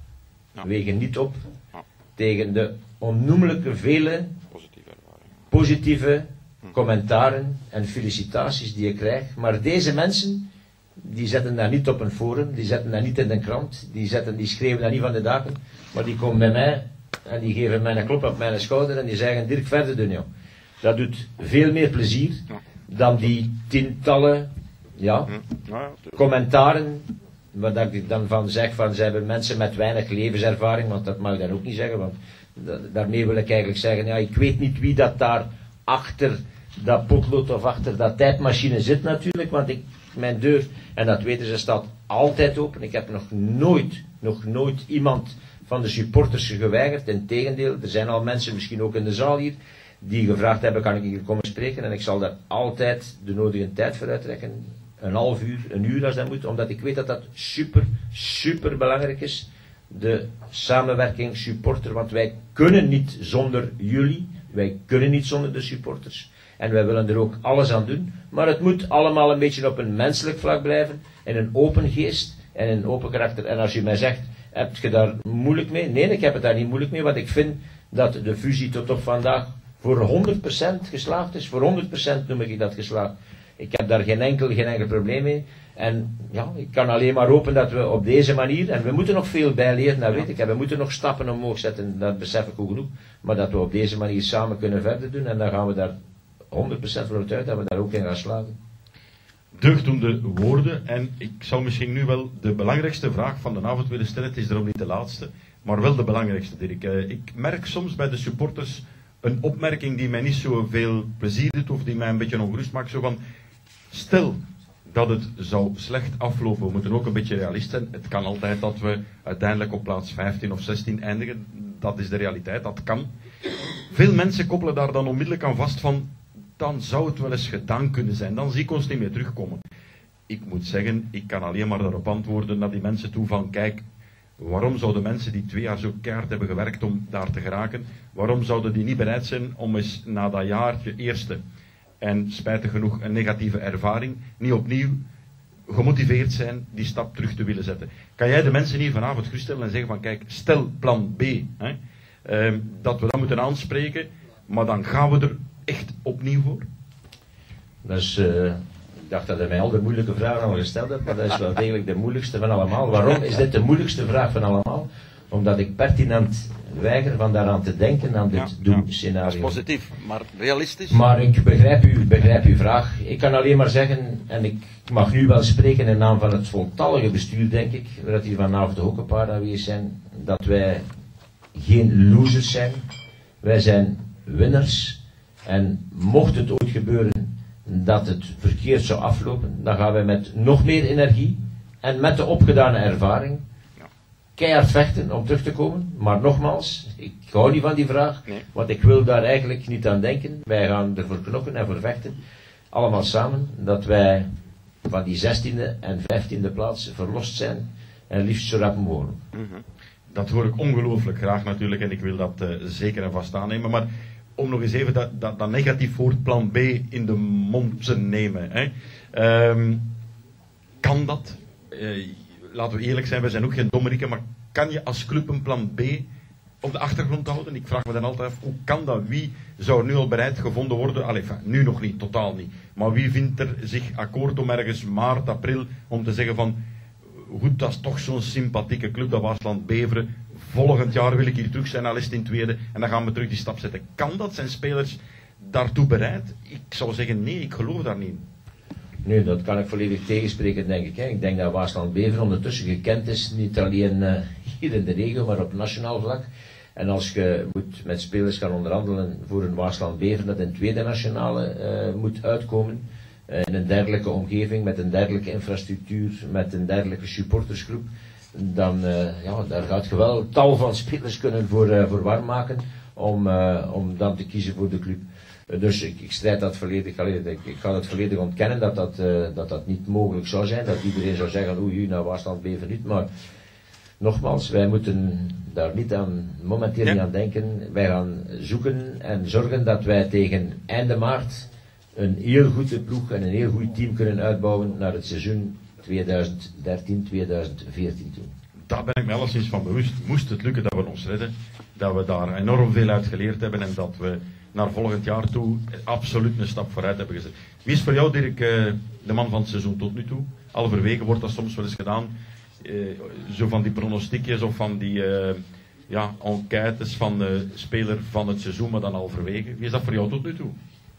ja. wegen niet op ja. tegen de onnoemelijke vele positieve, positieve hm. commentaren en felicitaties die ik krijg. Maar deze mensen, die zetten daar niet op een forum, die zetten daar niet in de krant, die, zetten, die schreeuwen daar niet van de daken, maar die komen bij mij en die geven mij een klop op mijn schouder en die zeggen, Dirk, verder doen, joh. Dat doet veel meer plezier dan die tientallen ja, commentaren, waar ik dan van zeg van, zij hebben mensen met weinig levenservaring, want dat mag ik dan ook niet zeggen, want daarmee wil ik eigenlijk zeggen, ja, ik weet niet wie dat daar achter dat potlood of achter dat tijdmachine zit natuurlijk, want ik, mijn deur, en dat weten ze, staat altijd open. Ik heb nog nooit, nog nooit iemand van de supporters geweigerd. Integendeel, er zijn al mensen, misschien ook in de zaal hier, die gevraagd hebben, kan ik hier komen spreken? En ik zal daar altijd de nodige tijd voor uittrekken. Een half uur, een uur als dat moet, omdat ik weet dat dat super, super belangrijk is. De samenwerking supporter, want wij kunnen niet zonder jullie, wij kunnen niet zonder de supporters. En wij willen er ook alles aan doen, maar het moet allemaal een beetje op een menselijk vlak blijven, in een open geest en in een open karakter. En als je mij zegt, heb je daar moeilijk mee? Nee, ik heb het daar niet moeilijk mee, want ik vind dat de fusie tot op vandaag voor honderd procent geslaagd is. Voor honderd procent noem ik dat geslaagd. Ik heb daar geen enkel, geen enkel probleem mee. En ja, ik kan alleen maar hopen dat we op deze manier, en we moeten nog veel bijleren, dat weet ik, en we moeten nog stappen omhoog zetten, dat besef ik ook genoeg, maar dat we op deze manier samen kunnen verder doen, en dan gaan we daar honderd procent voor uit dat we daar ook in gaan slagen. Deugdoende woorden, en ik zou misschien nu wel de belangrijkste vraag van de avond willen stellen, het is daarom niet de laatste, maar wel de belangrijkste, Dirk. Ik merk soms bij de supporters een opmerking die mij niet zo veel plezier doet, of die mij een beetje ongerust maakt, zo van, stel dat het zou slecht aflopen, we moeten ook een beetje realist zijn, het kan altijd dat we uiteindelijk op plaats vijftien of zestien eindigen, dat is de realiteit, dat kan. Veel mensen koppelen daar dan onmiddellijk aan vast van, dan zou het wel eens gedaan kunnen zijn, dan zie ik ons niet meer terugkomen. Ik moet zeggen, ik kan alleen maar daarop antwoorden naar die mensen toe van, kijk, waarom zouden mensen die twee jaar zo keihard hebben gewerkt om daar te geraken, waarom zouden die niet bereid zijn om eens na dat jaartje eerste, en spijtig genoeg een negatieve ervaring, niet opnieuw gemotiveerd zijn die stap terug te willen zetten. Kan jij de mensen hier vanavond geruststellen en zeggen van, kijk, stel plan B, hè, eh, dat we dat moeten aanspreken, maar dan gaan we er echt opnieuw voor? Dus, uh, ik dacht dat hij mij al de moeilijke vragen al gesteld hebt, maar dat is wel degelijk de moeilijkste van allemaal. Waarom is dit de moeilijkste vraag van allemaal? Omdat ik pertinent weiger van daaraan te denken, aan dit ja, doemscenario. Dat is positief, maar realistisch? Maar ik begrijp, u, begrijp uw vraag. Ik kan alleen maar zeggen, en ik mag nu wel spreken in naam van het voltallige bestuur, denk ik, dat hier vanavond ook een paar aanwezig zijn, dat wij geen losers zijn. Wij zijn winners. En mocht het ooit gebeuren dat het verkeerd zou aflopen, dan gaan wij met nog meer energie en met de opgedane ervaring keihard vechten om terug te komen. Maar nogmaals, ik hou niet van die vraag, nee. Want ik wil daar eigenlijk niet aan denken. Wij gaan ervoor knokken en voor vechten, allemaal samen, dat wij van die zestiende en vijftiende plaats verlost zijn en liefst zo rap mogelijk. Mm-hmm. Dat hoor ik ongelooflijk graag natuurlijk en ik wil dat uh, zeker en vast aannemen. Maar om nog eens even dat, dat, dat negatief woord plan B in de mond te nemen. Hè. Um, kan dat? Uh, laten we eerlijk zijn, we zijn ook geen dommerikken, maar kan je als club een plan B op de achtergrond houden? Ik vraag me dan altijd af, hoe kan dat? Wie zou nu al bereid gevonden worden? Allee, enfin, nu nog niet, totaal niet. Maar wie vindt er zich akkoord om ergens maart, april, om te zeggen van, goed, dat is toch zo'n sympathieke club, dat Waasland Beveren. Volgend jaar wil ik hier terug zijn, al is het in tweede, en dan gaan we terug die stap zetten. Kan dat? Zijn spelers daartoe bereid? Ik zou zeggen, nee, ik geloof daar niet in. Nee, dat kan ik volledig tegenspreken, denk ik. Hè. Ik denk dat Waasland Beveren ondertussen gekend is, niet alleen uh, hier in de regio, maar op nationaal vlak. En als je moet met spelers gaan onderhandelen voor een Waasland Beveren dat in tweede nationale uh, moet uitkomen, uh, in een dergelijke omgeving, met een dergelijke infrastructuur, met een dergelijke supportersgroep, dan uh, ja, daar gaat je wel tal van spelers kunnen voor, uh, voor warm maken om, uh, om dan te kiezen voor de club. Uh, dus ik, ik strijd dat volledig, ik, ik ga het volledig ontkennen dat dat, uh, dat dat niet mogelijk zou zijn, dat iedereen zou zeggen, oei, nou Waasland Beveren niet, maar nogmaals, wij moeten daar niet aan, momenteel ja. niet aan denken. Wij gaan zoeken en zorgen dat wij tegen einde maart een heel goede ploeg en een heel goed team kunnen uitbouwen naar het seizoen tweeduizend dertien tweeduizend veertien toe. Daar ben ik me alleszins van bewust. Moest het lukken dat we ons redden, dat we daar enorm veel uit geleerd hebben en dat we naar volgend jaar toe absoluut een stap vooruit hebben gezet. Wie is voor jou, Dirk, de man van het seizoen tot nu toe? Halverwege wordt dat soms wel eens gedaan. Uh, zo van die pronostiekjes of van die uh, ja, enquêtes van de speler van het seizoen, maar dan halverwege. Wie is dat voor jou tot nu toe?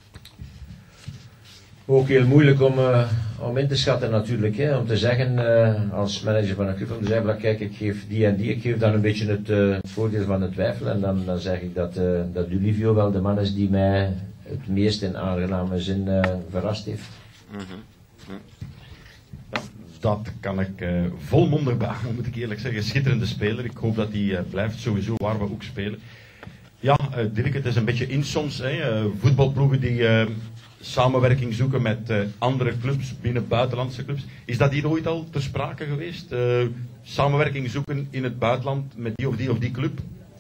Ook heel moeilijk om, uh, om in te schatten natuurlijk, hè. Om te zeggen uh, als manager van een club, om te zeggen, kijk, ik geef die en die, ik geef dan een beetje het, uh, het voordeel van de twijfel en dan, dan zeg ik dat, uh, dat Olivio wel de man is die mij het meest in aangename zin uh, verrast heeft. Mm-hmm. Mm. Ja, dat kan ik uh, volmondig beamen, moet ik eerlijk zeggen. Schitterende speler, ik hoop dat hij uh, blijft sowieso waar we ook spelen. Ja, uh, Dirk, het is een beetje in soms, hè, uh, voetbalploegen die uh, samenwerking zoeken met uh, andere clubs, binnen buitenlandse clubs. Is dat hier ooit al ter sprake geweest? Uh, samenwerking zoeken in het buitenland met die of die of die club?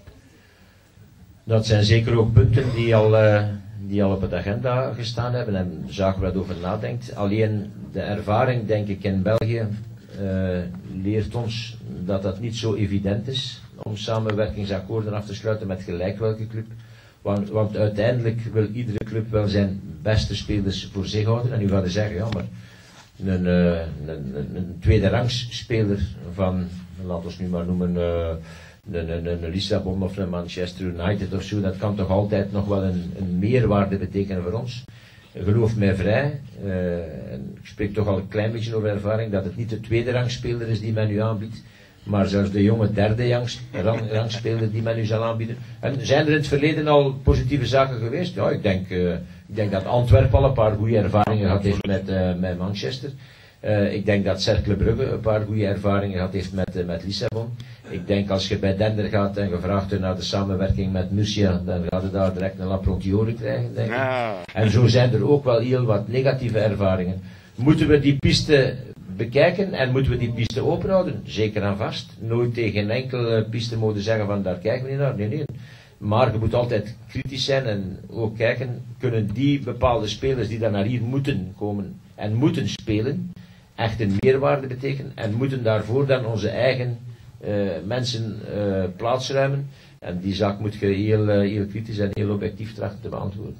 Dat zijn zeker ook punten die al, uh, die al op het agenda gestaan hebben en zaken waar je over nadenkt. Alleen de ervaring, denk ik, in België uh, leert ons dat dat niet zo evident is om samenwerkingsakkoorden af te sluiten met gelijk welke club. Want, want uiteindelijk wil iedere club wel zijn beste spelers voor zich houden. En nu ga je zeggen, ja, maar een, uh, een, een, een tweede rangs speler van, laten we nu maar noemen, uh, een, een, een Lissabon of een Manchester United of zo, dat kan toch altijd nog wel een, een meerwaarde betekenen voor ons. Geloof mij vrij, uh, en ik spreek toch al een klein beetje over ervaring, dat het niet de tweede rangspeler is die men u aanbiedt, maar zelfs de jonge derde rangspeler die men u zal aanbieden. En zijn er in het verleden al positieve zaken geweest? Ja, ik denk, uh, ik denk dat Antwerpen al een paar goede ervaringen gehad heeft met, uh, met Manchester. Uh, ik denk dat Cercle Brugge een paar goede ervaringen gehad heeft met, uh, met Lissabon. Ik denk als je bij Dender gaat en gevraagd wordt naar de samenwerking met Murcia, dan gaat je daar direct een Laprontiore krijgen, denk ik. Ja. En zo zijn er ook wel heel wat negatieve ervaringen. Moeten we die piste bekijken en moeten we die piste openhouden? Zeker en vast. Nooit tegen een enkele piste mogen zeggen van daar kijken we niet naar. Nee, nee. Maar je moet altijd kritisch zijn en ook kijken, kunnen die bepaalde spelers die dan naar hier moeten komen en moeten spelen, echt een meerwaarde betekenen en moeten daarvoor dan onze eigen uh, mensen uh, plaatsruimen. En die zaak moet je heel, uh, heel kritisch en heel objectief trachten te beantwoorden.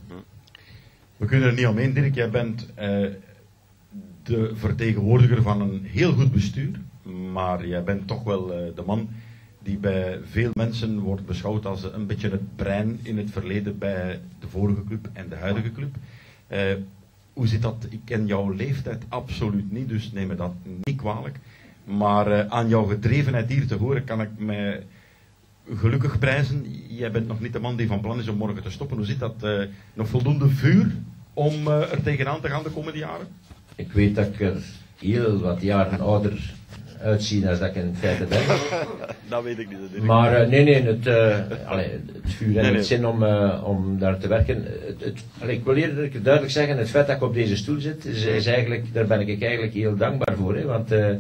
We kunnen er niet omheen, Dirk. Jij bent uh, de vertegenwoordiger van een heel goed bestuur, maar jij bent toch wel uh, de man die bij veel mensen wordt beschouwd als een beetje het brein in het verleden bij de vorige club en de huidige club. Uh, hoe zit dat? Ik ken jouw leeftijd absoluut niet, dus neem me dat niet kwalijk. Maar uh, aan jouw gedrevenheid hier te horen kan ik mij gelukkig prijzen. Jij bent nog niet de man die van plan is om morgen te stoppen. Hoe zit dat? Uh, nog voldoende vuur om uh, er tegenaan te gaan de komende jaren? Ik weet dat ik er heel wat jaren ouder uitzie dan dat ik in feite ben. Dat weet ik niet. Maar uh, nee, nee, het, uh, allee, het vuur en nee, nee. het zin om, uh, om daar te werken. Het, het, allee, ik wil eerder duidelijk zeggen, het feit dat ik op deze stoel zit, is, is eigenlijk, daar ben ik eigenlijk heel dankbaar voor. Hè, want uh,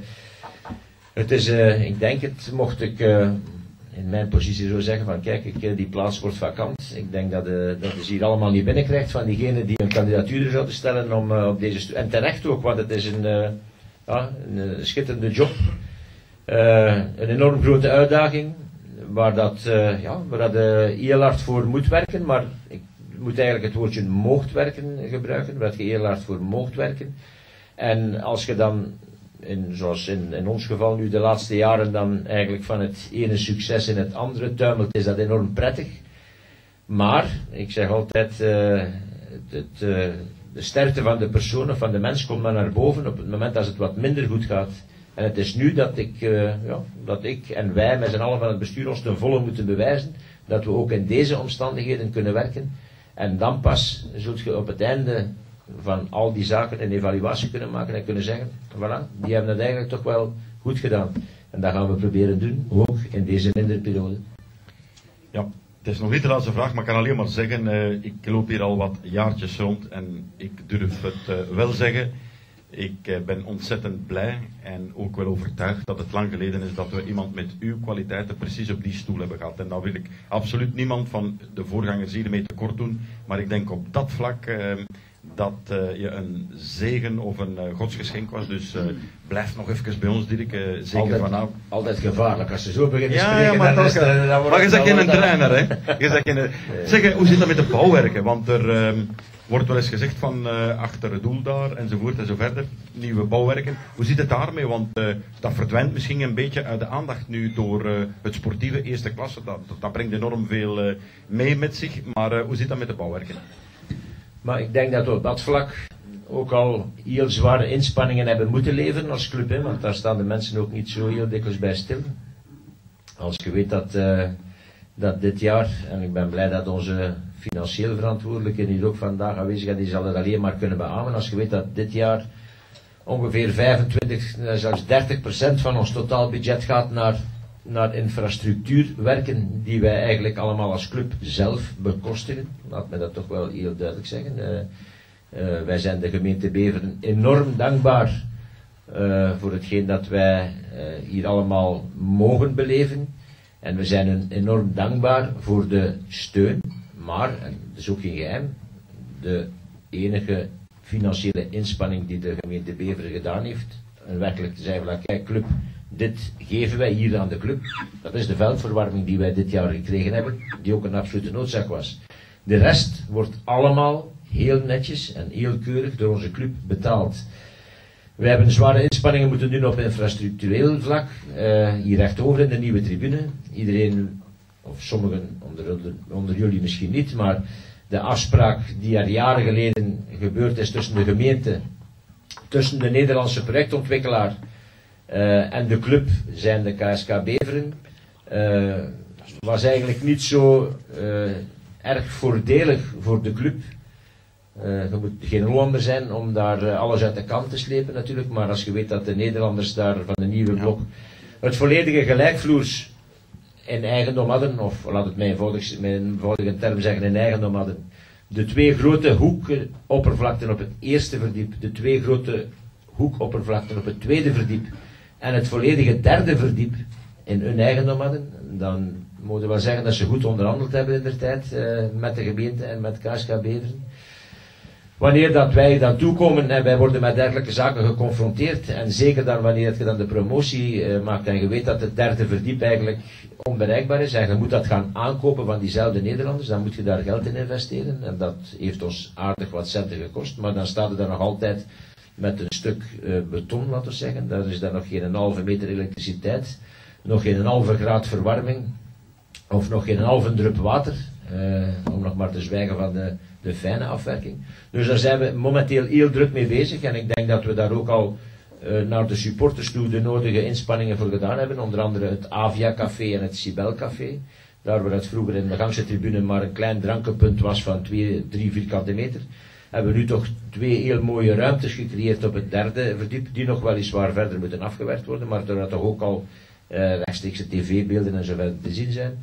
het is, uh, ik denk het, mocht ik uh, in mijn positie zo zeggen van kijk, ik, die plaats wordt vakant. Ik denk dat, uh, dat je ze hier allemaal niet binnenkrijgt van diegenen die een kandidatuur zouden stellen om uh, op deze stoel. En terecht ook, want het is een, uh, ja, een, een schitterende job. Uh, een enorm grote uitdaging, waar dat, uh, ja, waar dat uh, heel hard voor moet werken, maar ik moet eigenlijk het woordje moogt werken gebruiken, waar je heel hard voor moogt werken. En als je dan, in, zoals in, in ons geval nu de laatste jaren, dan eigenlijk van het ene succes in het andere tuimelt, is dat enorm prettig. Maar, ik zeg altijd, uh, het, het, uh, de sterkte van de persoon of van de mens komt maar naar boven op het moment dat het wat minder goed gaat. En het is nu dat ik, uh, ja, dat ik en wij met z'n allen van het bestuur ons ten volle moeten bewijzen dat we ook in deze omstandigheden kunnen werken. En dan pas zult je op het einde van al die zaken een evaluatie kunnen maken en kunnen zeggen, voilà, die hebben het eigenlijk toch wel goed gedaan. En dat gaan we proberen doen, ook in deze mindere periode. Ja, het is nog niet de laatste vraag, maar ik kan alleen maar zeggen, uh, ik loop hier al wat jaartjes rond en ik durf het uh, wel zeggen. Ik uh, ben ontzettend blij en ook wel overtuigd dat het lang geleden is dat we iemand met uw kwaliteiten precies op die stoel hebben gehad. En daar wil ik absoluut niemand van de voorgangers hiermee tekort doen, maar ik denk op dat vlak uh, dat uh, je een zegen of een uh, godsgeschenk was. Dus uh, blijf nog even bij ons, Dirk. Uh, zeker altijd, vanavond. Altijd gevaarlijk. Als ze zo beginnen ja, spreken, ja, maar dan, toch, is, dan, dan wordt maar je het zegt geen dan- trainer, hè? Je zegt geen, zeg, hoe zit dat met de bouwwerken? Want er um, wordt wel eens gezegd van uh, achter het doel daar, enzovoort en zo verder, nieuwe bouwwerken. Hoe zit het daarmee? Want uh, dat verdwijnt misschien een beetje uit de aandacht nu door uh, het sportieve eerste klasse. Dat, dat, dat brengt enorm veel uh, mee met zich. Maar uh, hoe zit dat met de bouwwerken? Maar ik denk dat we op dat vlak ook al heel zware inspanningen hebben moeten leveren als club, hè, want daar staan de mensen ook niet zo heel dikwijls bij stil. Als je weet dat, uh, dat dit jaar, en ik ben blij dat onze financieel verantwoordelijke hier ook vandaag aanwezig is, die zal het alleen maar kunnen beamen, als je weet dat dit jaar ongeveer vijfentwintig, zelfs dertig procent van ons totaalbudget gaat naar, naar infrastructuurwerken die wij eigenlijk allemaal als club zelf bekostigen. Laat me dat toch wel heel duidelijk zeggen. Uh, uh, wij zijn de gemeente Beveren enorm dankbaar uh, voor hetgeen dat wij uh, hier allemaal mogen beleven. En we zijn een enorm dankbaar voor de steun. Maar, en dat is ook geen geheim, de enige financiële inspanning die de gemeente Beveren gedaan heeft, en werkelijk te zeggen van kijk club, dit geven wij hier aan de club, dat is de veldverwarming die wij dit jaar gekregen hebben, die ook een absolute noodzaak was. De rest wordt allemaal heel netjes en heel keurig door onze club betaald. We hebben zware inspanningen moeten doen op infrastructureel vlak, uh, hier rechtdoor in de nieuwe tribune. Iedereen, of sommigen onder, onder jullie misschien niet, maar de afspraak die er jaren geleden gebeurd is tussen de gemeente, tussen de Nederlandse projectontwikkelaar uh, en de club, zijn de K S K Beveren, uh, was eigenlijk niet zo uh, erg voordelig voor de club. Uh, je moet geen Hollander zijn om daar uh, alles uit de kant te slepen natuurlijk, maar als je weet dat de Nederlanders daar van de nieuwe blok het volledige gelijkvloers in eigendom hadden, of laat het mij eenvoudig, met een eenvoudige term zeggen, in eigendom hadden. De twee grote hoekoppervlakten op het eerste verdiep, de twee grote hoekoppervlakten op het tweede verdiep en het volledige derde verdiep in hun eigendom hadden, dan moeten we wel zeggen dat ze goed onderhandeld hebben in de tijd uh, met de gemeente en met K S K Beveren. Wanneer dat wij dan toekomen en wij worden met dergelijke zaken geconfronteerd, en zeker dan wanneer je dan de promotie uh, maakt en je weet dat het derde verdiep eigenlijk onbereikbaar is, en je moet dat gaan aankopen van diezelfde Nederlanders, dan moet je daar geld in investeren, en dat heeft ons aardig wat centen gekost, maar dan staat het er nog altijd met een stuk uh, beton, laten we zeggen, daar is dan nog geen halve meter elektriciteit, nog geen halve graad verwarming, of nog geen halve drup water, uh, om nog maar te zwijgen van de, de fijne afwerking. Dus daar zijn we momenteel heel druk mee bezig, en ik denk dat we daar ook al uh, naar de supporters toe de nodige inspanningen voor gedaan hebben, onder andere het Avia Café en het Sibel Café, daar waar het vroeger in de Gangse tribune maar een klein drankenpunt was van twee, drie vierkante meter, hebben we nu toch twee heel mooie ruimtes gecreëerd op het derde verdiep, die nog weliswaar verder moeten afgewerkt worden, maar er toch ook al uh, rechtstreekse tv-beelden en zo verder te zien zijn.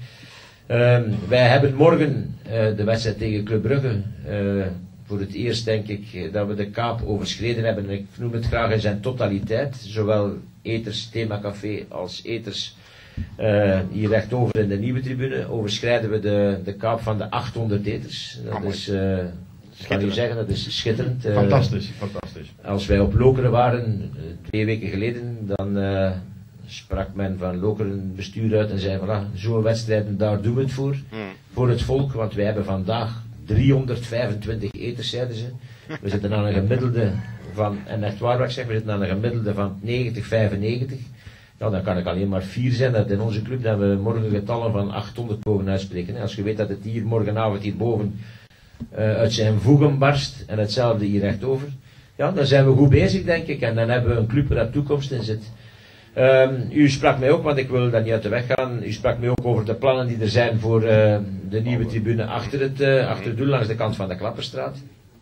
Um, wij hebben morgen uh, de wedstrijd tegen Club Brugge, uh, voor het eerst denk ik dat we de kaap overschreden hebben, en ik noem het graag in zijn totaliteit, zowel eters, themacafé als eters uh, hier rechtover in de nieuwe tribune, overschrijden we de, de kaap van de achthonderd eters. Dat is, uh, ik kan u zeggen, dat is schitterend. Uh, fantastisch, fantastisch. Als wij op Lokeren waren, uh, twee weken geleden, dan uh, sprak men van Lokeren bestuur uit en zei van, ah, zo'n wedstrijden, daar doen we het voor, mm. voor het volk, want wij hebben vandaag driehonderdvijfentwintig eters, zeiden ze. We zitten aan een gemiddelde van, en echt waar wat ik zeg, we zitten aan een gemiddelde van negentig, vijfennegentig. Nou, dan kan ik alleen maar vier zijn dat in onze club dat we morgen getallen van achthonderd boven uitspreken. Als je weet dat het hier morgenavond hierboven uh, uit zijn voegen barst, en hetzelfde hier rechtover, ja, dan zijn we goed bezig, denk ik, en dan hebben we een club waar toekomst in zit. Um, u sprak mij ook, want ik wil daar niet uit de weg gaan, u sprak mij ook over de plannen die er zijn voor uh, de nieuwe tribune achter het, uh, achter het doel, langs de kant van de Klapperstraat.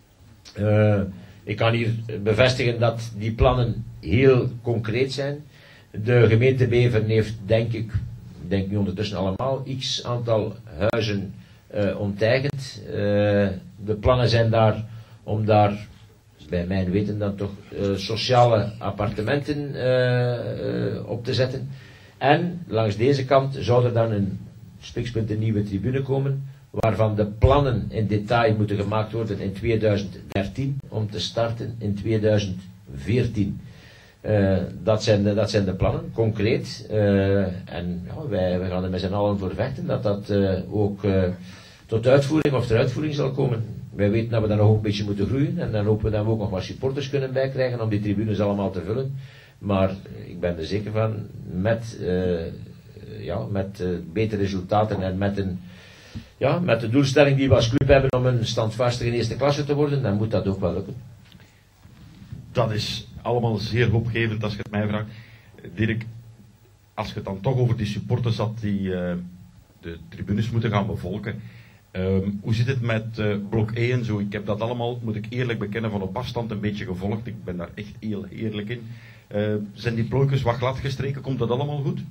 Uh, ik kan hier bevestigen dat die plannen heel concreet zijn. De gemeente Beveren heeft, denk ik, denk nu ondertussen allemaal, x aantal huizen uh, onteigend. Uh, de plannen zijn daar om daar, bij mijn weten dan toch, uh, sociale appartementen uh, uh, op te zetten. En langs deze kant zou er dan een spikspunt een nieuwe tribune komen, waarvan de plannen in detail moeten gemaakt worden in tweeduizend dertien, om te starten in tweeduizend veertien. Uh, dat, zijn de, dat zijn de plannen, concreet. Uh, en ja, wij, wij gaan er met z'n allen voor vechten dat dat uh, ook uh, tot uitvoering of ter uitvoering zal komen. Wij weten dat we daar nog ook een beetje moeten groeien, en dan hopen we dat we ook nog wat supporters kunnen bijkrijgen om die tribunes allemaal te vullen. Maar ik ben er zeker van, met, uh, ja, met uh, betere resultaten en met, een, ja, met de doelstelling die we als club hebben om een standvastige eerste klasse te worden, dan moet dat ook wel lukken. Dat is allemaal zeer hoopgevend als je het mij vraagt. Dirk, als je het dan toch over die supporters had die uh, de tribunes moeten gaan bevolken. Um, hoe zit het met uh, blok E en zo? Ik heb dat allemaal, moet ik eerlijk bekennen, van op afstand een beetje gevolgd. Ik ben daar echt heel eerlijk in. Uh, zijn die plooikers wat glad gestreken? Komt dat allemaal goed?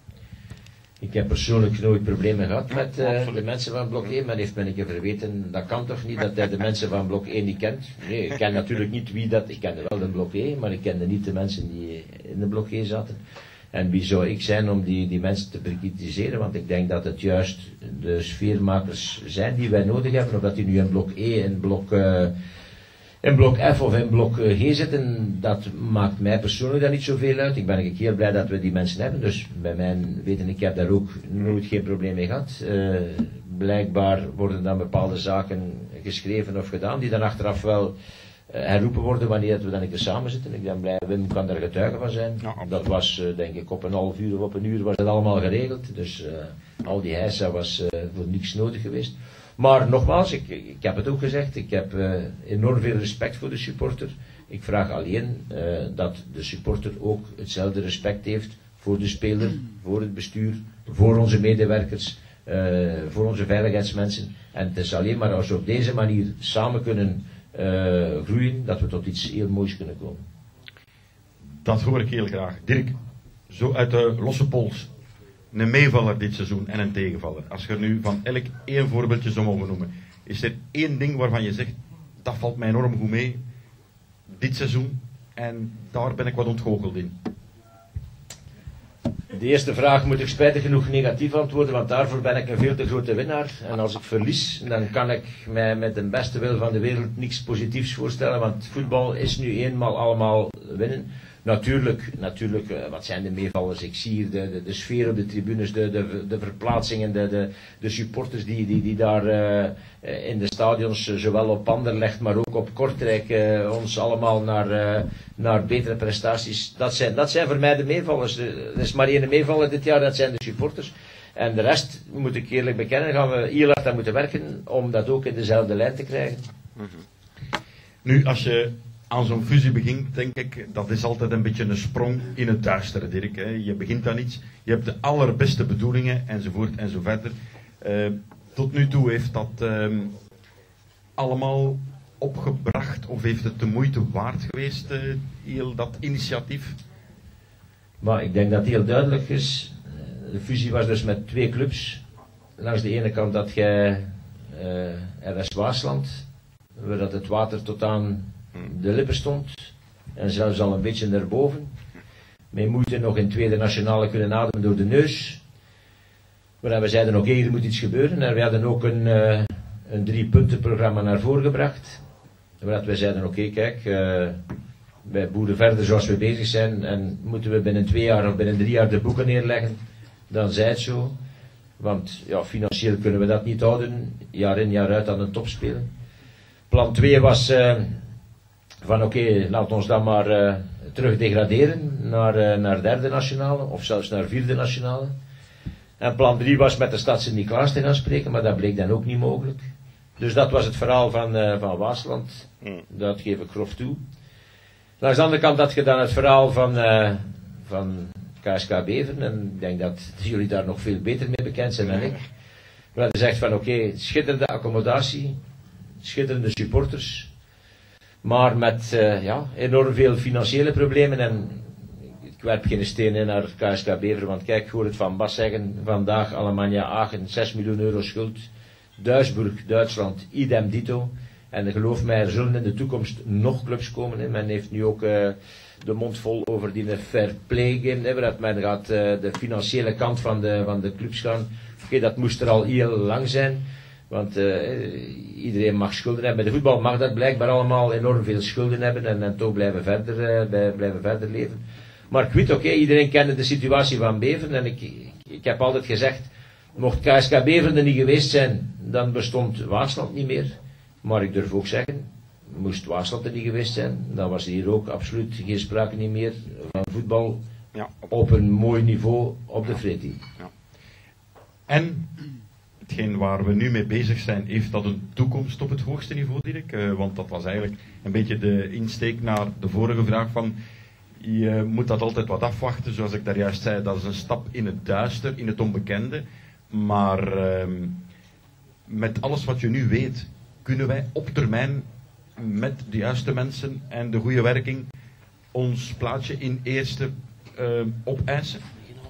Ik heb persoonlijk nooit problemen gehad met uh, de mensen van blok één. Men heeft me een keer verweten, dat kan toch niet, dat hij de mensen van blok één niet kent. Nee, ik ken natuurlijk niet wie dat, ik kende wel de blok één, maar ik kende niet de mensen die in de blok één zaten. En wie zou ik zijn om die, die mensen te bekritiseren, want ik denk dat het juist de sfeermakers zijn die wij nodig hebben, of dat die nu in blok E, in blok, uh, in blok F of in blok G zitten, dat maakt mij persoonlijk dan niet zoveel uit. Ik ben eigenlijk heel blij dat we die mensen hebben, dus bij mijn weten, ik heb daar ook nooit geen probleem mee gehad. Uh, blijkbaar worden dan bepaalde zaken geschreven of gedaan, die dan achteraf wel Uh, herroepen worden wanneer we dan een keer samen zitten. Ik ben blij, Wim kan daar getuige van zijn. Ja, dat was uh, denk ik op een half uur of op een uur was dat allemaal geregeld. Dus uh, al die heisa was uh, voor niks nodig geweest. Maar nogmaals, ik, ik heb het ook gezegd, ik heb uh, enorm veel respect voor de supporter. Ik vraag alleen uh, dat de supporter ook hetzelfde respect heeft voor de speler, voor het bestuur, voor onze medewerkers, uh, voor onze veiligheidsmensen. En het is alleen maar als we op deze manier samen kunnen uh, groeien, dat we tot iets heel moois kunnen komen. Dat hoor ik heel graag. Dirk, zo uit de losse pols. Een meevaller dit seizoen en een tegenvaller. Als je er nu van elk één voorbeeldje zou mogen noemen. Is er één ding waarvan je zegt, dat valt mij enorm goed mee. Dit seizoen. En daar ben ik wat ontgoocheld in. De eerste vraag moet ik spijtig genoeg negatief antwoorden, want daarvoor ben ik een veel te grote winnaar. En als ik verlies, dan kan ik mij met de beste wil van de wereld niks positiefs voorstellen, want voetbal is nu eenmaal allemaal winnen. Natuurlijk, natuurlijk, wat zijn de meevallers? Ik zie hier de, de, de sfeer op de tribunes, de, de, de verplaatsingen, de, de, de supporters die, die, die daar uh, in de stadions, uh, zowel op Anderlecht, maar ook op Kortrijk, uh, ons allemaal naar, uh, naar betere prestaties. Dat zijn, dat zijn voor mij de meevallers. Er is maar één meevaller dit jaar, dat zijn de supporters. En de rest, moet ik eerlijk bekennen, gaan we heel hard aan moeten werken om dat ook in dezelfde lijn te krijgen. Mm-hmm. Nu, als je aan zo'n fusie begint, denk ik, dat is altijd een beetje een sprong in het duistere, Dirk. Hè. Je begint aan iets, je hebt de allerbeste bedoelingen, enzovoort en zo verder. Uh, tot nu toe heeft dat uh, allemaal opgebracht, of heeft het de moeite waard geweest, uh, heel dat initiatief? Maar ik denk dat het heel duidelijk is. De fusie was dus met twee clubs. Langs de ene kant dat jij uh, R S Waasland, waar dat het water tot aan de lippen stond en zelfs al een beetje erboven. Met moeite nog in tweede nationale kunnen ademen door de neus. Maar we zeiden oké, okay, er moet iets gebeuren en we hadden ook een, uh, een drie punten programma naar voren gebracht. Waar we zeiden oké, okay, kijk, uh, wij boeren verder zoals we bezig zijn en moeten we binnen twee jaar of binnen drie jaar de boeken neerleggen, dan zij het zo. Want ja, financieel kunnen we dat niet houden, jaar in jaar uit aan de top spelen. Plan twee was uh, van oké, okay, laat ons dan maar uh, terug degraderen naar, uh, naar derde nationale of zelfs naar vierde nationale. En plan drie was met de stad Sint-Niklaas te gaan spreken, maar dat bleek dan ook niet mogelijk. Dus dat was het verhaal van, uh, van Waasland, dat geef ik grof toe. Langs de andere kant had je dan het verhaal van, uh, van K S K Beveren, en ik denk dat jullie daar nog veel beter mee bekend zijn dan ik. We hadden gezegd van oké, okay, schitterende accommodatie, schitterende supporters, maar met uh, ja, enorm veel financiële problemen. En ik werp geen steen in naar K S K Beveren, want kijk, ik hoor het van Bas zeggen, vandaag Alemannia Aachen, zes miljoen euro schuld, Duisburg, Duitsland, idem dito. En geloof mij, er zullen in de toekomst nog clubs komen. Hè. Men heeft nu ook uh, de mond vol over die fair play game, hè, dat men gaat uh, de financiële kant van de, van de clubs gaan. Oké, okay, dat moest er al heel lang zijn. Want uh, iedereen mag schulden hebben. Bij de voetbal mag dat blijkbaar allemaal enorm veel schulden hebben en, en toch blijven verder, uh, bij, blijven verder leven. Maar ik weet, oké, okay, iedereen kende de situatie van Beveren en ik, ik heb altijd gezegd, mocht K S K Beveren er niet geweest zijn, dan bestond Waasland niet meer. Maar ik durf ook zeggen, moest Waasland er niet geweest zijn, dan was hier ook absoluut geen sprake niet meer van voetbal ja. op een mooi niveau op de Freti. Ja. En hetgeen waar we nu mee bezig zijn, heeft dat een toekomst op het hoogste niveau, Dirk? Uh, want dat was eigenlijk een beetje de insteek naar de vorige vraag van, je moet dat altijd wat afwachten, zoals ik daar juist zei, dat is een stap in het duister, in het onbekende. Maar uh, met alles wat je nu weet, kunnen wij op termijn met de juiste mensen en de goede werking ons plaatsje in eerste uh, opeisen?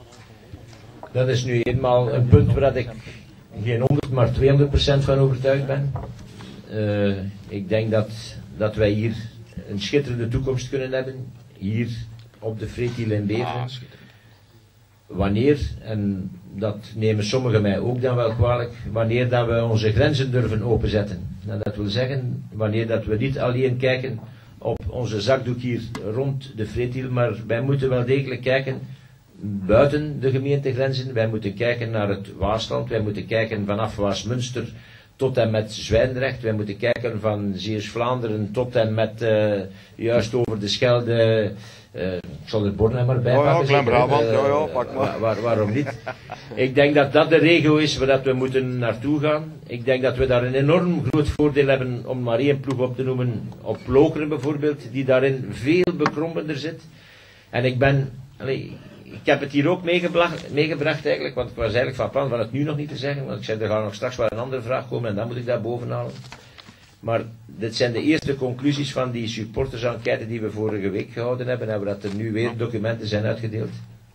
Dat is nu eenmaal een punt waar ik geen honderd, maar tweehonderd procent van overtuigd ben. Uh, ik denk dat, dat wij hier een schitterende toekomst kunnen hebben, hier op de Fretiel in Beveren. Ah, wanneer, en dat nemen sommigen mij ook dan wel kwalijk, wanneer dat we onze grenzen durven openzetten. En dat wil zeggen, wanneer dat we niet alleen kijken op onze zakdoek hier rond de Fretiel, maar wij moeten wel degelijk kijken buiten de gemeentegrenzen. Wij moeten kijken naar het Waasland, wij moeten kijken vanaf Waasmunster tot en met Zwijndrecht, wij moeten kijken van Zeeuws-Vlaanderen tot en met uh, juist over de Schelde. Uh, ik zal het Bornem maar bij pakken. Ja, ja, klein Brabant, uh, ja, ja, pak maar. Waar, waar, waarom niet? Ik denk dat dat de regio is waar dat we moeten naartoe gaan. Ik denk dat we daar een enorm groot voordeel hebben, om maar één ploeg op te noemen, op Lokeren bijvoorbeeld, die daarin veel bekrompender zit. En ik ben, allee, ik heb het hier ook meegebracht, meegebracht eigenlijk, want ik was eigenlijk van plan van het nu nog niet te zeggen, want ik zei, er gaat nog straks wel een andere vraag komen en dan moet ik daar boven halen. Maar dit zijn de eerste conclusies van die supportersenquête die we vorige week gehouden hebben. En dat er nu weer documenten zijn uitgedeeld.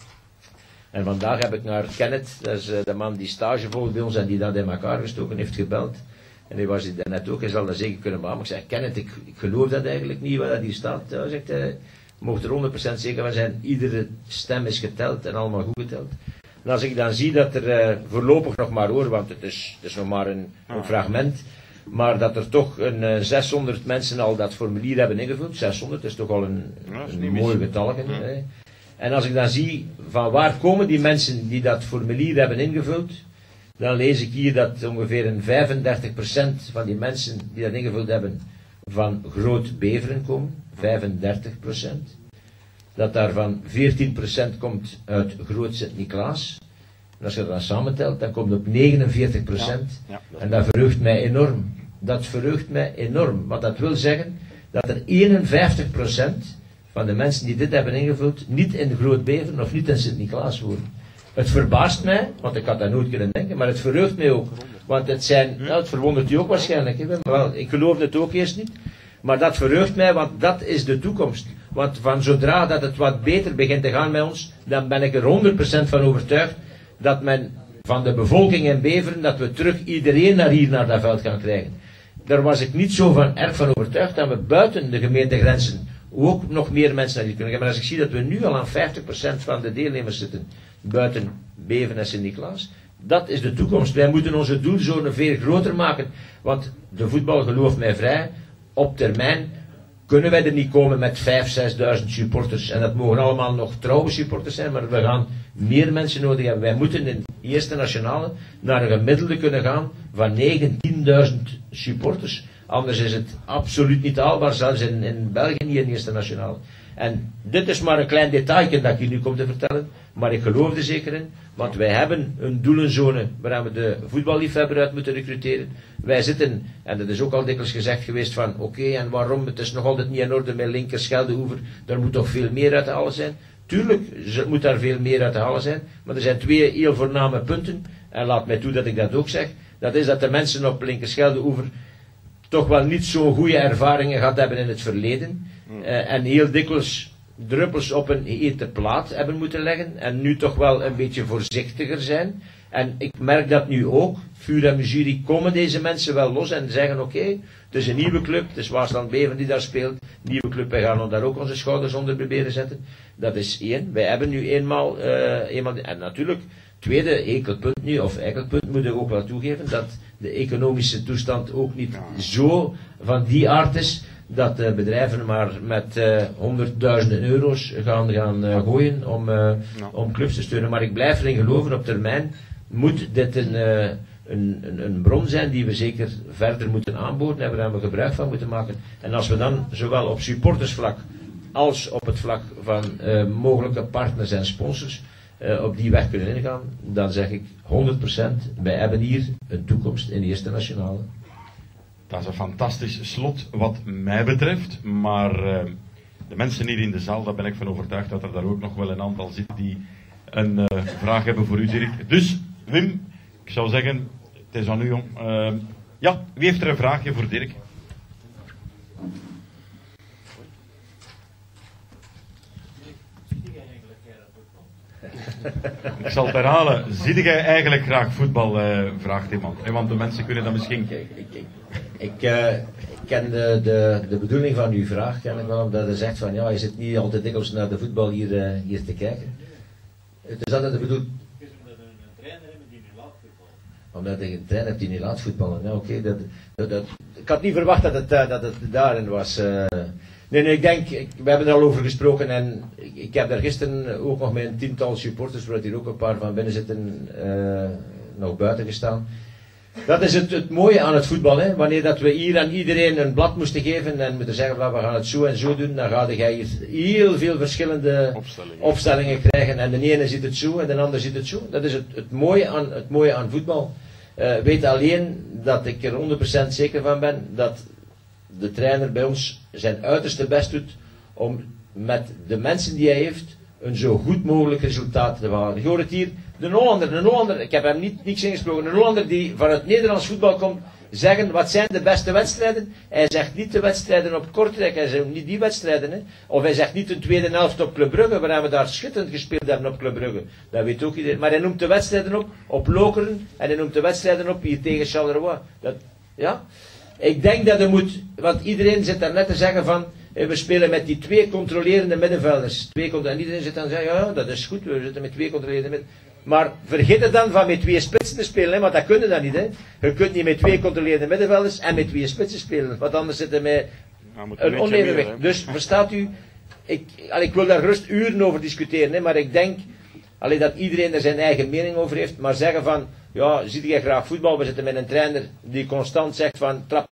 En vandaag heb ik naar Kenneth, dat is de man die stage volgt bij ons en die dat in elkaar gestoken heeft, gebeld. En hij was daar net ook, hij zal dat zeker kunnen maken. Maar ik zeg, Kenneth, ik, ik geloof dat eigenlijk niet, wat dat hier staat. Hij zegt, hij mocht er honderd procent zeker van zijn, iedere stem is geteld en allemaal goed geteld. En als ik dan zie dat er uh, voorlopig nog maar hoor, want het is, het is nog maar een, een fragment, maar dat er toch een uh, zeshonderd mensen al dat formulier hebben ingevuld. zeshonderd is toch al een, ja, een mooi getalje. Ja. En als ik dan zie van waar komen die mensen die dat formulier hebben ingevuld, dan lees ik hier dat ongeveer een vijfendertig procent van die mensen die dat ingevuld hebben van Groot-Beveren komen. vijfendertig procent. Dat daarvan veertien procent komt uit Groot-Sint-Niklaas. En als je dat dan samentelt, dan komt het op negenenveertig procent. Ja, ja. En dat verheugt mij enorm. Dat verheugt mij enorm. Want dat wil zeggen dat er eenenvijftig procent van de mensen die dit hebben ingevuld, niet in Groot-Beveren of niet in Sint-Niklaas wonen. Het verbaast mij, want ik had dat nooit kunnen denken, maar het verheugt mij ook. Want het zijn, nou, het verwondert u ook waarschijnlijk, hè? Maar ik geloofde het ook eerst niet. Maar dat verheugt mij, want dat is de toekomst. Want van zodra dat het wat beter begint te gaan met ons, dan ben ik er honderd procent van overtuigd dat men van de bevolking in Beveren, dat we terug iedereen naar hier naar dat veld gaan krijgen. Daar was ik niet zo van erg van overtuigd dat we buiten de gemeentegrenzen ook nog meer mensen naar hier kunnen gaan. Maar als ik zie dat we nu al aan vijftig procent van de deelnemers zitten, buiten Beveren en Sint-Niklaas, dat is de toekomst. Wij moeten onze doelzone veel groter maken, want de voetbal, geloof mij vrij, op termijn kunnen wij er niet komen met vijfduizend, zesduizend supporters. En dat mogen allemaal nog trouwe supporters zijn, maar we gaan meer mensen nodig hebben. Wij moeten in de eerste nationale naar een gemiddelde kunnen gaan van negentienduizend, tienduizend supporters. Anders is het absoluut niet haalbaar, zelfs in, in België niet in de eerste nationale. En dit is maar een klein detailje dat ik hier nu kom te vertellen, maar ik geloof er zeker in, want wij hebben een doelenzone waar we de voetballiefhebber uit moeten recruteren. Wij zitten, en dat is ook al dikwijls gezegd geweest van, oké, okay, en waarom, het is nog altijd niet in orde met Linkerscheldeoever, daar moet toch veel meer uit te halen zijn. Tuurlijk moet daar veel meer uit te halen zijn, maar er zijn twee heel voorname punten, en laat mij toe dat ik dat ook zeg. Dat is dat de mensen op Linkerscheldeoever toch wel niet zo'n goede ervaringen gehad hebben in het verleden. Uh, en heel dikwijls druppels op een hete plaat hebben moeten leggen. En nu toch wel een beetje voorzichtiger zijn. En ik merk dat nu ook. Vuur en Jury komen deze mensen wel los en zeggen oké, okay, het is een nieuwe club. Het is Waasland Beveren die daar speelt. Nieuwe club, wij gaan daar ook onze schouders onder proberen zetten. Dat is één. Wij hebben nu eenmaal, uh, eenmaal en natuurlijk, tweede hekelpunt nu, of eikelpunt moet ik ook wel toegeven, dat de economische toestand ook niet zo van die aard is, dat uh, bedrijven maar met uh, honderdduizenden euro's gaan, gaan uh, gooien om, uh, ja. om clubs te steunen. Maar ik blijf erin geloven, op termijn moet dit een, uh, een, een, een bron zijn die we zeker verder moeten aanboren en waar we gebruik van moeten maken. En als we dan zowel op supportersvlak als op het vlak van uh, mogelijke partners en sponsors uh, op die weg kunnen ingaan, dan zeg ik honderd procent, wij hebben hier een toekomst in de eerste nationale. Dat is een fantastisch slot wat mij betreft, maar uh, de mensen hier in de zaal, daar ben ik van overtuigd dat er daar ook nog wel een aantal zitten die een uh, vraag hebben voor u, Dirk. Dus, Wim, ik zou zeggen, het is aan u, jong. Uh, ja, wie heeft er een vraagje voor Dirk? Ik zal het herhalen. Zie jij eigenlijk graag voetbal, uh, vraagt iemand. Hè? Want de mensen kunnen dat misschien... Kijk, ik, ik, ik, uh, ik ken de, de, de bedoeling van uw vraag, ken ik wel, omdat je zegt van ja, je zit niet altijd dikwijls naar de voetbal hier, uh, hier te kijken. Het is altijd de bedoeling... Omdat je een trainer hebt die niet laat voetballen. Ja, oké, okay, dat, dat, dat, ik had niet verwacht dat het, uh, dat het daarin was... Uh, Nee, nee, ik denk, ik, we hebben er al over gesproken en ik, ik heb daar gisteren ook nog met een tiental supporters, waar hier ook een paar van binnen zitten, uh, nog buiten gestaan. Dat is het, het mooie aan het voetbal, hè. Wanneer dat we hier aan iedereen een blad moesten geven en moeten zeggen, we gaan het zo en zo doen, dan ga je hier heel veel verschillende opstellingen, opstellingen krijgen en de ene ziet het zo en de ander ziet het zo. Dat is het, het, mooie, aan, het mooie aan voetbal. Uh, weet alleen dat ik er honderd procent zeker van ben dat de trainer bij ons zijn uiterste best doet om met de mensen die hij heeft een zo goed mogelijk resultaat te behalen. Je hoort het hier, de Hollander, een Hollander, ik heb hem niet, niks ingesproken, een Hollander die van het Nederlands voetbal komt, zeggen, wat zijn de beste wedstrijden? Hij zegt niet de wedstrijden op Kortrijk, hij zegt niet die wedstrijden. Hè. Of hij zegt niet een tweede helft op Club Brugge, waar we daar schitterend gespeeld hebben op Club Brugge. Dat weet ook iedereen. Maar hij noemt de wedstrijden op, op Lokeren, en hij noemt de wedstrijden op hier tegen Charleroi. Dat, ja? Ik denk dat er moet, want iedereen zit daar net te zeggen van, we spelen met die twee controlerende middenvelders. Twee contro- en iedereen zit dan te zeggen, ja, dat is goed, we zitten met twee controlerende middenvelders. Maar vergeet het dan van met twee spitsen te spelen, hè, want dat kun je dan niet. Hè. Je kunt niet met twee controlerende middenvelders en met twee spitsen spelen, want anders zit er met een onevenwicht. Dus verstaat u, ik, al, ik wil daar rust uren over discussiëren, hè, maar ik denk allee, dat iedereen er zijn eigen mening over heeft, maar zeggen van, ja, zie jij graag voetbal, we zitten met een trainer die constant zegt van, trap